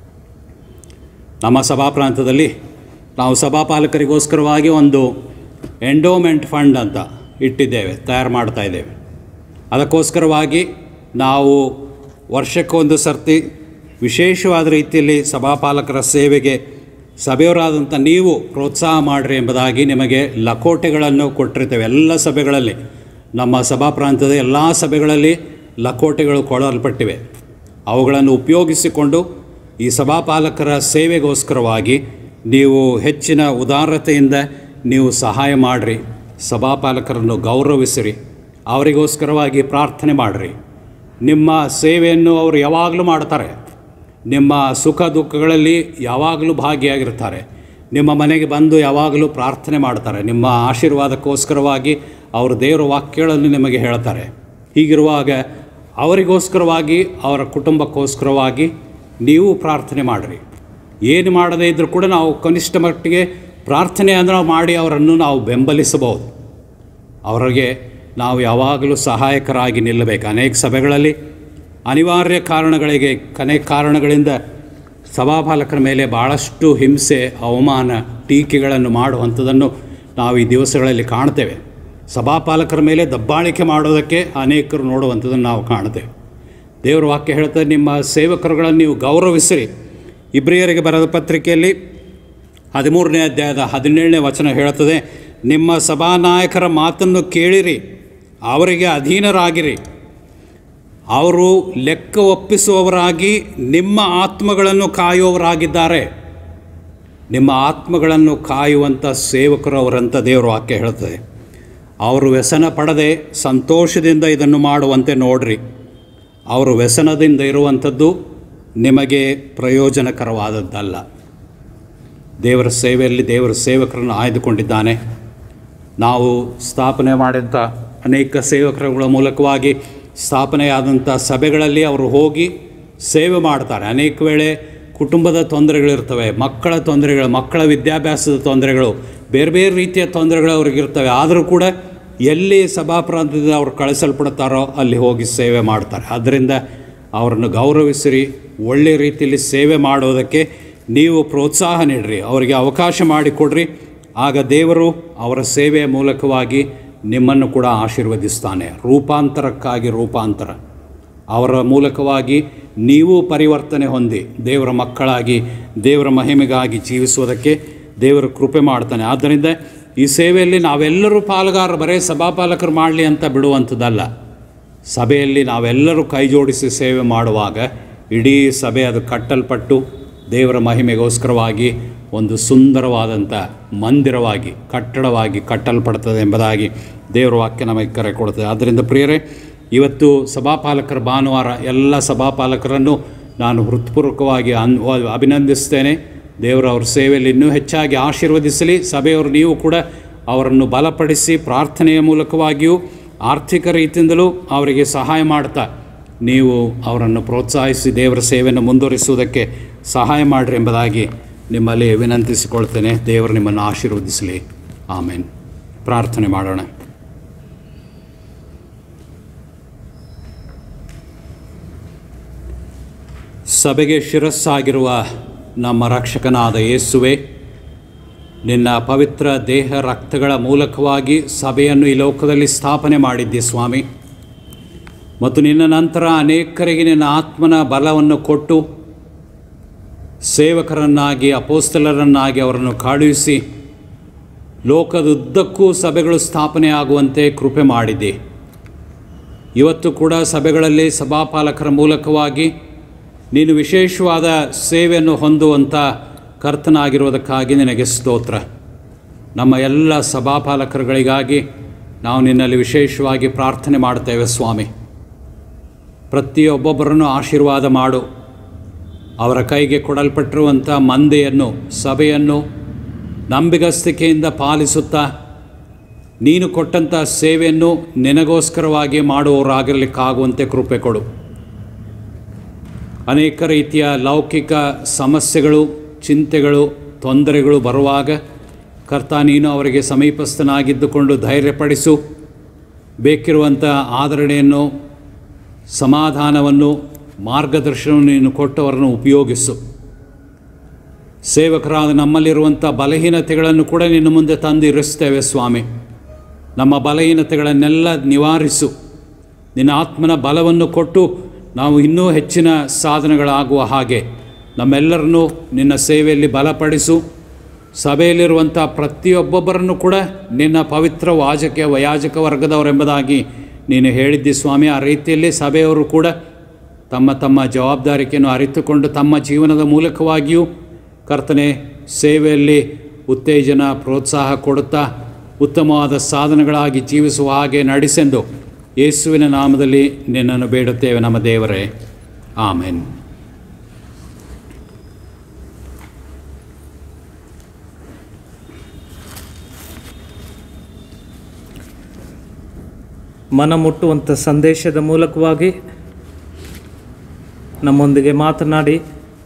ನಮ್ಮ ಸಭಾ ಪ್ರಾಂತದಲ್ಲಿ ನಾವು ಸಭಾಪಾಲಕರಿಗೋಸ್ಕರವಾಗಿ ಒಂದು ಎಂಡೋಮೆಂಟ್ ಫಂಡ್ ಅಂತ ಇಟ್ಟಿದ್ದೇವೆ, ತಯಾರು ಮಾಡ್ತಾಯಿದ್ದೇವೆ. ಅದಕ್ಕೋಸ್ಕರವಾಗಿ ನಾವು ವರ್ಷಕ್ಕೊಂದು ಸರ್ತಿ ವಿಶೇಷವಾದ ರೀತಿಯಲ್ಲಿ ಸಭಾಪಾಲಕರ ಸೇವೆಗೆ ಸಭೆಯವರಾದಂಥ ನೀವು ಪ್ರೋತ್ಸಾಹ ಮಾಡಿರಿ ಎಂಬುದಾಗಿ ನಿಮಗೆ ಲಕೋಟೆಗಳನ್ನು ಕೊಟ್ಟಿರ್ತೇವೆ. ಎಲ್ಲ ಸಭೆಗಳಲ್ಲಿ, ನಮ್ಮ ಸಭಾ ಪ್ರಾಂತದ ಎಲ್ಲ ಸಭೆಗಳಲ್ಲಿ ಲಕೋಟೆಗಳು ಕೊಡಲ್ಪಟ್ಟಿವೆ. ಅವುಗಳನ್ನು ಉಪಯೋಗಿಸಿಕೊಂಡು ಈ ಸಭಾಪಾಲಕರ ಸೇವೆಗೋಸ್ಕರವಾಗಿ ನೀವು ಹೆಚ್ಚಿನ ಉದಾರತೆಯಿಂದ ನೀವು ಸಹಾಯ ಮಾಡಿರಿ, ಸಭಾಪಾಲಕರನ್ನು ಗೌರವಿಸಿರಿ, ಅವರಿಗೋಸ್ಕರವಾಗಿ ಪ್ರಾರ್ಥನೆ ಮಾಡಿರಿ. ನಿಮ್ಮ ಸೇವೆಯನ್ನು ಅವರು ಯಾವಾಗಲೂ ಮಾಡ್ತಾರೆ, ನಿಮ್ಮ ಸುಖ ದುಃಖಗಳಲ್ಲಿ ಯಾವಾಗಲೂ ಭಾಗಿಯಾಗಿರ್ತಾರೆ, ನಿಮ್ಮ ಮನೆಗೆ ಬಂದು ಯಾವಾಗಲೂ ಪ್ರಾರ್ಥನೆ ಮಾಡ್ತಾರೆ, ನಿಮ್ಮ ಆಶೀರ್ವಾದಕ್ಕೋಸ್ಕರವಾಗಿ ಅವರು ದೇವರ ವಾಕ್ಯಗಳನ್ನು ನಿಮಗೆ ಹೇಳ್ತಾರೆ. ಹೀಗಿರುವಾಗ ಅವರಿಗೋಸ್ಕರವಾಗಿ, ಅವರ ಕುಟುಂಬಕ್ಕೋಸ್ಕರವಾಗಿ ನೀವು ಪ್ರಾರ್ಥನೆ ಮಾಡಿರಿ. ಏನು ಮಾಡದೇ ಇದ್ದರೂ ಕೂಡ ನಾವು ಕನಿಷ್ಠ ಮಟ್ಟಿಗೆ ಪ್ರಾರ್ಥನೆ ಅಂದರೆ ಮಾಡಿ ಅವರನ್ನು ನಾವು ಬೆಂಬಲಿಸಬಹುದು. ಅವರಿಗೆ ನಾವು ಯಾವಾಗಲೂ ಸಹಾಯಕರಾಗಿ ನಿಲ್ಲಬೇಕು. ಅನೇಕ ಸಭೆಗಳಲ್ಲಿ ಅನಿವಾರ್ಯ ಕಾರಣಗಳಿಗೆ, ಅನೇಕ ಕಾರಣಗಳಿಂದ ಸಭಾಪಾಲಕರ ಮೇಲೆ ಭಾಳಷ್ಟು ಹಿಂಸೆ, ಅವಮಾನ, ಟೀಕೆಗಳನ್ನು ಮಾಡುವಂಥದ್ದನ್ನು ನಾವು ಈ ದಿವಸಗಳಲ್ಲಿ ಕಾಣ್ತೇವೆ. ಸಭಾಪಾಲಕರ ಮೇಲೆ ದಬ್ಬಾಳಿಕೆ ಮಾಡೋದಕ್ಕೆ ಅನೇಕರು ನೋಡುವಂಥದ್ದನ್ನು ನಾವು ಕಾಣ್ತೇವೆ. ದೇವರ ವಾಕ್ಯ ಹೇಳ್ತದೆ, ನಿಮ್ಮ ಸೇವಕರುಗಳನ್ನು ನೀವು ಗೌರವಿಸಿರಿ. ಇಬ್ರಿಯರಿಗೆ ಬರೆದ ಪತ್ರಿಕೆಯಲ್ಲಿ 13ನೇ ಅಧ್ಯಾಯದ 17ನೇ ವಚನ ಹೇಳ್ತದೆ, ನಿಮ್ಮ ಸಭಾನಾಯಕರ ಮಾತನ್ನು ಕೇಳಿರಿ, ಅವರಿಗೆ ಅಧೀನರಾಗಿರಿ. ಅವರು ಲೆಕ್ಕ ಒಪ್ಪಿಸುವವರಾಗಿ ನಿಮ್ಮ ಆತ್ಮಗಳನ್ನು ಕಾಯುವವರಾಗಿದ್ದಾರೆ. ನಿಮ್ಮ ಆತ್ಮಗಳನ್ನು ಕಾಯುವಂಥ ಸೇವಕರು ಅವರಂತ ದೇವರ ವಾಕ್ಯ ಹೇಳ್ತದೆ. ಅವರು ವ್ಯಸನ ಪಡದೆ ಸಂತೋಷದಿಂದ ಇದನ್ನು ಮಾಡುವಂತೆ ನೋಡ್ರಿ. ಅವರು ವ್ಯಸನದಿಂದ ಇರುವಂಥದ್ದು ನಿಮಗೆ ಪ್ರಯೋಜನಕರವಾದದ್ದಲ್ಲ. ದೇವರ ಸೇವೆಯಲ್ಲಿ ದೇವರ ಸೇವಕರನ್ನು ಆಯ್ದುಕೊಂಡಿದ್ದಾನೆ. ನಾವು ಸ್ಥಾಪನೆ ಮಾಡಿದಂಥ ಅನೇಕ ಸೇವಕರುಗಳ ಮೂಲಕವಾಗಿ ಸ್ಥಾಪನೆಯಾದಂಥ ಸಭೆಗಳಲ್ಲಿ ಅವರು ಹೋಗಿ ಸೇವೆ ಮಾಡ್ತಾರೆ. ಅನೇಕ ವೇಳೆ ಕುಟುಂಬದ ತೊಂದರೆಗಳಿರ್ತವೆ, ಮಕ್ಕಳ ತೊಂದರೆಗಳು, ಮಕ್ಕಳ ವಿದ್ಯಾಭ್ಯಾಸದ ತೊಂದರೆಗಳು, ಬೇರೆ ಬೇರೆ ರೀತಿಯ ತೊಂದರೆಗಳು ಅವ್ರಿಗಿರ್ತವೆ. ಆದರೂ ಕೂಡ ಎಲ್ಲಿ ಸಭಾ ಪ್ರಾಂತದಿಂದ ಅವರು ಕಳಿಸಲ್ಪಡ್ತಾರೋ ಅಲ್ಲಿ ಹೋಗಿ ಸೇವೆ ಮಾಡ್ತಾರೆ. ಆದ್ದರಿಂದ ಅವರನ್ನು ಗೌರವಿಸಿರಿ, ಒಳ್ಳೆಯ ರೀತಿಯಲ್ಲಿ ಸೇವೆ ಮಾಡೋದಕ್ಕೆ ನೀವು ಪ್ರೋತ್ಸಾಹ ನೀಡಿರಿ, ಅವರಿಗೆ ಅವಕಾಶ ಮಾಡಿಕೊಡ್ರಿ. ಆಗ ದೇವರು ಅವರ ಸೇವೆಯ ಮೂಲಕವಾಗಿ ನಿಮ್ಮನ್ನು ಕೂಡ ಆಶೀರ್ವದಿಸ್ತಾನೆ. ರೂಪಾಂತರಕ್ಕಾಗಿ ರೂಪಾಂತರ, ಅವರ ಮೂಲಕವಾಗಿ ನೀವು ಪರಿವರ್ತನೆ ಹೊಂದಿ ದೇವರ ಮಕ್ಕಳಾಗಿ ದೇವರ ಮಹಿಮೆಗಾಗಿ ಜೀವಿಸುವುದಕ್ಕೆ ದೇವರು ಕೃಪೆ ಮಾಡ್ತಾನೆ. ಆದ್ದರಿಂದ ಈ ಸೇವೆಯಲ್ಲಿ ನಾವೆಲ್ಲರೂ ಪಾಲುಗಾರರು, ಬರೀ ಸಭಾಪಾಲಕರು ಮಾಡಲಿ ಅಂತ ಬಿಡುವಂಥದ್ದಲ್ಲ. ಸಭೆಯಲ್ಲಿ ನಾವೆಲ್ಲರೂ ಕೈ ಜೋಡಿಸಿ ಸೇವೆ ಮಾಡುವಾಗ ಇಡೀ ಸಭೆ ಅದು ಕಟ್ಟಲ್ಪಟ್ಟು ದೇವರ ಮಹಿಮೆಗೋಸ್ಕರವಾಗಿ ಒಂದು ಸುಂದರವಾದಂಥ ಮಂದಿರವಾಗಿ, ಕಟ್ಟಡವಾಗಿ ಕಟ್ಟಲ್ಪಡ್ತದೆ ಎಂಬುದಾಗಿ ದೇವರ ವಾಕ್ಯ ನಮಗೆ ಕರೆ ಕೊಡ್ತದೆ. ಆದ್ದರಿಂದ ಪ್ರಿಯರೇ, ಇವತ್ತು ಸಭಾಪಾಲಕರ ಭಾನುವಾರ. ಎಲ್ಲ ಸಭಾಪಾಲಕರನ್ನು ನಾನು ಹೃತ್ಪೂರ್ವಕವಾಗಿ ಅಭಿನಂದಿಸ್ತೇನೆ. ದೇವರು ಅವ್ರ ಸೇವೆಯಲ್ಲಿ ಇನ್ನೂ ಹೆಚ್ಚಾಗಿ ಆಶೀರ್ವದಿಸಲಿ. ಸಭೆಯವರು ನೀವು ಕೂಡ ಅವರನ್ನು ಬಲಪಡಿಸಿ ಪ್ರಾರ್ಥನೆಯ ಮೂಲಕವಾಗಿಯೂ ಆರ್ಥಿಕ ರೀತಿಯಿಂದಲೂ ಅವರಿಗೆ ಸಹಾಯ ಮಾಡ್ತಾ ನೀವು ಅವರನ್ನು ಪ್ರೋತ್ಸಾಹಿಸಿ ದೇವರ ಸೇವೆಯನ್ನು ಮುಂದುವರಿಸುವುದಕ್ಕೆ ಸಹಾಯ ಮಾಡಿರಿ ಎಂಬುದಾಗಿ ನಿಮ್ಮಲ್ಲಿ ವಿನಂತಿಸಿಕೊಳ್ತೇನೆ. ದೇವರು ನಿಮ್ಮನ್ನು ಆಶೀರ್ವದಿಸಲಿ. ಆಮೇನ್. ಪ್ರಾರ್ಥನೆ ಮಾಡೋಣ. ಸಭೆಗೆ ಶಿರಸ್ಸಾಗಿರುವ ನಮ್ಮ ರಕ್ಷಕನಾದ ಯೇಸುವೆ, ನಿನ್ನ ಪವಿತ್ರ ದೇಹ ರಕ್ತಗಳ ಮೂಲಕವಾಗಿ ಸಭೆಯನ್ನು ಈ ಲೋಕದಲ್ಲಿ ಸ್ಥಾಪನೆ ಮಾಡಿದ್ದೆ ಸ್ವಾಮಿ. ಮತ್ತು ನಿನ್ನ ನಂತರ ಅನೇಕರಿಗೆ ನಿನ್ನ ಆತ್ಮನ ಬಲವನ್ನು ಕೊಟ್ಟು ಸೇವಕರನ್ನಾಗಿ ಅಪೋಸ್ತಲರನ್ನಾಗಿ ಅವರನ್ನು ಕಳುಹಿಸಿ ಲೋಕದುದ್ದಕ್ಕೂ ಸಭೆಗಳು ಸ್ಥಾಪನೆ ಆಗುವಂತೆ ಕೃಪೆ ಮಾಡಿದೆ. ಇವತ್ತು ಕೂಡ ಸಭೆಗಳಲ್ಲಿ ಸಭಾಪಾಲಕರ ಮೂಲಕವಾಗಿ ನೀನು ವಿಶೇಷವಾದ ಸೇವೆಯನ್ನು ಹೊಂದುವಂಥ ಕರ್ತನಾಗಿರುವುದಕ್ಕಾಗಿ ನಿನಗೆ ಸ್ತೋತ್ರ. ನಮ್ಮ ಎಲ್ಲ ಸಭಾಪಾಲಕರುಗಳಿಗಾಗಿ ನಾವು ನಿನ್ನಲ್ಲಿ ವಿಶೇಷವಾಗಿ ಪ್ರಾರ್ಥನೆ ಮಾಡ್ತೇವೆ ಸ್ವಾಮಿ. ಪ್ರತಿಯೊಬ್ಬೊಬ್ಬರನ್ನು ಆಶೀರ್ವಾದ ಮಾಡು. ಅವರ ಕೈಗೆ ಕೊಡಲ್ಪಟ್ಟಿರುವಂಥ ಮಂದೆಯನ್ನು, ಸಭೆಯನ್ನು ನಂಬಿಗಸ್ತಿಕೆಯಿಂದ ಪಾಲಿಸುತ್ತಾ ನೀನು ಕೊಟ್ಟಂಥ ಸೇವೆಯನ್ನು ನಿನಗೋಸ್ಕರವಾಗಿ ಮಾಡುವವರಾಗಿರಲಿಕ್ಕಾಗುವಂತೆ ಕೃಪೆ ಕೊಡು. ಅನೇಕ ರೀತಿಯ ಲೌಕಿಕ ಸಮಸ್ಯೆಗಳು, ಚಿಂತೆಗಳು, ತೊಂದರೆಗಳು ಬರುವಾಗ ಕರ್ತ ನೀನು ಅವರಿಗೆ ಸಮೀಪಸ್ಥನಾಗಿದ್ದುಕೊಂಡು ಧೈರ್ಯಪಡಿಸು. ಬೇಕಿರುವಂಥ ಆದರಣೆಯನ್ನು, ಸಮಾಧಾನವನ್ನು, ಮಾರ್ಗದರ್ಶನವನ್ನು ನೀನು ಕೊಟ್ಟವರನ್ನು ಉಪಯೋಗಿಸು. ಸೇವಕರಾದ ನಮ್ಮಲ್ಲಿರುವಂಥ ಬಲಹೀನತೆಗಳನ್ನು ಕೂಡ ನಿನ್ನ ಮುಂದೆ ತಂದು ಇರಿಸ್ತೇವೆ ಸ್ವಾಮಿ. ನಮ್ಮ ಬಲಹೀನತೆಗಳನ್ನೆಲ್ಲ ನಿವಾರಿಸು. ನಿನ್ನ ಆತ್ಮನ ಬಲವನ್ನು ಕೊಟ್ಟು ನಾವು ಇನ್ನೂ ಹೆಚ್ಚಿನ ಸಾಧನೆಗಳಾಗುವ ಹಾಗೆ ನಮ್ಮೆಲ್ಲರನ್ನೂ ನಿನ್ನ ಸೇವೆಯಲ್ಲಿ ಬಲಪಡಿಸು. ಸಭೆಯಲ್ಲಿರುವಂಥ ಪ್ರತಿಯೊಬ್ಬೊಬ್ಬರನ್ನು ಕೂಡ ನಿನ್ನ ಪವಿತ್ರ ಯಾಜಕ ವರ್ಗದವರೆಂಬುದಾಗಿ ನೀನು ಹೇಳಿದ್ದಿ ಸ್ವಾಮಿ. ಆ ರೀತಿಯಲ್ಲಿ ಸಭೆಯವರು ಕೂಡ ತಮ್ಮ ತಮ್ಮ ಜವಾಬ್ದಾರಿಕೆಯನ್ನು ಅರಿತುಕೊಂಡು ತಮ್ಮ ಜೀವನದ ಮೂಲಕವಾಗಿಯೂ ಕರ್ತನೆ ಸೇವೆಯಲ್ಲಿ ಉತ್ತೇಜನ, ಪ್ರೋತ್ಸಾಹ ಕೊಡುತ್ತಾ ಉತ್ತಮವಾದ ಸಾಧನೆಗಳಾಗಿ ಜೀವಿಸುವ ಹಾಗೆ ನಡೆಸೆಂದು ಯೇಸುವಿನ ನಾಮದಲ್ಲಿ ನಿನ್ನನ್ನು ಬೇಡುತ್ತೇವೆ ನಮ್ಮ ದೇವರೇ, ಆಮೆನ್. ಮನಮುಟ್ಟುವಂಥ ಸಂದೇಶದ ಮೂಲಕವಾಗಿ ನಮ್ಮೊಂದಿಗೆ ಮಾತನಾಡಿ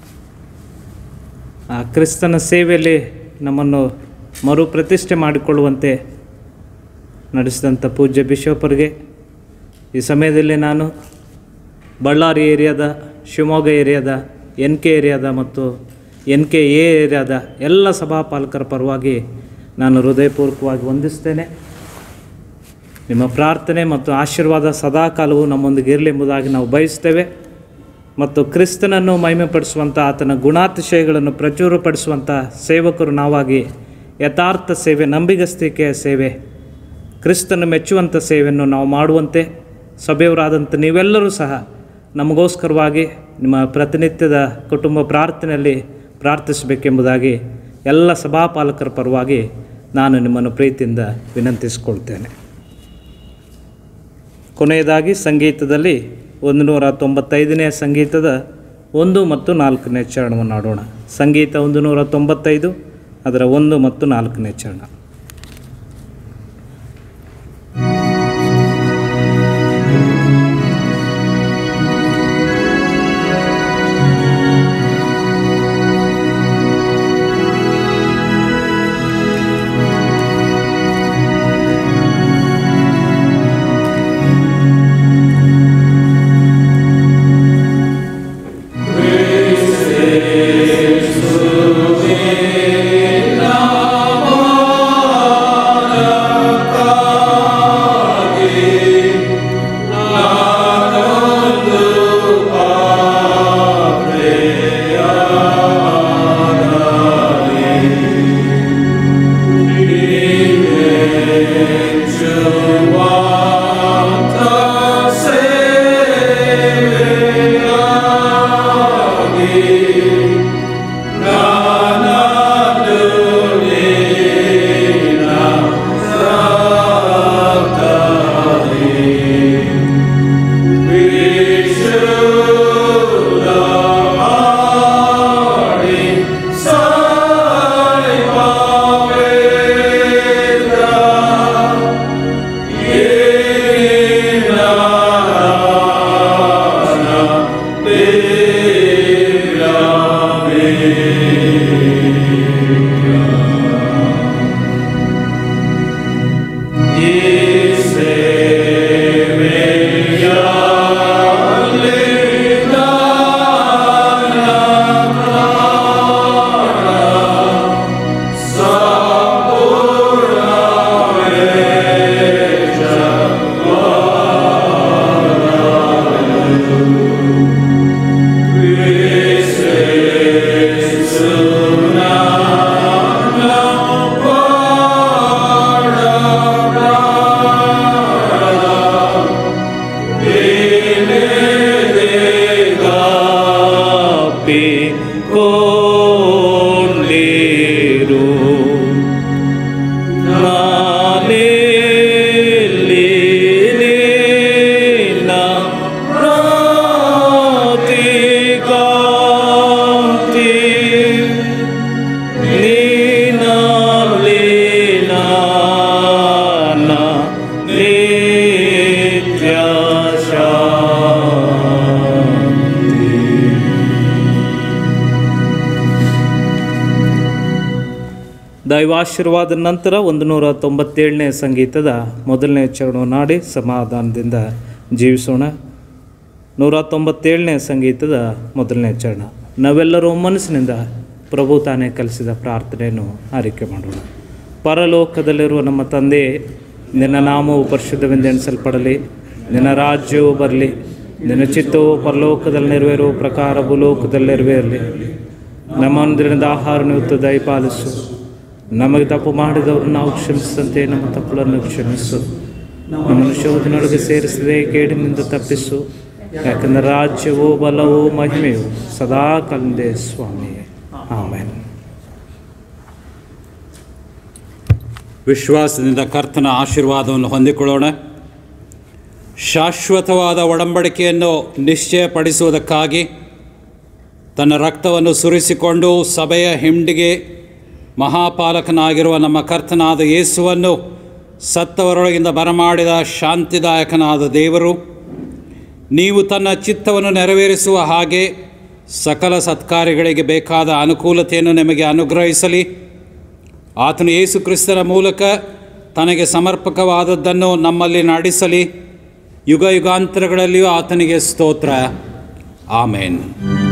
ಆ ಕ್ರಿಸ್ತನ ಸೇವೆಯಲ್ಲಿ ನಮ್ಮನ್ನು ಮರುಪ್ರತಿಷ್ಠೆ ಮಾಡಿಕೊಳ್ಳುವಂತೆ ನಡೆಸಿದಂಥ ಪೂಜ್ಯ ಬಿಷಪರಿಗೆ ಈ ಸಮಯದಲ್ಲಿ ನಾನು ಬಳ್ಳಾರಿ ಏರಿಯಾದ, ಶಿವಮೊಗ್ಗ ಏರಿಯಾದ, NK ಏರಿಯಾದ ಮತ್ತು NKA ಏರಿಯಾದ ಎಲ್ಲ ಸಭಾಪಾಲಕರ ಪರವಾಗಿ ನಾನು ಹೃದಯಪೂರ್ವಕವಾಗಿ ವಂದಿಸ್ತೇನೆ. ನಿಮ್ಮ ಪ್ರಾರ್ಥನೆ ಮತ್ತು ಆಶೀರ್ವಾದ ಸದಾಕಾಲವೂ ನಮ್ಮೊಂದಿಗೆ ಇರಲಿ ಎಂಬುದಾಗಿ ನಾವು ಬಯಸ್ತೇವೆ. ಮತ್ತು ಕ್ರಿಸ್ತನನ್ನು ಮಹಿಮೆಪಡಿಸುವಂಥ, ಆತನ ಗುಣಾತಿಶಯಗಳನ್ನು ಪ್ರಚುರಪಡಿಸುವಂಥ ಸೇವಕರು ನಾವಾಗಿ ಯಥಾರ್ಥ ಸೇವೆ, ನಂಬಿಗಸ್ತಿಕೆಯ ಸೇವೆ, ಕ್ರಿಸ್ತನ ಮೆಚ್ಚುವಂಥ ಸೇವೆಯನ್ನು ನಾವು ಮಾಡುವಂತೆ ಸಭೆಯವರಾದಂಥ ನೀವೆಲ್ಲರೂ ಸಹ ನಮಗೋಸ್ಕರವಾಗಿ ನಿಮ್ಮ ಪ್ರತಿನಿತ್ಯದ ಕುಟುಂಬ ಪ್ರಾರ್ಥನೆಯಲ್ಲಿ ಪ್ರಾರ್ಥಿಸಬೇಕೆಂಬುದಾಗಿ ಎಲ್ಲ ಸಭಾಪಾಲಕರ ಪರವಾಗಿ ನಾನು ನಿಮ್ಮನ್ನು ಪ್ರೀತಿಯಿಂದ ವಿನಂತಿಸಿಕೊಳ್ತೇನೆ. ಕೊನೆಯದಾಗಿ ಸಂಗೀತದಲ್ಲಿ 195ನೇ ಸಂಗೀತದ 1 ಮತ್ತು 4ನೇ ಚರಣವನ್ನು ಆಡೋಣ. ಸಂಗೀತ 195 ಅದರ 1 ಮತ್ತು 4ನೇ ಚರಣ. Praise to the Lord. ದೈವಾಶೀರ್ವಾದ ನಂತರ 197ನೇ ಸಂಗೀತದ ಮೊದಲನೇ ಚರಣವನ್ನು ಹಾಡಿ ಸಮಾಧಾನದಿಂದ ಜೀವಿಸೋಣ. 197ನೇ ಸಂಗೀತದ ಮೊದಲನೇ ಚರಣ. ನಾವೆಲ್ಲರೂ ಮನಸ್ಸಿನಿಂದ ಪ್ರಭು ತಾನೇ ಕಲಿಸಿದ ಪ್ರಾರ್ಥನೆಯನ್ನು ಆರೈಕೆ ಮಾಡೋಣ. ಪರಲೋಕದಲ್ಲಿರುವ ನಮ್ಮ ತಂದೆ, ನಿನ್ನ ನಾಮವು ಪರಿಶುದ್ಧವೆಂದೆಣಿಸಲ್ಪಡಲಿ, ನಿನ್ನ ರಾಜ್ಯವು ಬರಲಿ, ನಿನ್ನ ಚಿತ್ತವು ಪರಲೋಕದಲ್ಲಿ ನೆರವೇರುವ ಪ್ರಕಾರ ಭೂಲೋಕದಲ್ಲಿ ನೆರವೇರಲಿ. ನಮ್ಮ ಅಂದಿರದ ಆಹಾರವನ್ನು ಇವತ್ತು ದಯಪಾಲಿಸು. ನಮಗೆ ತಪ್ಪು ಮಾಡಿದವರು ನಾವು ಕ್ಷಮಿಸಂತೆ ನಮ್ಮ ತಪ್ಪುಗಳನ್ನು ಕ್ಷಮಿಸು. ನಮ್ಮನ್ನು ಶೋಧನೆಯೊಳಗೆ ಸೇರಿಸದೆ ಕೇಡಿನಿಂದ ತಪ್ಪಿಸು. ಯಾಕಂದರೆ ರಾಜ್ಯವು ಬಲವು ಮಹಿಮೆಯು ಸದಾ ಕಾಲಂದೇ ಸ್ವಾಮಿಯೇ. ಆಮೇನ್. ವಿಶ್ವಾಸದಿಂದ ಕರ್ತನ ಆಶೀರ್ವಾದವನ್ನು ಹೊಂದಿಕೊಳ್ಳೋಣ. ಶಾಶ್ವತವಾದ ಒಡಂಬಡಿಕೆಯನ್ನು ನಿಶ್ಚಯಪಡಿಸುವುದಕ್ಕಾಗಿ ತನ್ನ ರಕ್ತವನ್ನು ಸುರಿಸಿಕೊಂಡು ಸಭೆಯ ಹಿಂಡಿಗೆ ಮಹಾಪಾಲಕನಾಗಿರುವ ನಮ್ಮ ಕರ್ತನಾದ ಯೇಸುವನ್ನು ಸತ್ತವರೊಳಗಿಂದ ಬರಮಾಡಿದ ಶಾಂತಿದಾಯಕನಾದ ದೇವರು, ನೀವು ತನ್ನ ಚಿತ್ತವನ್ನು ನೆರವೇರಿಸುವ ಹಾಗೆ ಸಕಲ ಸತ್ಕಾರ್ಯಗಳಿಗೆ ಬೇಕಾದ ಅನುಕೂಲತೆಯನ್ನು ನಿಮಗೆ ಅನುಗ್ರಹಿಸಲಿ. ಆತನು ಯೇಸು ಕ್ರಿಸ್ತನ ಮೂಲಕ ತನಗೆ ಸಮರ್ಪಕವಾದದ್ದನ್ನು ನಮ್ಮಲ್ಲಿ ನಡೆಸಲಿ. ಯುಗ ಯುಗಾಂತರಗಳಲ್ಲಿಯೂ ಆತನಿಗೆ ಸ್ತೋತ್ರ. ಆಮೇನ್.